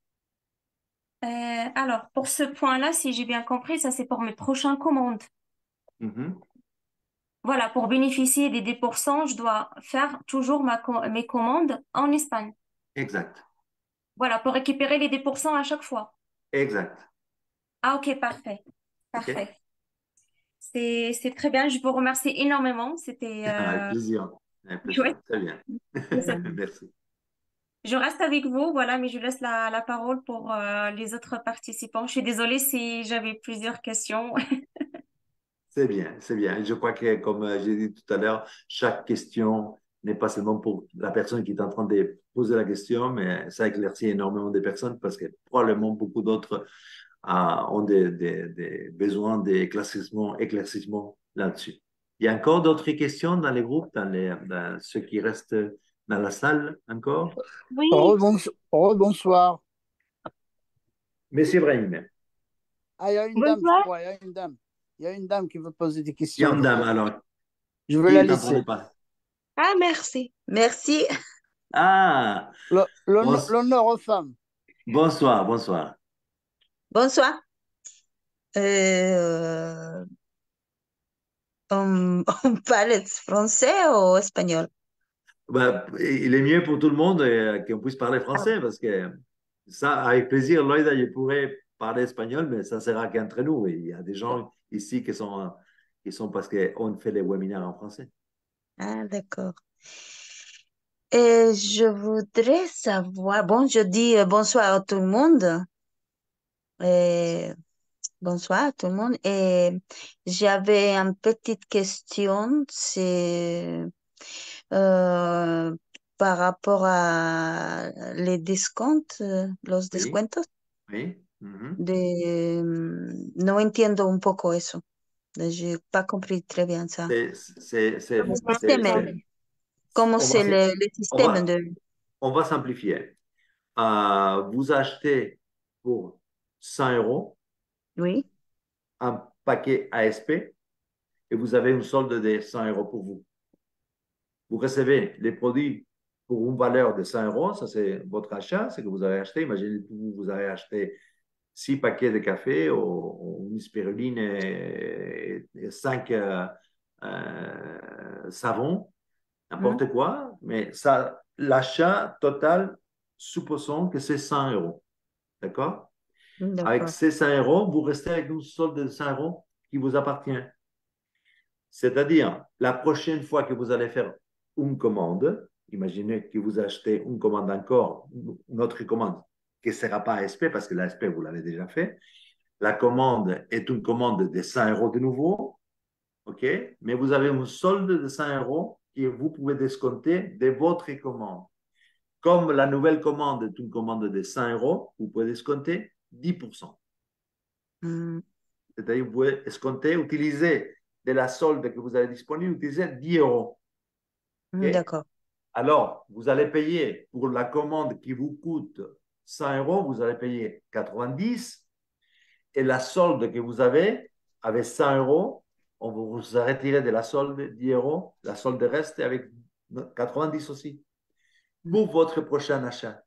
Speaker 7: Euh, alors, pour ce point-là, si j'ai bien compris, ça c'est pour mes prochaines commandes.
Speaker 1: Mhm.
Speaker 7: Voilà, pour bénéficier des dix pour cent, je dois faire toujours ma co- mes commandes en Espagne.
Speaker 1: Exact.
Speaker 7: Voilà, pour récupérer les dix pour cent à chaque fois.
Speaker 1: Exact.
Speaker 7: Ah, ok, parfait.
Speaker 1: OK?
Speaker 7: Parfait. C'est, c'est très bien. Je vous remercie énormément. C'était
Speaker 1: Avec
Speaker 7: euh,
Speaker 1: plaisir. Avec
Speaker 7: chouette.
Speaker 1: plaisir. Très bien. Merci.
Speaker 7: Je reste avec vous, voilà, mais je laisse la, la parole pour euh, les autres participants. Je suis désolée si j'avais plusieurs questions.
Speaker 1: C'est bien, c'est bien. Je crois que, comme euh, j'ai dit tout à l'heure, chaque question n'est pas seulement pour la personne qui est en train de poser la question, mais ça éclaircit énormément de personnes parce que probablement beaucoup d'autres euh, ont des, des- des besoins d'éclaircissement éclaircissement là-dessus. Il y a encore d'autres questions dans les groupes, dans, les, dans ceux qui restent dans la salle encore?
Speaker 7: Oui,
Speaker 5: Rebonsoir. Rebonsoir.
Speaker 1: Monsieur Brahim,
Speaker 5: Ah, il y a une dame, je
Speaker 2: Bonsoir.
Speaker 5: crois. Il y a une dame. Il y a une dame qui veut poser des
Speaker 1: il y a
Speaker 5: questions.
Speaker 1: une
Speaker 5: Je
Speaker 1: dame
Speaker 5: vais,
Speaker 1: alors,
Speaker 5: je vais
Speaker 1: qui
Speaker 5: la
Speaker 1: est en train de
Speaker 5: laisser.
Speaker 1: parler?
Speaker 2: Ah, merci. Merci.
Speaker 1: Ah,
Speaker 5: Le- L'honneur
Speaker 1: bon-
Speaker 5: l'honneur aux femmes.
Speaker 1: bonsoir, bonsoir.
Speaker 2: Bonsoir. Euh, on, on parle français ou espagnol?
Speaker 1: Ben, il est mieux pour tout le monde euh, qu'on puisse parler
Speaker 2: Ah,
Speaker 1: français parce que ça, avec plaisir, Loïda, je pourrais parler espagnol, mais ça sera qu'entre nous. Il y a des gens ici qui sont, qui sont parce qu'on fait les webinaires en français.
Speaker 2: ah, d'accord. Et je voudrais savoir, bon, je dis euh, bonsoir à tout le monde. Et bonsoir à tout le monde. Et j'avais une petite question, c'est euh, par rapport à les discounts, euh, los
Speaker 1: Oui,
Speaker 2: descuentos.
Speaker 1: oui. Mhm.
Speaker 2: De, mm, no entiendo un poco eso. Je n'ai pas compris très bien ça.
Speaker 1: C'est, c'est, c'est,
Speaker 2: Le
Speaker 1: c'est-
Speaker 2: système,
Speaker 1: c'est-
Speaker 2: comment
Speaker 1: on va,
Speaker 2: c'est
Speaker 1: sim-
Speaker 2: le, le
Speaker 1: on
Speaker 2: système
Speaker 1: va,
Speaker 2: de...
Speaker 1: on va simplifier. Euh, vous achetez pour cent euros
Speaker 2: Oui,
Speaker 1: un paquet A S P et vous avez une solde de cent euros pour vous. Vous recevez les produits pour une valeur de cent euros, ça c'est votre achat, c'est que vous avez acheté. Imaginez que vous, vous avez acheté six paquets de café ou, ou une spiruline et, et cinq euh, euh, savons,
Speaker 2: mm,
Speaker 1: n'importe quoi, mais ça, l'achat total, supposons que c'est cent euros. D'accord? Avec
Speaker 2: d'accord.
Speaker 1: ces cent euros, vous restez avec une solde de cent euros qui vous appartient. C'est-à-dire, la prochaine fois que vous allez faire une commande, imaginez que vous achetez une commande encore, une autre commande qui ne sera pas A S P parce que l'A S P, vous l'avez déjà fait. La commande est une commande de cent euros de nouveau, OK? Mais vous avez une solde de cent euros que vous pouvez discompter de votre commande. Comme la nouvelle commande est une commande de cent euros, vous pouvez discompter dix pour cent.
Speaker 2: Mm,
Speaker 1: C'est-à-dire, vous pouvez escompter, utiliser de la solde que vous avez disponible, utiliser dix euros.
Speaker 2: mm,
Speaker 1: OK?
Speaker 2: d'accord.
Speaker 1: Alors, vous allez payer pour la commande qui vous coûte cent euros, vous allez payer quatre-vingt-dix. Et la solde que vous avez, avec cent euros, on vous a retiré de la solde dix euros. La solde reste avec quatre-vingt-dix aussi. Pour votre prochain achat.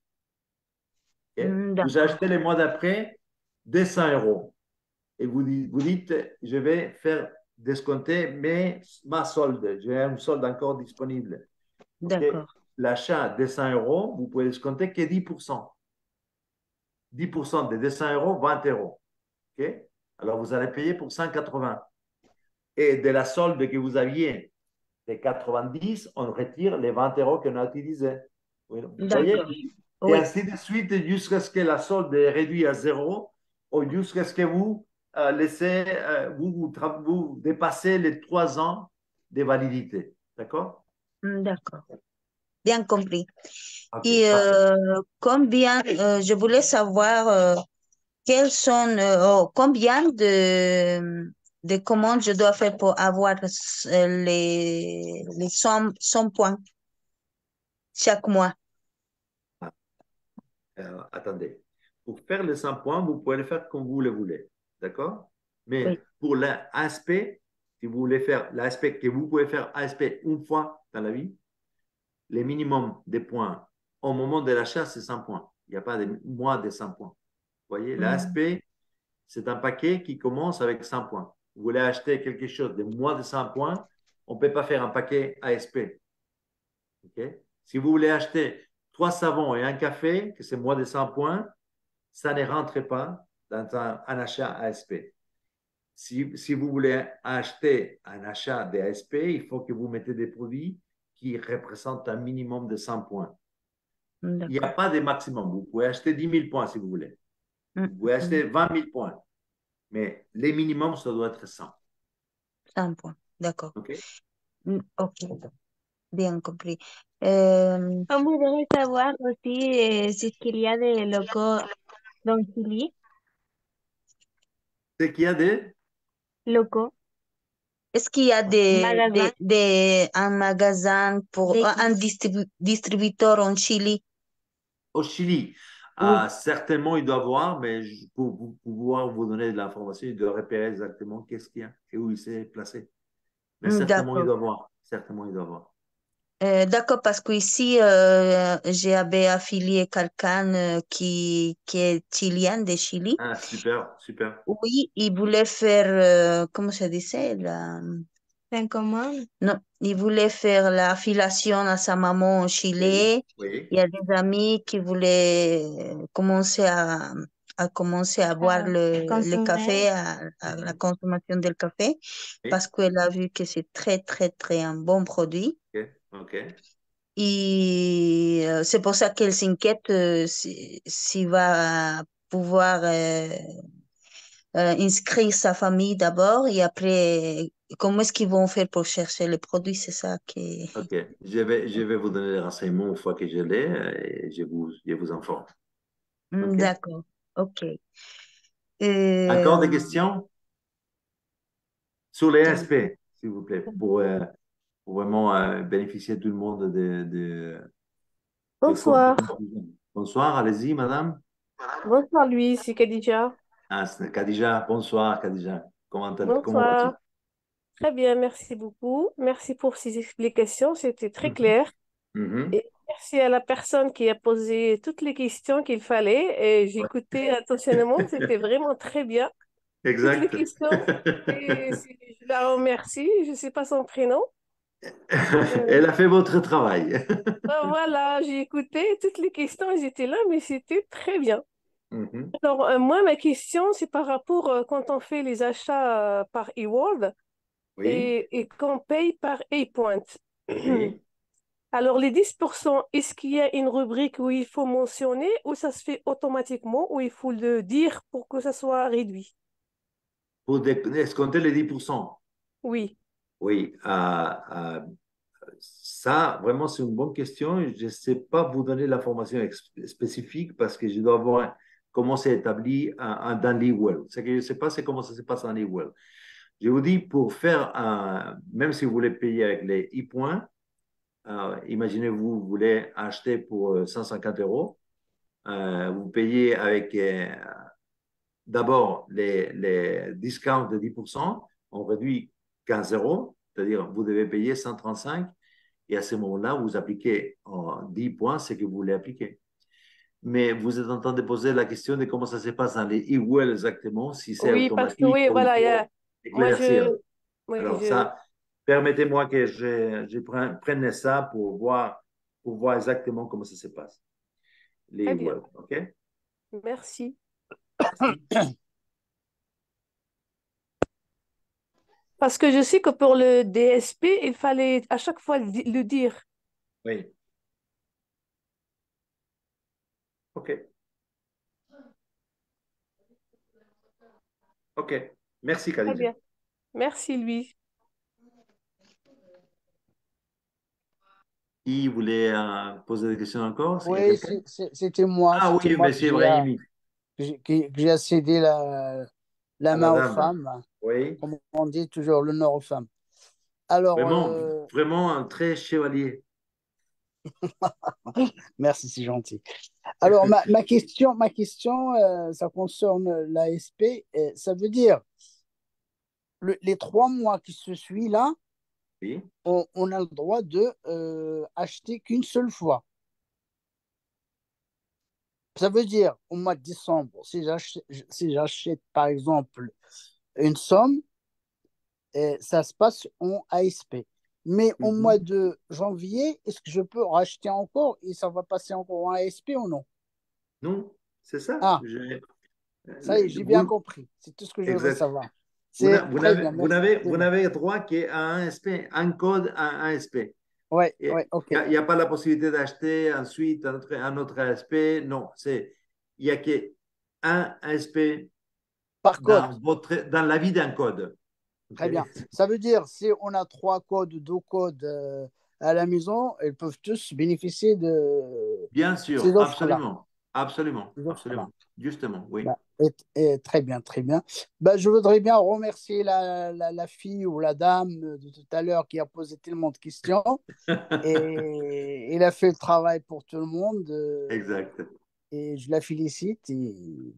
Speaker 1: Okay?
Speaker 2: Mm,
Speaker 1: Vous
Speaker 2: d'accord.
Speaker 1: achetez les mois d'après deux cents euros. Et vous, vous dites, je vais faire discompter mais ma solde. J'ai une solde encore disponible. Okay?
Speaker 2: D'accord.
Speaker 1: L'achat de cent euros, vous pouvez discompter que dix pour cent. dix pour cent de deux cents euros, vingt euros. Okay? Alors, vous allez payer pour cent quatre-vingts. Et de la solde que vous aviez de quatre-vingt-dix, on retire les vingt euros qu'on a utilisés. Vous voyez?
Speaker 2: D'accord.
Speaker 1: Et
Speaker 2: Oui,
Speaker 1: ainsi de suite jusqu'à ce que la solde est réduite à zéro ou jusqu'à ce que vous euh, laissez, euh, vous, vous, vous dépassez les trois ans de validité. D'accord?
Speaker 2: mm, d'accord. Bien compris.
Speaker 1: OK,
Speaker 2: Et
Speaker 1: parfait.
Speaker 2: euh, combien, euh, je voulais savoir euh, quels sont, euh, oh, combien de, de commandes je dois faire pour avoir euh, les, les cent, cent points chaque mois.
Speaker 1: Euh, attendez. Pour faire les cent points, vous pouvez le faire comme vous le voulez. D'accord?
Speaker 2: Oui,
Speaker 1: Mais pour l'A S P, si vous voulez faire l'A S P, que vous pouvez faire A S P une fois dans la vie, le minimum des points au moment de l'achat, c'est cent points. Il n'y a pas de moins de cent points. Vous voyez,
Speaker 2: mm,
Speaker 1: l'A S P, c'est un paquet qui commence avec cent points. Vous voulez acheter quelque chose de moins de cent points, on ne peut pas faire un paquet A S P. Okay? Si vous voulez acheter trois savons et un café, que c'est moins de cent points, ça ne rentre pas dans un, un achat A S P. Si, si, vous voulez acheter un achat de A S P, il faut que vous mettez des produits qui représentent un minimum de cent points. Il n'y a
Speaker 2: d'accord.
Speaker 1: pas de maximum. Vous pouvez acheter dix mille points si vous voulez.
Speaker 2: Mm,
Speaker 1: Vous pouvez acheter
Speaker 2: mm,
Speaker 1: vingt mille points. Mais les minimums, ça doit être cent.
Speaker 2: cent points, d'accord.
Speaker 1: OK?
Speaker 2: Mm, ok, bien compris. Euh,
Speaker 8: On voudrait savoir aussi euh, si ce qu'il y a des locaux dans Chili,
Speaker 1: C'est qu'il y a des...
Speaker 8: locaux,
Speaker 2: est-ce qu'il y a des,
Speaker 8: magasins,
Speaker 2: des, des, un magasin pour
Speaker 8: des
Speaker 2: un un
Speaker 8: qui.
Speaker 2: distribu- distributeur en Chili?
Speaker 1: Au Chili,
Speaker 2: Oui,
Speaker 1: euh, certainement, il doit avoir, mais je- pour, pour pouvoir vous donner de l'information, il doit repérer exactement qu'est-ce qu'il y a et où il s'est placé. Mais
Speaker 2: mm,
Speaker 1: certainement, il
Speaker 2: d'accord.
Speaker 1: doit voir. Certainement, il doit voir.
Speaker 2: Euh, d'accord, parce qu'ici, euh, j'avais affilié quelqu'un euh, qui, qui est chilien de Chili.
Speaker 1: Ah, super, super.
Speaker 2: Oui, il voulait faire, euh, comment ça disait, la...
Speaker 8: En commande.
Speaker 2: Non, il voulait faire l'affiliation à sa maman au
Speaker 1: Oui,
Speaker 2: Chili.
Speaker 1: oui,
Speaker 2: Il y a des amis qui voulaient euh, commencer à, à commencer à boire
Speaker 8: À
Speaker 2: le, le
Speaker 8: consommer.
Speaker 2: café, à, à la consommation del café,
Speaker 1: oui.
Speaker 2: parce qu'elle a vu que c'est très, très, très un bon produit.
Speaker 1: OK, OK.
Speaker 2: Et euh, c'est pour ça qu'elle s'inquiète euh, si- s'il va pouvoir euh, euh, inscrire sa famille d'abord et après, comment est-ce qu'ils vont faire pour chercher les produits? C'est ça qui...
Speaker 1: OK. Je vais, je vais vous donner les renseignements une fois que je l'ai euh, et je vous, je vous informe.
Speaker 2: Hmm,
Speaker 1: OK?
Speaker 2: d'accord, ok.
Speaker 1: Encore des
Speaker 2: Euh,
Speaker 1: questions sur les A S P, s'il vous plaît, pour, euh, pour vraiment euh, bénéficier tout le monde de, de, de, co- de
Speaker 3: Bonsoir.
Speaker 1: conclusions. Bonsoir, allez-y, madame.
Speaker 3: Bonsoir, Louis, c'est Khadija.
Speaker 1: Ah, c'est Khadija, bonsoir, Khadija. Comment, t'as- comment vas-tu?
Speaker 3: Bonsoir. Très bien, merci beaucoup. Merci pour ces explications, c'était très
Speaker 1: Mhm.
Speaker 3: clair.
Speaker 1: Mhm.
Speaker 3: Et merci à la personne qui a posé toutes les questions qu'il fallait. Et j'ai écouté attentionnément, c'était vraiment très bien. Toutes les
Speaker 1: Exact.
Speaker 3: questions. Et c'est- je la remercie. Je ne sais pas son prénom. Euh,
Speaker 1: Elle a fait votre travail.
Speaker 3: ben voilà, j'ai écouté toutes les questions, elles étaient là, mais c'était très bien.
Speaker 1: Mhm.
Speaker 3: Alors, euh, moi, ma question, c'est par rapport euh, quand on fait les achats euh, par eWorld
Speaker 1: Oui,
Speaker 3: et, et qu'on paye par ePoint.
Speaker 1: oui.
Speaker 3: Alors, les dix pour cent, est-ce qu'il y a une rubrique où il faut mentionner ou ça se fait automatiquement ou il faut le dire pour que ça soit réduit?
Speaker 1: Pour dé- escompter les dix pour cent.
Speaker 3: Oui,
Speaker 1: Oui, euh, euh, ça, vraiment, c'est une bonne question. Je ne sais pas vous donner l'information ex- spécifique parce que je dois voir comment c'est établi euh, dans l'e-well. Ce que je ne sais pas, c'est comment ça se passe dans l'e-well. Je vous dis, pour faire, un, même si vous voulez payer avec les e-points, euh, imaginez-vous, vous voulez acheter pour euh, cent cinquante euros, euh, vous payez avec euh, d'abord les, les discounts de dix pour cent, on réduit quinze euros, c'est-à-dire vous devez payer cent trente-cinq et à ce moment-là, vous appliquez en dix points ce que vous voulez appliquer. Mais vous êtes en train de poser la question de comment ça se passe dans les e-well exactement, si c'est
Speaker 3: oui, parce que
Speaker 1: automatique
Speaker 3: oui,
Speaker 1: ou il
Speaker 3: voilà, il y
Speaker 1: faut
Speaker 3: a- moi
Speaker 1: éclaircir.
Speaker 3: je, oui,
Speaker 1: Alors
Speaker 3: je,
Speaker 1: ça, permettez-moi que je, je prenne, prenne ça pour voir, pour voir exactement comment ça se passe. Les
Speaker 3: très bien,
Speaker 1: e-well, OK?
Speaker 3: merci.
Speaker 1: Merci.
Speaker 3: Parce que je sais que pour le D S P, il fallait à chaque fois le di- le dire.
Speaker 1: Oui, OK. OK. Merci,
Speaker 3: Très
Speaker 1: Khadija.
Speaker 3: bien. Merci, lui.
Speaker 1: Qui voulait euh, poser des questions encore? Il y a
Speaker 5: Oui,
Speaker 1: quelqu'un?
Speaker 5: c'est- c'est- c'était moi,
Speaker 1: Ah
Speaker 5: c'était
Speaker 1: oui,
Speaker 5: moi que
Speaker 1: monsieur
Speaker 5: j'ai euh,
Speaker 1: Brahimi.
Speaker 5: que j'ai que- que j'ai cédé la, la
Speaker 1: À la
Speaker 5: main aux
Speaker 1: dame.
Speaker 5: femmes,
Speaker 1: Oui.
Speaker 5: comme on dit toujours, l'honneur aux femmes. Alors,
Speaker 1: Vraiment,
Speaker 5: euh,
Speaker 1: vraiment un très chevalier.
Speaker 5: merci, c'est gentil. Alors, ma, ma question, ma question euh, ça concerne l'A S P. euh, Ça veut dire, le- les trois mois qui se suivent là,
Speaker 1: Oui.
Speaker 5: on, on a le droit de euh, acheter qu'une seule fois. Ça veut dire, au mois de décembre, si j'achète, si j'achète par exemple une somme, euh, ça se passe en A S P. Mais au mois
Speaker 1: Mhm.
Speaker 5: de janvier, est-ce que je peux racheter encore et ça va passer encore en A S P ou non?
Speaker 1: Non, c'est ça.
Speaker 5: Ah,
Speaker 1: Je-
Speaker 5: ça y est,
Speaker 1: le-
Speaker 5: j'ai bien
Speaker 1: vous,
Speaker 5: compris. C'est tout ce que je voudrais
Speaker 1: exact.
Speaker 5: savoir.
Speaker 1: Vous n'a-
Speaker 5: C'est
Speaker 1: vous
Speaker 5: très
Speaker 1: n'avez
Speaker 5: bien,
Speaker 1: vous
Speaker 5: merci.
Speaker 1: n'avez-
Speaker 5: C'est
Speaker 1: vous
Speaker 5: bon.
Speaker 1: n'avez droit qu'à un S P, un code à un S P.
Speaker 5: Ouais,
Speaker 1: Il
Speaker 5: ouais, ok.
Speaker 1: n'y a, il y a pas la possibilité d'acheter ensuite un autre, un autre A S P. Non, c'est, il n'y a qu'un A S P
Speaker 5: Par code,
Speaker 1: dans, votre, dans la vie d'un code. OK?
Speaker 5: très bien. Ça veut dire, si on a trois codes, deux codes euh, à la maison, ils peuvent tous bénéficier de
Speaker 1: Bien
Speaker 5: ces
Speaker 1: sûr,
Speaker 5: offres-là.
Speaker 1: absolument. Absolument,
Speaker 5: Ces offres-là.
Speaker 1: absolument. Justement, oui.
Speaker 5: Bah, et- et très bien, très bien. Bah, je voudrais bien remercier la, la, la fille ou la dame de tout à l'heure qui a posé tellement de questions. Et il a fait le travail pour tout le monde. euh,
Speaker 1: Exact.
Speaker 5: Et je la félicite. Et,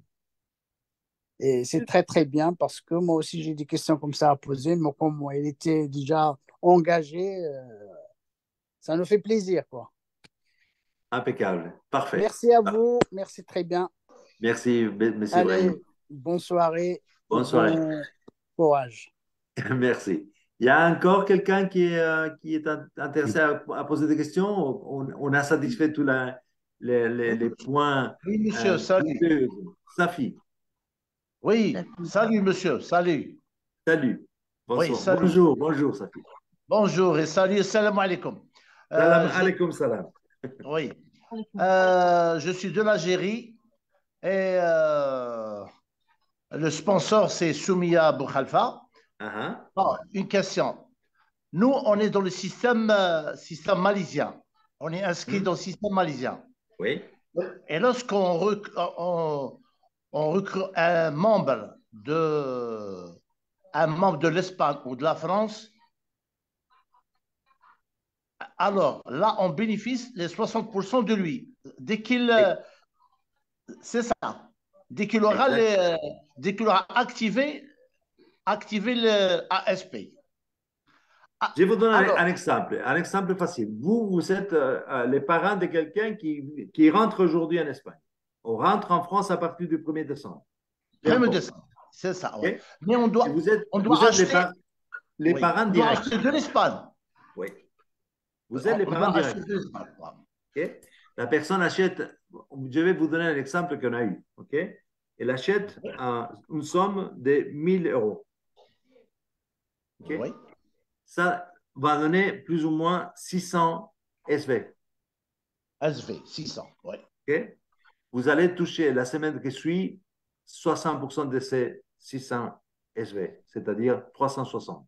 Speaker 5: et c'est très, très bien parce que moi aussi, j'ai des questions comme ça à poser. Mais comme moi, il était déjà engagé, euh, ça nous fait plaisir, quoi.
Speaker 1: Impeccable. Parfait.
Speaker 5: Merci à
Speaker 1: Ah,
Speaker 5: vous. Merci très bien.
Speaker 1: merci, M. Ibrahim.
Speaker 5: Allez, bonne soirée et
Speaker 1: Bonne soirée.
Speaker 5: bon courage.
Speaker 1: Merci. Il y a encore quelqu'un qui est, euh, qui est in- intéressé à, à poser des questions? On, on a satisfait tous la- les, les- les points
Speaker 9: Oui, monsieur,
Speaker 1: euh,
Speaker 9: salut.
Speaker 1: coûteux. Safi,
Speaker 9: Oui, salut, monsieur, salut.
Speaker 1: salut.
Speaker 9: Oui,
Speaker 1: Bonsoir.
Speaker 9: salut.
Speaker 1: Bonjour, bonjour, Safi.
Speaker 9: Bonjour et salut, salam alaikum.
Speaker 1: Salam
Speaker 9: Euh, je,
Speaker 1: alaikum salam.
Speaker 9: oui, Euh, je suis de l'Algérie et euh, le sponsor, c'est Soumia Boukhalfa.
Speaker 1: Ah,
Speaker 9: Bon, une question. Nous, on est dans le système, euh, système malaisien. On est
Speaker 1: ah.
Speaker 9: inscrit
Speaker 1: Hmm.
Speaker 9: dans le système malaisien.
Speaker 1: Oui,
Speaker 9: Et lorsqu'on rec- on, on recrute un membre de, un membre de l'Espagne ou de la France, alors là, on bénéficie les soixante pour cent de lui. Dès qu'il, euh, c'est ça, dès qu'il aura, les, euh, dès qu'il aura activé, activé le A S P. Ah,
Speaker 1: Je vais vous donner
Speaker 9: alors,
Speaker 1: un exemple, un exemple facile. Vous, vous êtes euh, les parents de quelqu'un qui, qui rentre aujourd'hui en Espagne. On rentre en France à partir du premier décembre.
Speaker 9: premier décembre, c'est ça, oui.
Speaker 1: Okay.
Speaker 9: Mais on doit,
Speaker 1: Et vous êtes,
Speaker 9: on doit
Speaker 1: vous êtes
Speaker 9: acheter,
Speaker 1: les, par, les
Speaker 9: oui,
Speaker 1: parents
Speaker 9: on doit
Speaker 1: directs.
Speaker 9: acheter de l'Espagne.
Speaker 1: Oui. Vous êtes
Speaker 9: On,
Speaker 1: les
Speaker 9: on
Speaker 1: parents
Speaker 9: doit
Speaker 1: directs.
Speaker 9: acheter de l'Espagne.
Speaker 1: Okay. La personne achète, je vais vous donner un exemple qu'on a eu. Okay. Elle achète euh, une somme de mille euros. Okay.
Speaker 9: Oui.
Speaker 1: Ça va donner plus ou moins six cents S V.
Speaker 9: S V, six cents, oui.
Speaker 1: Okay. Vous allez toucher la semaine qui suit soixante pour cent de ces six cents S V, c'est-à-dire trois cent soixante.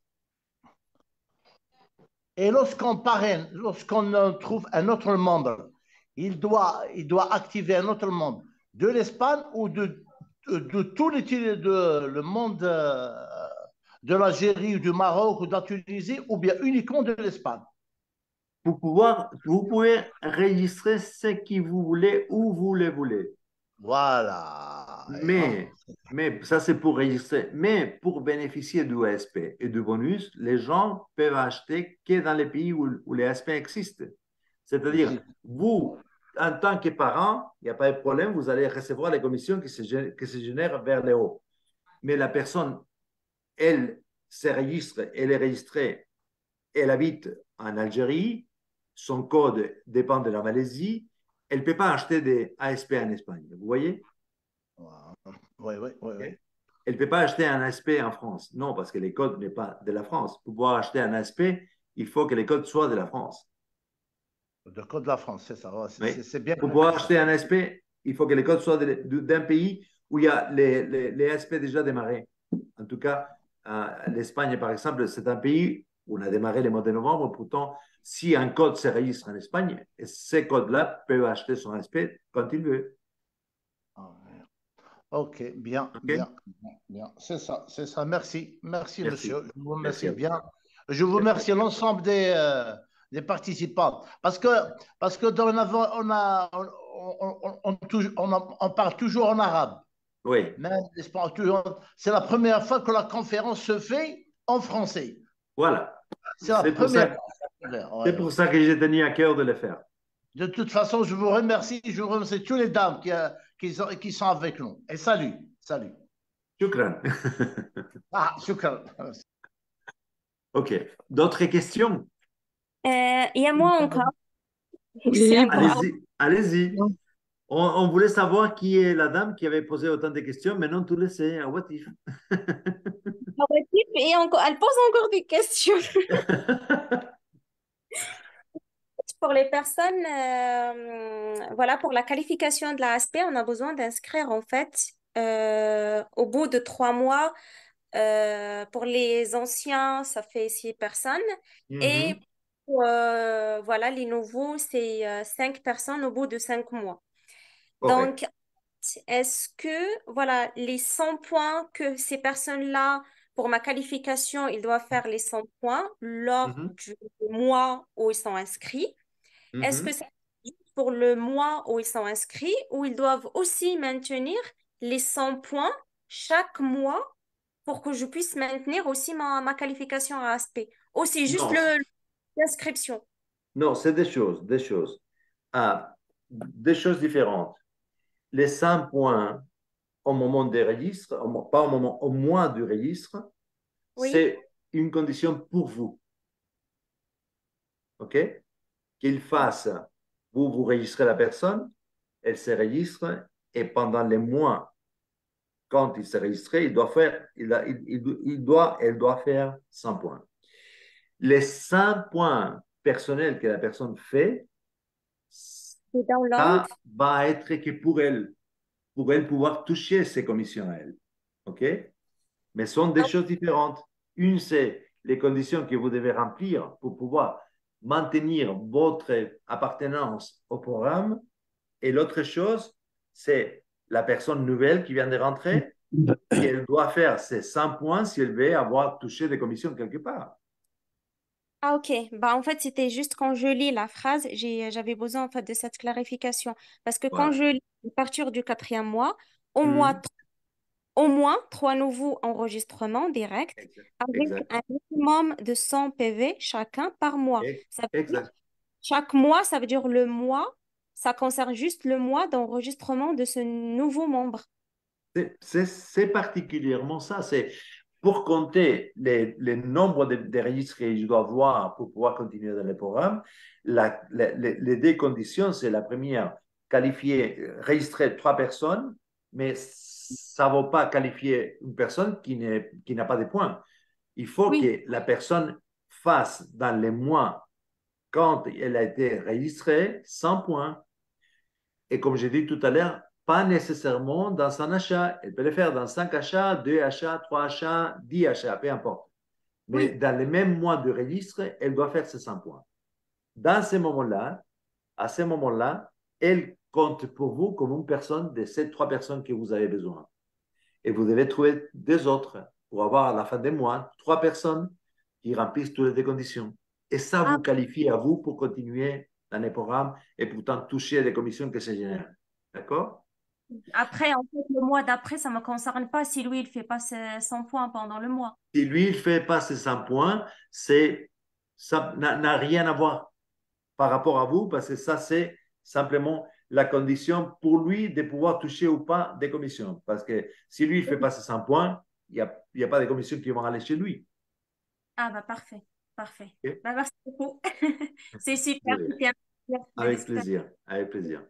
Speaker 9: Et lorsqu'on parraine, lorsqu'on trouve un autre membre, il doit, il doit activer un autre membre de l'Espagne ou de, de, de tout les, de, le monde de l'Algérie ou du Maroc ou de la Tunisie ou bien uniquement de l'Espagne.
Speaker 1: Pour pouvoir, vous pouvez enregistrer ce que vous voulez, où vous le voulez.
Speaker 9: Voilà.
Speaker 1: Mais, mais ça, c'est pour enregistrer. Mais pour bénéficier du A S P et du bonus, les gens peuvent acheter que dans les pays où, où les A S P existent. C'est-à-dire, vous, en tant que parent, il n'y a pas de problème, vous allez recevoir les commissions qui se, qui se génèrent vers le haut. Mais la personne, elle se registre, elle est registrée, elle habite en Algérie, son code dépend de la Malaisie, elle ne peut pas acheter des A S P en Espagne. Vous voyez?
Speaker 9: Oui, oui, oui. oui.
Speaker 1: Elle ne peut pas acheter un A S P en France. Non, parce que les codes n'est pas de la France. Pour pouvoir acheter un A S P, il faut que les codes soient de la France.
Speaker 9: Le code de la France, c'est ça. C'est
Speaker 1: oui.
Speaker 9: bien.
Speaker 1: Pour pouvoir acheter un A S P, il faut que les codes soient d'un pays où il y a les, les, les A S P déjà démarrés. En tout cas, euh, l'Espagne, par exemple, c'est un pays où on a démarré le mois de novembre. Pourtant, si un code se registre en Espagne, ces codes-là peuvent acheter son A S P quand il veut.
Speaker 9: Ok, bien,
Speaker 1: okay.
Speaker 9: bien, bien, bien. C'est ça, c'est ça. Merci, merci,
Speaker 1: merci.
Speaker 9: monsieur. Je vous remercie
Speaker 1: merci
Speaker 9: bien. Je vous remercie l'ensemble des, euh, des participants. Parce que, parce que dorénavant, on, a, on, on, on, on, on parle toujours en arabe.
Speaker 1: Oui.
Speaker 9: C'est la première fois que la conférence se fait en français.
Speaker 1: Voilà.
Speaker 9: C'est la première fois.
Speaker 1: C'est pour ça que j'ai tenu à cœur de le faire.
Speaker 9: De toute façon, je vous remercie. Je vous remercie toutes les dames qui, qui, sont, qui sont avec nous. Et salut. Salut.
Speaker 1: Shukran.
Speaker 9: Ah, shukran.
Speaker 1: OK. D'autres questions?
Speaker 7: Il euh, y a moi encore.
Speaker 1: Allez-y. Allez-y. On, on voulait savoir qui est la dame qui avait posé autant de questions. Maintenant, tout le sait. À Watif.
Speaker 7: Et encore, elle pose encore des questions. Pour les personnes, euh, voilà, pour la qualification de la A S P, on a besoin d'inscrire en fait euh, au bout de trois mois. Euh, pour les anciens, ça fait six personnes. Mm-hmm. Et pour, euh, voilà, les nouveaux, c'est euh, cinq personnes au bout de cinq mois. Okay. Donc, est-ce que voilà, les cent points que ces personnes-là, pour ma qualification, ils doivent faire les cent points lors mm-hmm. du mois où ils sont inscrits? Mm-hmm. Est-ce que c'est pour le mois où ils sont inscrits ou ils doivent aussi maintenir les cent points chaque mois pour que je puisse maintenir aussi ma, ma qualification à A S P? Ou c'est juste l'inscription?
Speaker 1: Non, c'est des choses, des choses. Ah, des choses différentes. Les cent points au moment des registres, pas au moment, au mois du registre, oui. C'est une condition pour vous. OK? Qu'il fasse, vous, vous registrez la personne, elle se registre, et pendant les mois, quand il s'est registré, il doit faire, il, a, il, il, il doit, elle doit faire cent points. Les cent points personnels que la personne fait, ça va être que pour elle, pour elle pouvoir toucher ses commissions à elle. OK? Mais ce sont des choses différentes. Une, c'est les conditions que vous devez remplir pour pouvoir maintenir votre appartenance au programme. Et l'autre chose, c'est la personne nouvelle qui vient de rentrer, et elle doit faire ses cent points si elle veut avoir touché des commissions quelque part.
Speaker 7: Ah, ok. Bah, en fait, c'était juste quand je lis la phrase, j'ai, j'avais besoin en fait de cette clarification. Parce que quand
Speaker 1: Voilà.
Speaker 7: je lis à partir du quatrième mois, au moins,
Speaker 1: Mhm.
Speaker 7: au moins trois nouveaux enregistrements directs
Speaker 1: Exact.
Speaker 7: avec
Speaker 1: Exact.
Speaker 7: un minimum de cent P V chacun par mois.
Speaker 1: Ex-
Speaker 7: Ça veut dire
Speaker 1: Exact.
Speaker 7: chaque mois, ça veut dire le mois, ça concerne juste le mois d'enregistrement de ce nouveau membre.
Speaker 1: C'est- C'est c'est particulièrement ça. C'est pour compter les, les nombres de, de registres que je dois avoir pour pouvoir continuer dans le programme. La- la- les, les deux conditions, c'est la première, qualifier, registrer trois personnes, mais ça ne vaut pas qualifier une personne qui n'est- qui n'a pas de points. Il faut
Speaker 7: Oui,
Speaker 1: que la personne fasse dans les mois, quand elle a été registrée, cent points. Et comme j'ai dit tout à l'heure, pas nécessairement dans un achat. Elle peut le faire dans cinq achats, deux achats, trois achats, dix achats, peu importe. Mais
Speaker 7: oui.
Speaker 1: dans les mêmes mois de registre, elle doit faire ses cent points. Dans ces moments-là, à ce moment-là, elle compte pour vous comme une personne de ces trois personnes que vous avez besoin. Et vous devez trouver deux autres pour avoir à la fin des mois trois personnes qui remplissent toutes les conditions. Et ça
Speaker 7: Ah,
Speaker 1: vous qualifie à vous pour continuer dans les programmes et pourtant toucher les commissions que ça génère. D'accord?
Speaker 7: après, en fait, le mois d'après, ça ne me concerne pas si lui, il fait pas ses cent points pendant le mois.
Speaker 1: Si lui, il ne fait pas ses cent points, c'est, ça n'a n'a rien à voir par rapport à vous, parce que ça, c'est simplement la condition pour lui de pouvoir toucher ou pas des commissions. Parce que si lui, il ne fait pas ses cent points, il n'y a, il y a pas de commissions qui vont aller chez lui.
Speaker 7: Ah, bah parfait, parfait.
Speaker 1: Ok?
Speaker 7: Bah, merci beaucoup. C'est super,
Speaker 1: Oui.
Speaker 7: c'était un plaisir de
Speaker 1: Avec
Speaker 7: discuter.
Speaker 1: plaisir, avec plaisir.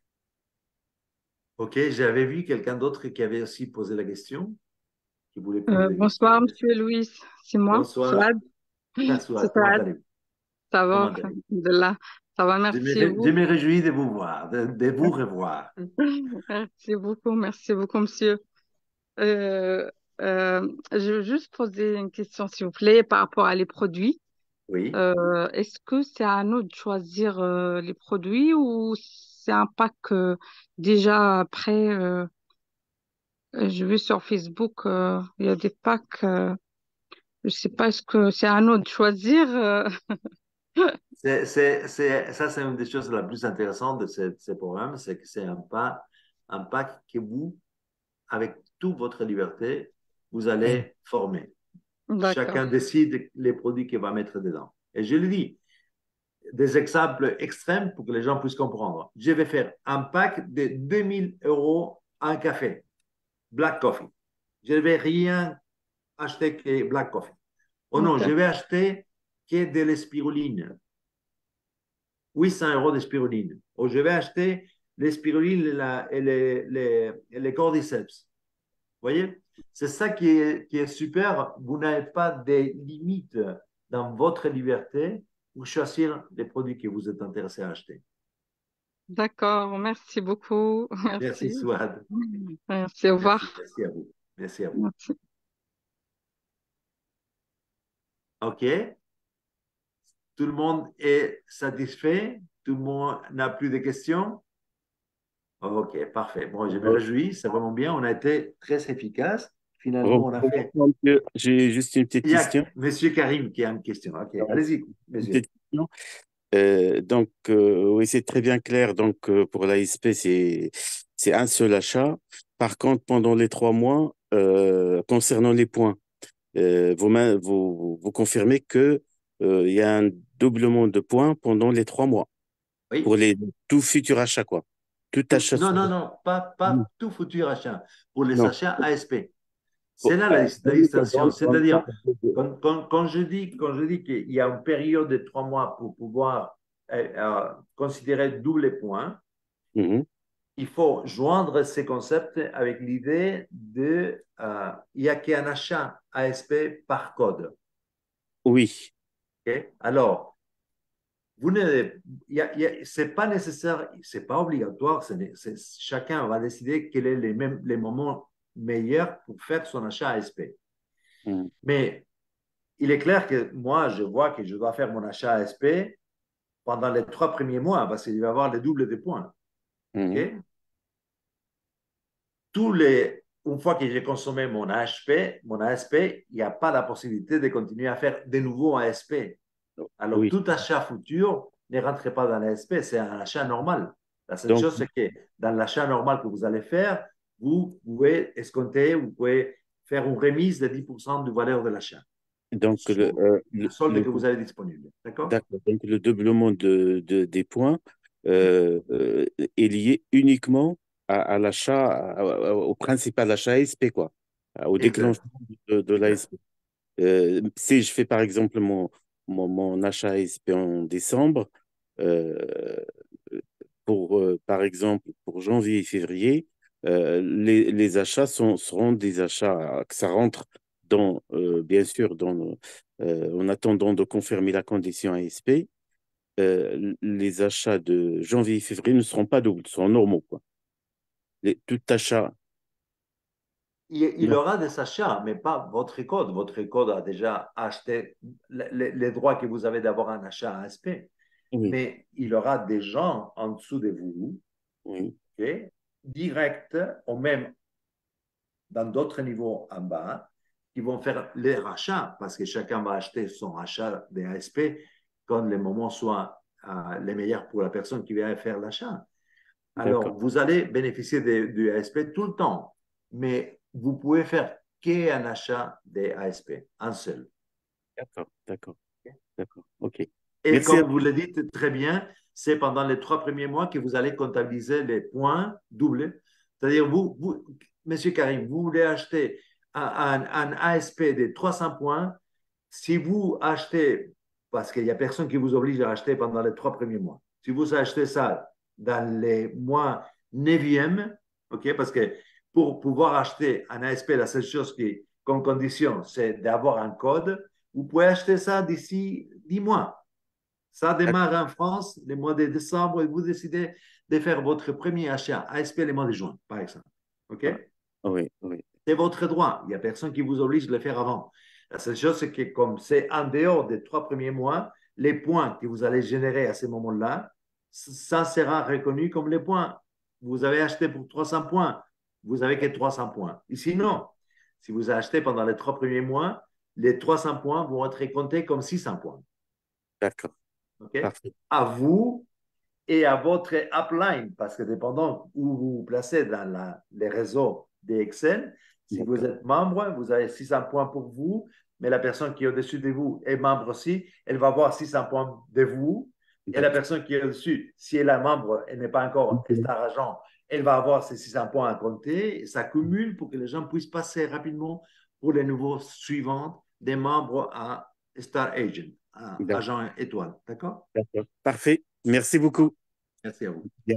Speaker 1: Ok, j'avais vu quelqu'un d'autre qui avait aussi posé la question, qui voulait poser
Speaker 10: Euh,
Speaker 1: des questions.
Speaker 10: bonsoir, Monsieur Louis. C'est moi, Souad.
Speaker 1: Bonsoir,
Speaker 10: C'est
Speaker 1: François, comment
Speaker 10: Souad.
Speaker 1: allez-vous?
Speaker 10: Ça va,
Speaker 1: Comment allez-vous?
Speaker 10: Alhamdulillah. Ça va,
Speaker 1: Je me,
Speaker 10: merci et
Speaker 1: ré- je
Speaker 10: vous.
Speaker 1: me réjouis de vous voir, de, de vous revoir.
Speaker 10: Merci beaucoup, merci beaucoup, monsieur. Euh, euh, je veux juste poser une question, s'il vous plaît, par rapport à les produits.
Speaker 1: Oui.
Speaker 10: Euh, est-ce que c'est à nous de choisir euh, les produits ou c'est un pack euh, déjà prêt? Euh, euh, je vu sur Facebook, euh, il y a des packs. Euh, je sais pas, est-ce que c'est à nous de choisir? euh,
Speaker 1: C'est, c'est, c'est, ça, c'est une des choses la plus intéressantes de ce, ce programme, c'est que c'est un, pas, un pack que vous, avec toute votre liberté, vous allez former.
Speaker 10: D'accord.
Speaker 1: Chacun décide les produits qu'il va mettre dedans. Et je le dis, des exemples extrêmes pour que les gens puissent comprendre. Je vais faire un pack de deux mille euros un café, black coffee. Je ne vais rien acheter que black coffee. Oh non,
Speaker 10: Ok.
Speaker 1: je vais acheter que de l'espiruline, huit cents euros de spiruline. Ou je vais acheter les spiruline et, la, et les, les, les cordyceps. Vous voyez? C'est ça qui est, qui est super. Vous n'avez pas de limites dans votre liberté pour choisir les produits que vous êtes intéressé à acheter.
Speaker 10: D'accord, merci beaucoup.
Speaker 1: Merci,
Speaker 10: Merci.
Speaker 1: Souad.
Speaker 10: Merci, au
Speaker 1: Merci,
Speaker 10: revoir.
Speaker 1: merci à vous. Merci à vous.
Speaker 10: Merci.
Speaker 1: OK? Tout le monde est satisfait? Tout le monde n'a plus de questions? OK, parfait. Bon, je me réjouis, c'est vraiment bien. On a été très efficace. Finalement, on a fait.
Speaker 6: Monsieur, j'ai juste une petite
Speaker 1: Il y a
Speaker 6: question.
Speaker 1: M. Karim qui a une question. OK, allez-y,
Speaker 6: Une
Speaker 1: monsieur.
Speaker 6: petite question. Euh, donc, euh, oui, c'est très bien clair. Donc, euh, pour l'A S P, c'est c'est un seul achat. Par contre, pendant les trois mois, euh, concernant les points, euh, vous, ma- vous, vous confirmez que euh, il y a un doublement de points pendant les trois mois pour
Speaker 1: Oui.
Speaker 6: les tout futurs achats, quoi. Tout
Speaker 1: Tout-
Speaker 6: achat.
Speaker 1: non, non, non, pas,
Speaker 6: Non.
Speaker 1: pas tout futur achat. Pour les
Speaker 6: Non.
Speaker 1: achats A S P.
Speaker 6: Pour-
Speaker 1: C'est là
Speaker 6: euh,
Speaker 1: la, la
Speaker 6: dans
Speaker 1: distinction.
Speaker 6: le- dans le
Speaker 1: C'est-à-dire,
Speaker 6: cadre de-
Speaker 1: quand, quand, quand je dis, quand je dis qu'il y a une période de trois mois pour pouvoir euh, euh, considérer double points,
Speaker 6: Mhm.
Speaker 1: il faut joindre ces concepts avec l'idée de euh, il n'y a qu'un achat A S P par code.
Speaker 6: Oui.
Speaker 1: Okay? Alors, vous ne, y a, y a, c'est pas nécessaire, c'est pas obligatoire. C'est, c'est, chacun va décider quels sont les, mêmes, les moments meilleurs pour faire son achat A S P.
Speaker 6: Mhm.
Speaker 1: Mais il est clair que moi, je vois que je dois faire mon achat A S P pendant les trois premiers mois parce qu'il va y avoir le double de points.
Speaker 6: Mhm.
Speaker 1: Okay? tous les, une fois que j'ai consommé mon A H P, mon A S P, il n'y a pas la possibilité de continuer à faire de nouveaux A S P. Alors,
Speaker 6: Oui.
Speaker 1: tout achat futur ne rentre pas dans l'A S P, c'est un achat normal. La seule
Speaker 6: Donc,
Speaker 1: chose, c'est que dans l'achat normal que vous allez faire, vous pouvez escompter, vous pouvez faire une remise de dix pour cent de valeur de l'achat
Speaker 6: donc
Speaker 1: sur
Speaker 6: le, euh,
Speaker 1: la
Speaker 6: le,
Speaker 1: solde
Speaker 6: le-
Speaker 1: que vous avez disponible. D'accord?
Speaker 6: d'accord. Donc, le doublement de, de- des points euh, euh, est lié uniquement à, à l'achat, à- à- au principal achat A S P, quoi, au
Speaker 1: Exact.
Speaker 6: déclenchement de, de
Speaker 1: Exact.
Speaker 6: l'A S P. Euh, si je fais par exemple mon, mon, mon achat A S P en décembre, euh, pour, euh, par exemple, pour janvier et février, euh, les, les achats sont, seront des achats euh, que ça rentre dans, euh, bien sûr, dans, le- euh, en attendant de confirmer la condition A S P. Euh, les achats de janvier et février ne seront pas doubles, seront normaux, quoi. Les, tout achat.
Speaker 1: Il, il
Speaker 6: Non,
Speaker 1: aura des achats, mais pas votre code. Votre code a déjà acheté les, les droits que vous avez d'avoir un achat A S P.
Speaker 6: oui,
Speaker 1: Mais il aura des gens en dessous de vous,
Speaker 6: oui,
Speaker 1: okay, direct, ou même dans d'autres niveaux en bas, qui vont faire les rachats, parce que chacun va acheter son achat des A S P quand les moments soient euh, les meilleurs pour la personne qui vient faire l'achat. Alors,
Speaker 6: d'accord,
Speaker 1: vous allez bénéficier de- du A S P tout le temps, mais vous pouvez faire qu'un achat des A S P, un seul.
Speaker 6: d'accord, d'accord, d'accord, ok.
Speaker 1: Et
Speaker 6: Merci à
Speaker 1: comme vous le dites très bien, c'est pendant les trois premiers mois que vous allez comptabiliser les points doublés. C'est-à-dire, vous, vous, Monsieur Karim, vous voulez acheter un, un, un A S P de trois cents points. Si vous achetez, parce qu'il n'y a personne qui vous oblige à acheter pendant les trois premiers mois, si vous achetez ça dans les mois neuvième, ok, parce que pour pouvoir acheter un A S P, la seule chose qui, comme condition, c'est d'avoir un code. Vous pouvez acheter ça d'ici dix mois. Ça démarre en France le mois de décembre et vous décidez de faire votre premier achat A S P le mois de juin, par exemple. OK?
Speaker 6: Ah, oui, oui,
Speaker 1: C'est votre droit. Il n'y a personne qui vous oblige de le faire avant. La seule chose, c'est que comme c'est en dehors des trois premiers mois, les points que vous allez générer à ce moment-là, ça sera reconnu comme les points. Vous avez acheté pour trois cents points, vous n'avez que trois cents points. Ici, non. Si vous achetez pendant les trois premiers mois, les trois cents points vont être comptés comme six cents points.
Speaker 6: d'accord,
Speaker 1: OK?
Speaker 6: parfait.
Speaker 1: À vous et à votre upline, parce que dépendant où vous vous placez dans la, les réseaux d'Excel, si vous
Speaker 6: D'accord,
Speaker 1: êtes membre, vous avez six cents points pour vous, mais la personne qui est au-dessus de vous est membre aussi, elle va avoir six cents points de vous. Et la
Speaker 6: d'accord.
Speaker 1: personne qui est au-dessus, si elle est membre, elle n'est pas encore
Speaker 6: Ok.
Speaker 1: star agent, elle va avoir ses six cents points à compter. Et ça cumule pour que les gens puissent passer rapidement pour les nouveaux suivants des membres à star agent, à
Speaker 6: D'accord,
Speaker 1: agent étoile. D'accord?
Speaker 6: d'accord. Parfait. Merci beaucoup.
Speaker 1: Merci à vous.
Speaker 6: Bien.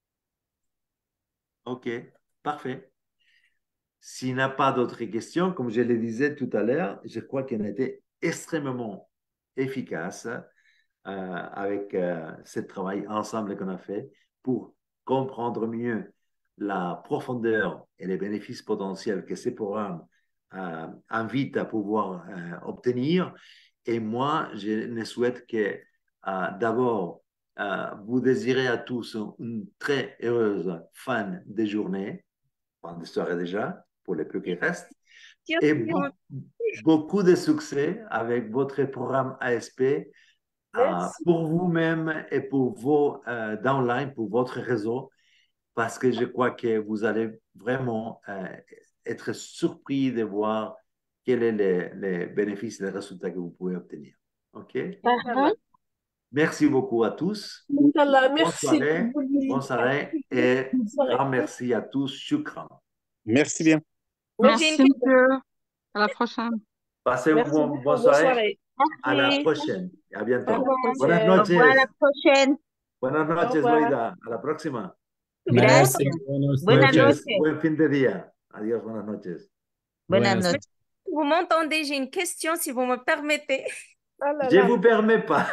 Speaker 1: OK, parfait. S'il n'y a pas d'autres questions, comme je le disais tout à l'heure, je crois qu'on a été extrêmement efficace euh, avec euh, ce travail ensemble qu'on a fait pour comprendre mieux la profondeur et les bénéfices potentiels que ces programmes euh, invitent à pouvoir euh, obtenir. Et moi, je ne souhaite que euh, d'abord euh, vous désirer à tous une très heureuse fin de journée, fin de soirée déjà, pour les peu qui restent, et be- beaucoup de succès avec votre programme A S P euh,
Speaker 3: Merci.
Speaker 1: pour vous-même et pour vos euh, downlines, pour votre réseau, parce que je crois que vous allez vraiment euh, être surpris de voir quels sont les, les bénéfices et les résultats que vous pouvez obtenir. OK?
Speaker 3: Inch'Allah.
Speaker 1: Merci beaucoup à tous.
Speaker 3: Inch'Allah.
Speaker 1: Bonne
Speaker 3: Merci.
Speaker 1: soirée, bonne soirée et
Speaker 3: Bonne soirée.
Speaker 1: grand merci à tous. Shukran.
Speaker 6: Merci bien.
Speaker 7: Moi, j'ai une
Speaker 10: Merci,
Speaker 7: question.
Speaker 10: monsieur. À la prochaine.
Speaker 1: Passez une
Speaker 3: Merci
Speaker 1: bonne,
Speaker 3: beaucoup.
Speaker 1: bonne
Speaker 3: Bonne
Speaker 1: soirée.
Speaker 3: soirée.
Speaker 1: À la
Speaker 8: Merci.
Speaker 1: prochaine. À
Speaker 3: À
Speaker 1: bientôt.
Speaker 3: la
Speaker 1: Buenas
Speaker 3: prochaine.
Speaker 8: Au revoir, à la
Speaker 1: noches.
Speaker 8: prochaine.
Speaker 1: Buenas
Speaker 3: Au
Speaker 1: noches,
Speaker 3: revoir.
Speaker 1: Loida. A la próxima.
Speaker 7: Tout le monde,
Speaker 8: Gracias.
Speaker 4: Merci, buenas
Speaker 1: Buen
Speaker 8: Buenas
Speaker 1: fin,
Speaker 4: noches.
Speaker 1: de,
Speaker 8: noches.
Speaker 1: buen fin de día. Adiós, buenas noches.
Speaker 8: Buenas
Speaker 4: Buenas
Speaker 8: noches.
Speaker 7: vous m'entendez? J'ai une question, si vous me permettez.
Speaker 3: Ah là
Speaker 1: Je
Speaker 3: là.
Speaker 1: ne vous permets pas.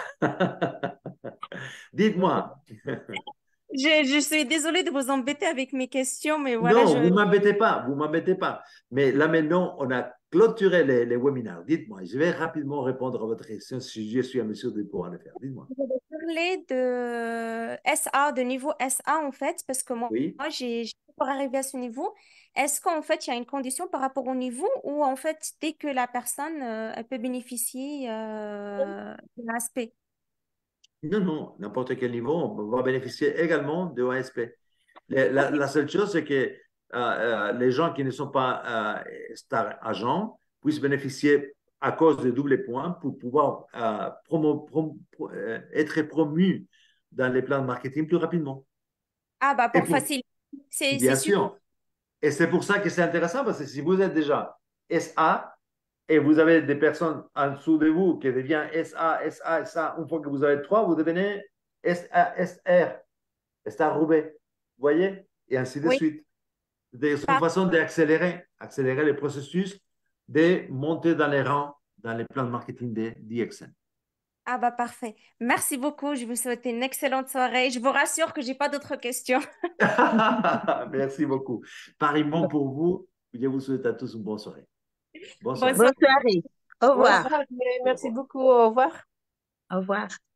Speaker 1: Dites-moi.
Speaker 7: Je, je suis désolée de vous embêter avec mes questions, mais voilà,
Speaker 1: Non,
Speaker 7: je...
Speaker 1: vous ne m'embêtez pas. Vous ne m'embêtez pas. Mais là maintenant, on a clôturé les, les webinaires. Dites-moi. Je vais rapidement répondre à votre question si je suis à mesure de pouvoir le faire. Dites-moi.
Speaker 7: Je vais parler de S A, de niveau S A en fait, parce que moi,
Speaker 1: Oui.
Speaker 7: moi, j'ai j'ai pour arriver à ce niveau, est-ce qu'en fait, il y a une condition par rapport au niveau ou en fait, dès que la personne, euh, elle peut bénéficier euh, de l'A S P?
Speaker 1: Non, non, n'importe quel niveau, on va bénéficier également de A S P. La, la-
Speaker 7: Ok.
Speaker 1: la seule chose, c'est que euh, euh, les gens qui ne sont pas euh, star agents puissent bénéficier à cause de double points pour pouvoir euh, promo- prom- pro- euh, être promus dans les plans de marketing plus rapidement.
Speaker 7: Ah, bah
Speaker 1: Et
Speaker 7: pour
Speaker 1: pour,
Speaker 7: faciliter, c'est c'est
Speaker 1: bien
Speaker 7: super.
Speaker 1: sûr, et c'est pour ça que c'est intéressant parce que si vous êtes déjà S A et vous avez des personnes en dessous de vous qui deviennent S A, S A, S A, une fois que vous avez trois, vous devenez S A, S R, Star Roubaix. Vous voyez? Et ainsi de
Speaker 7: Oui,
Speaker 1: suite. C'est une
Speaker 7: par-
Speaker 1: façon d'accélérer accélérer le processus de monter dans les rangs dans les plans de marketing de D X N.
Speaker 7: ah bah parfait. Merci beaucoup. Je vous souhaite une excellente soirée. Je vous rassure que j'ai pas d'autres questions.
Speaker 1: Merci beaucoup. Pareillement pour vous, je vous souhaite à tous une bonne soirée. Bonne
Speaker 7: Bonne
Speaker 1: soirée.
Speaker 2: Bonne
Speaker 7: soirée.
Speaker 2: soirée. Au
Speaker 3: Bonne
Speaker 2: revoir.
Speaker 3: soirée,
Speaker 1: Au
Speaker 3: merci
Speaker 1: revoir.
Speaker 3: beaucoup, au revoir.
Speaker 2: Au revoir.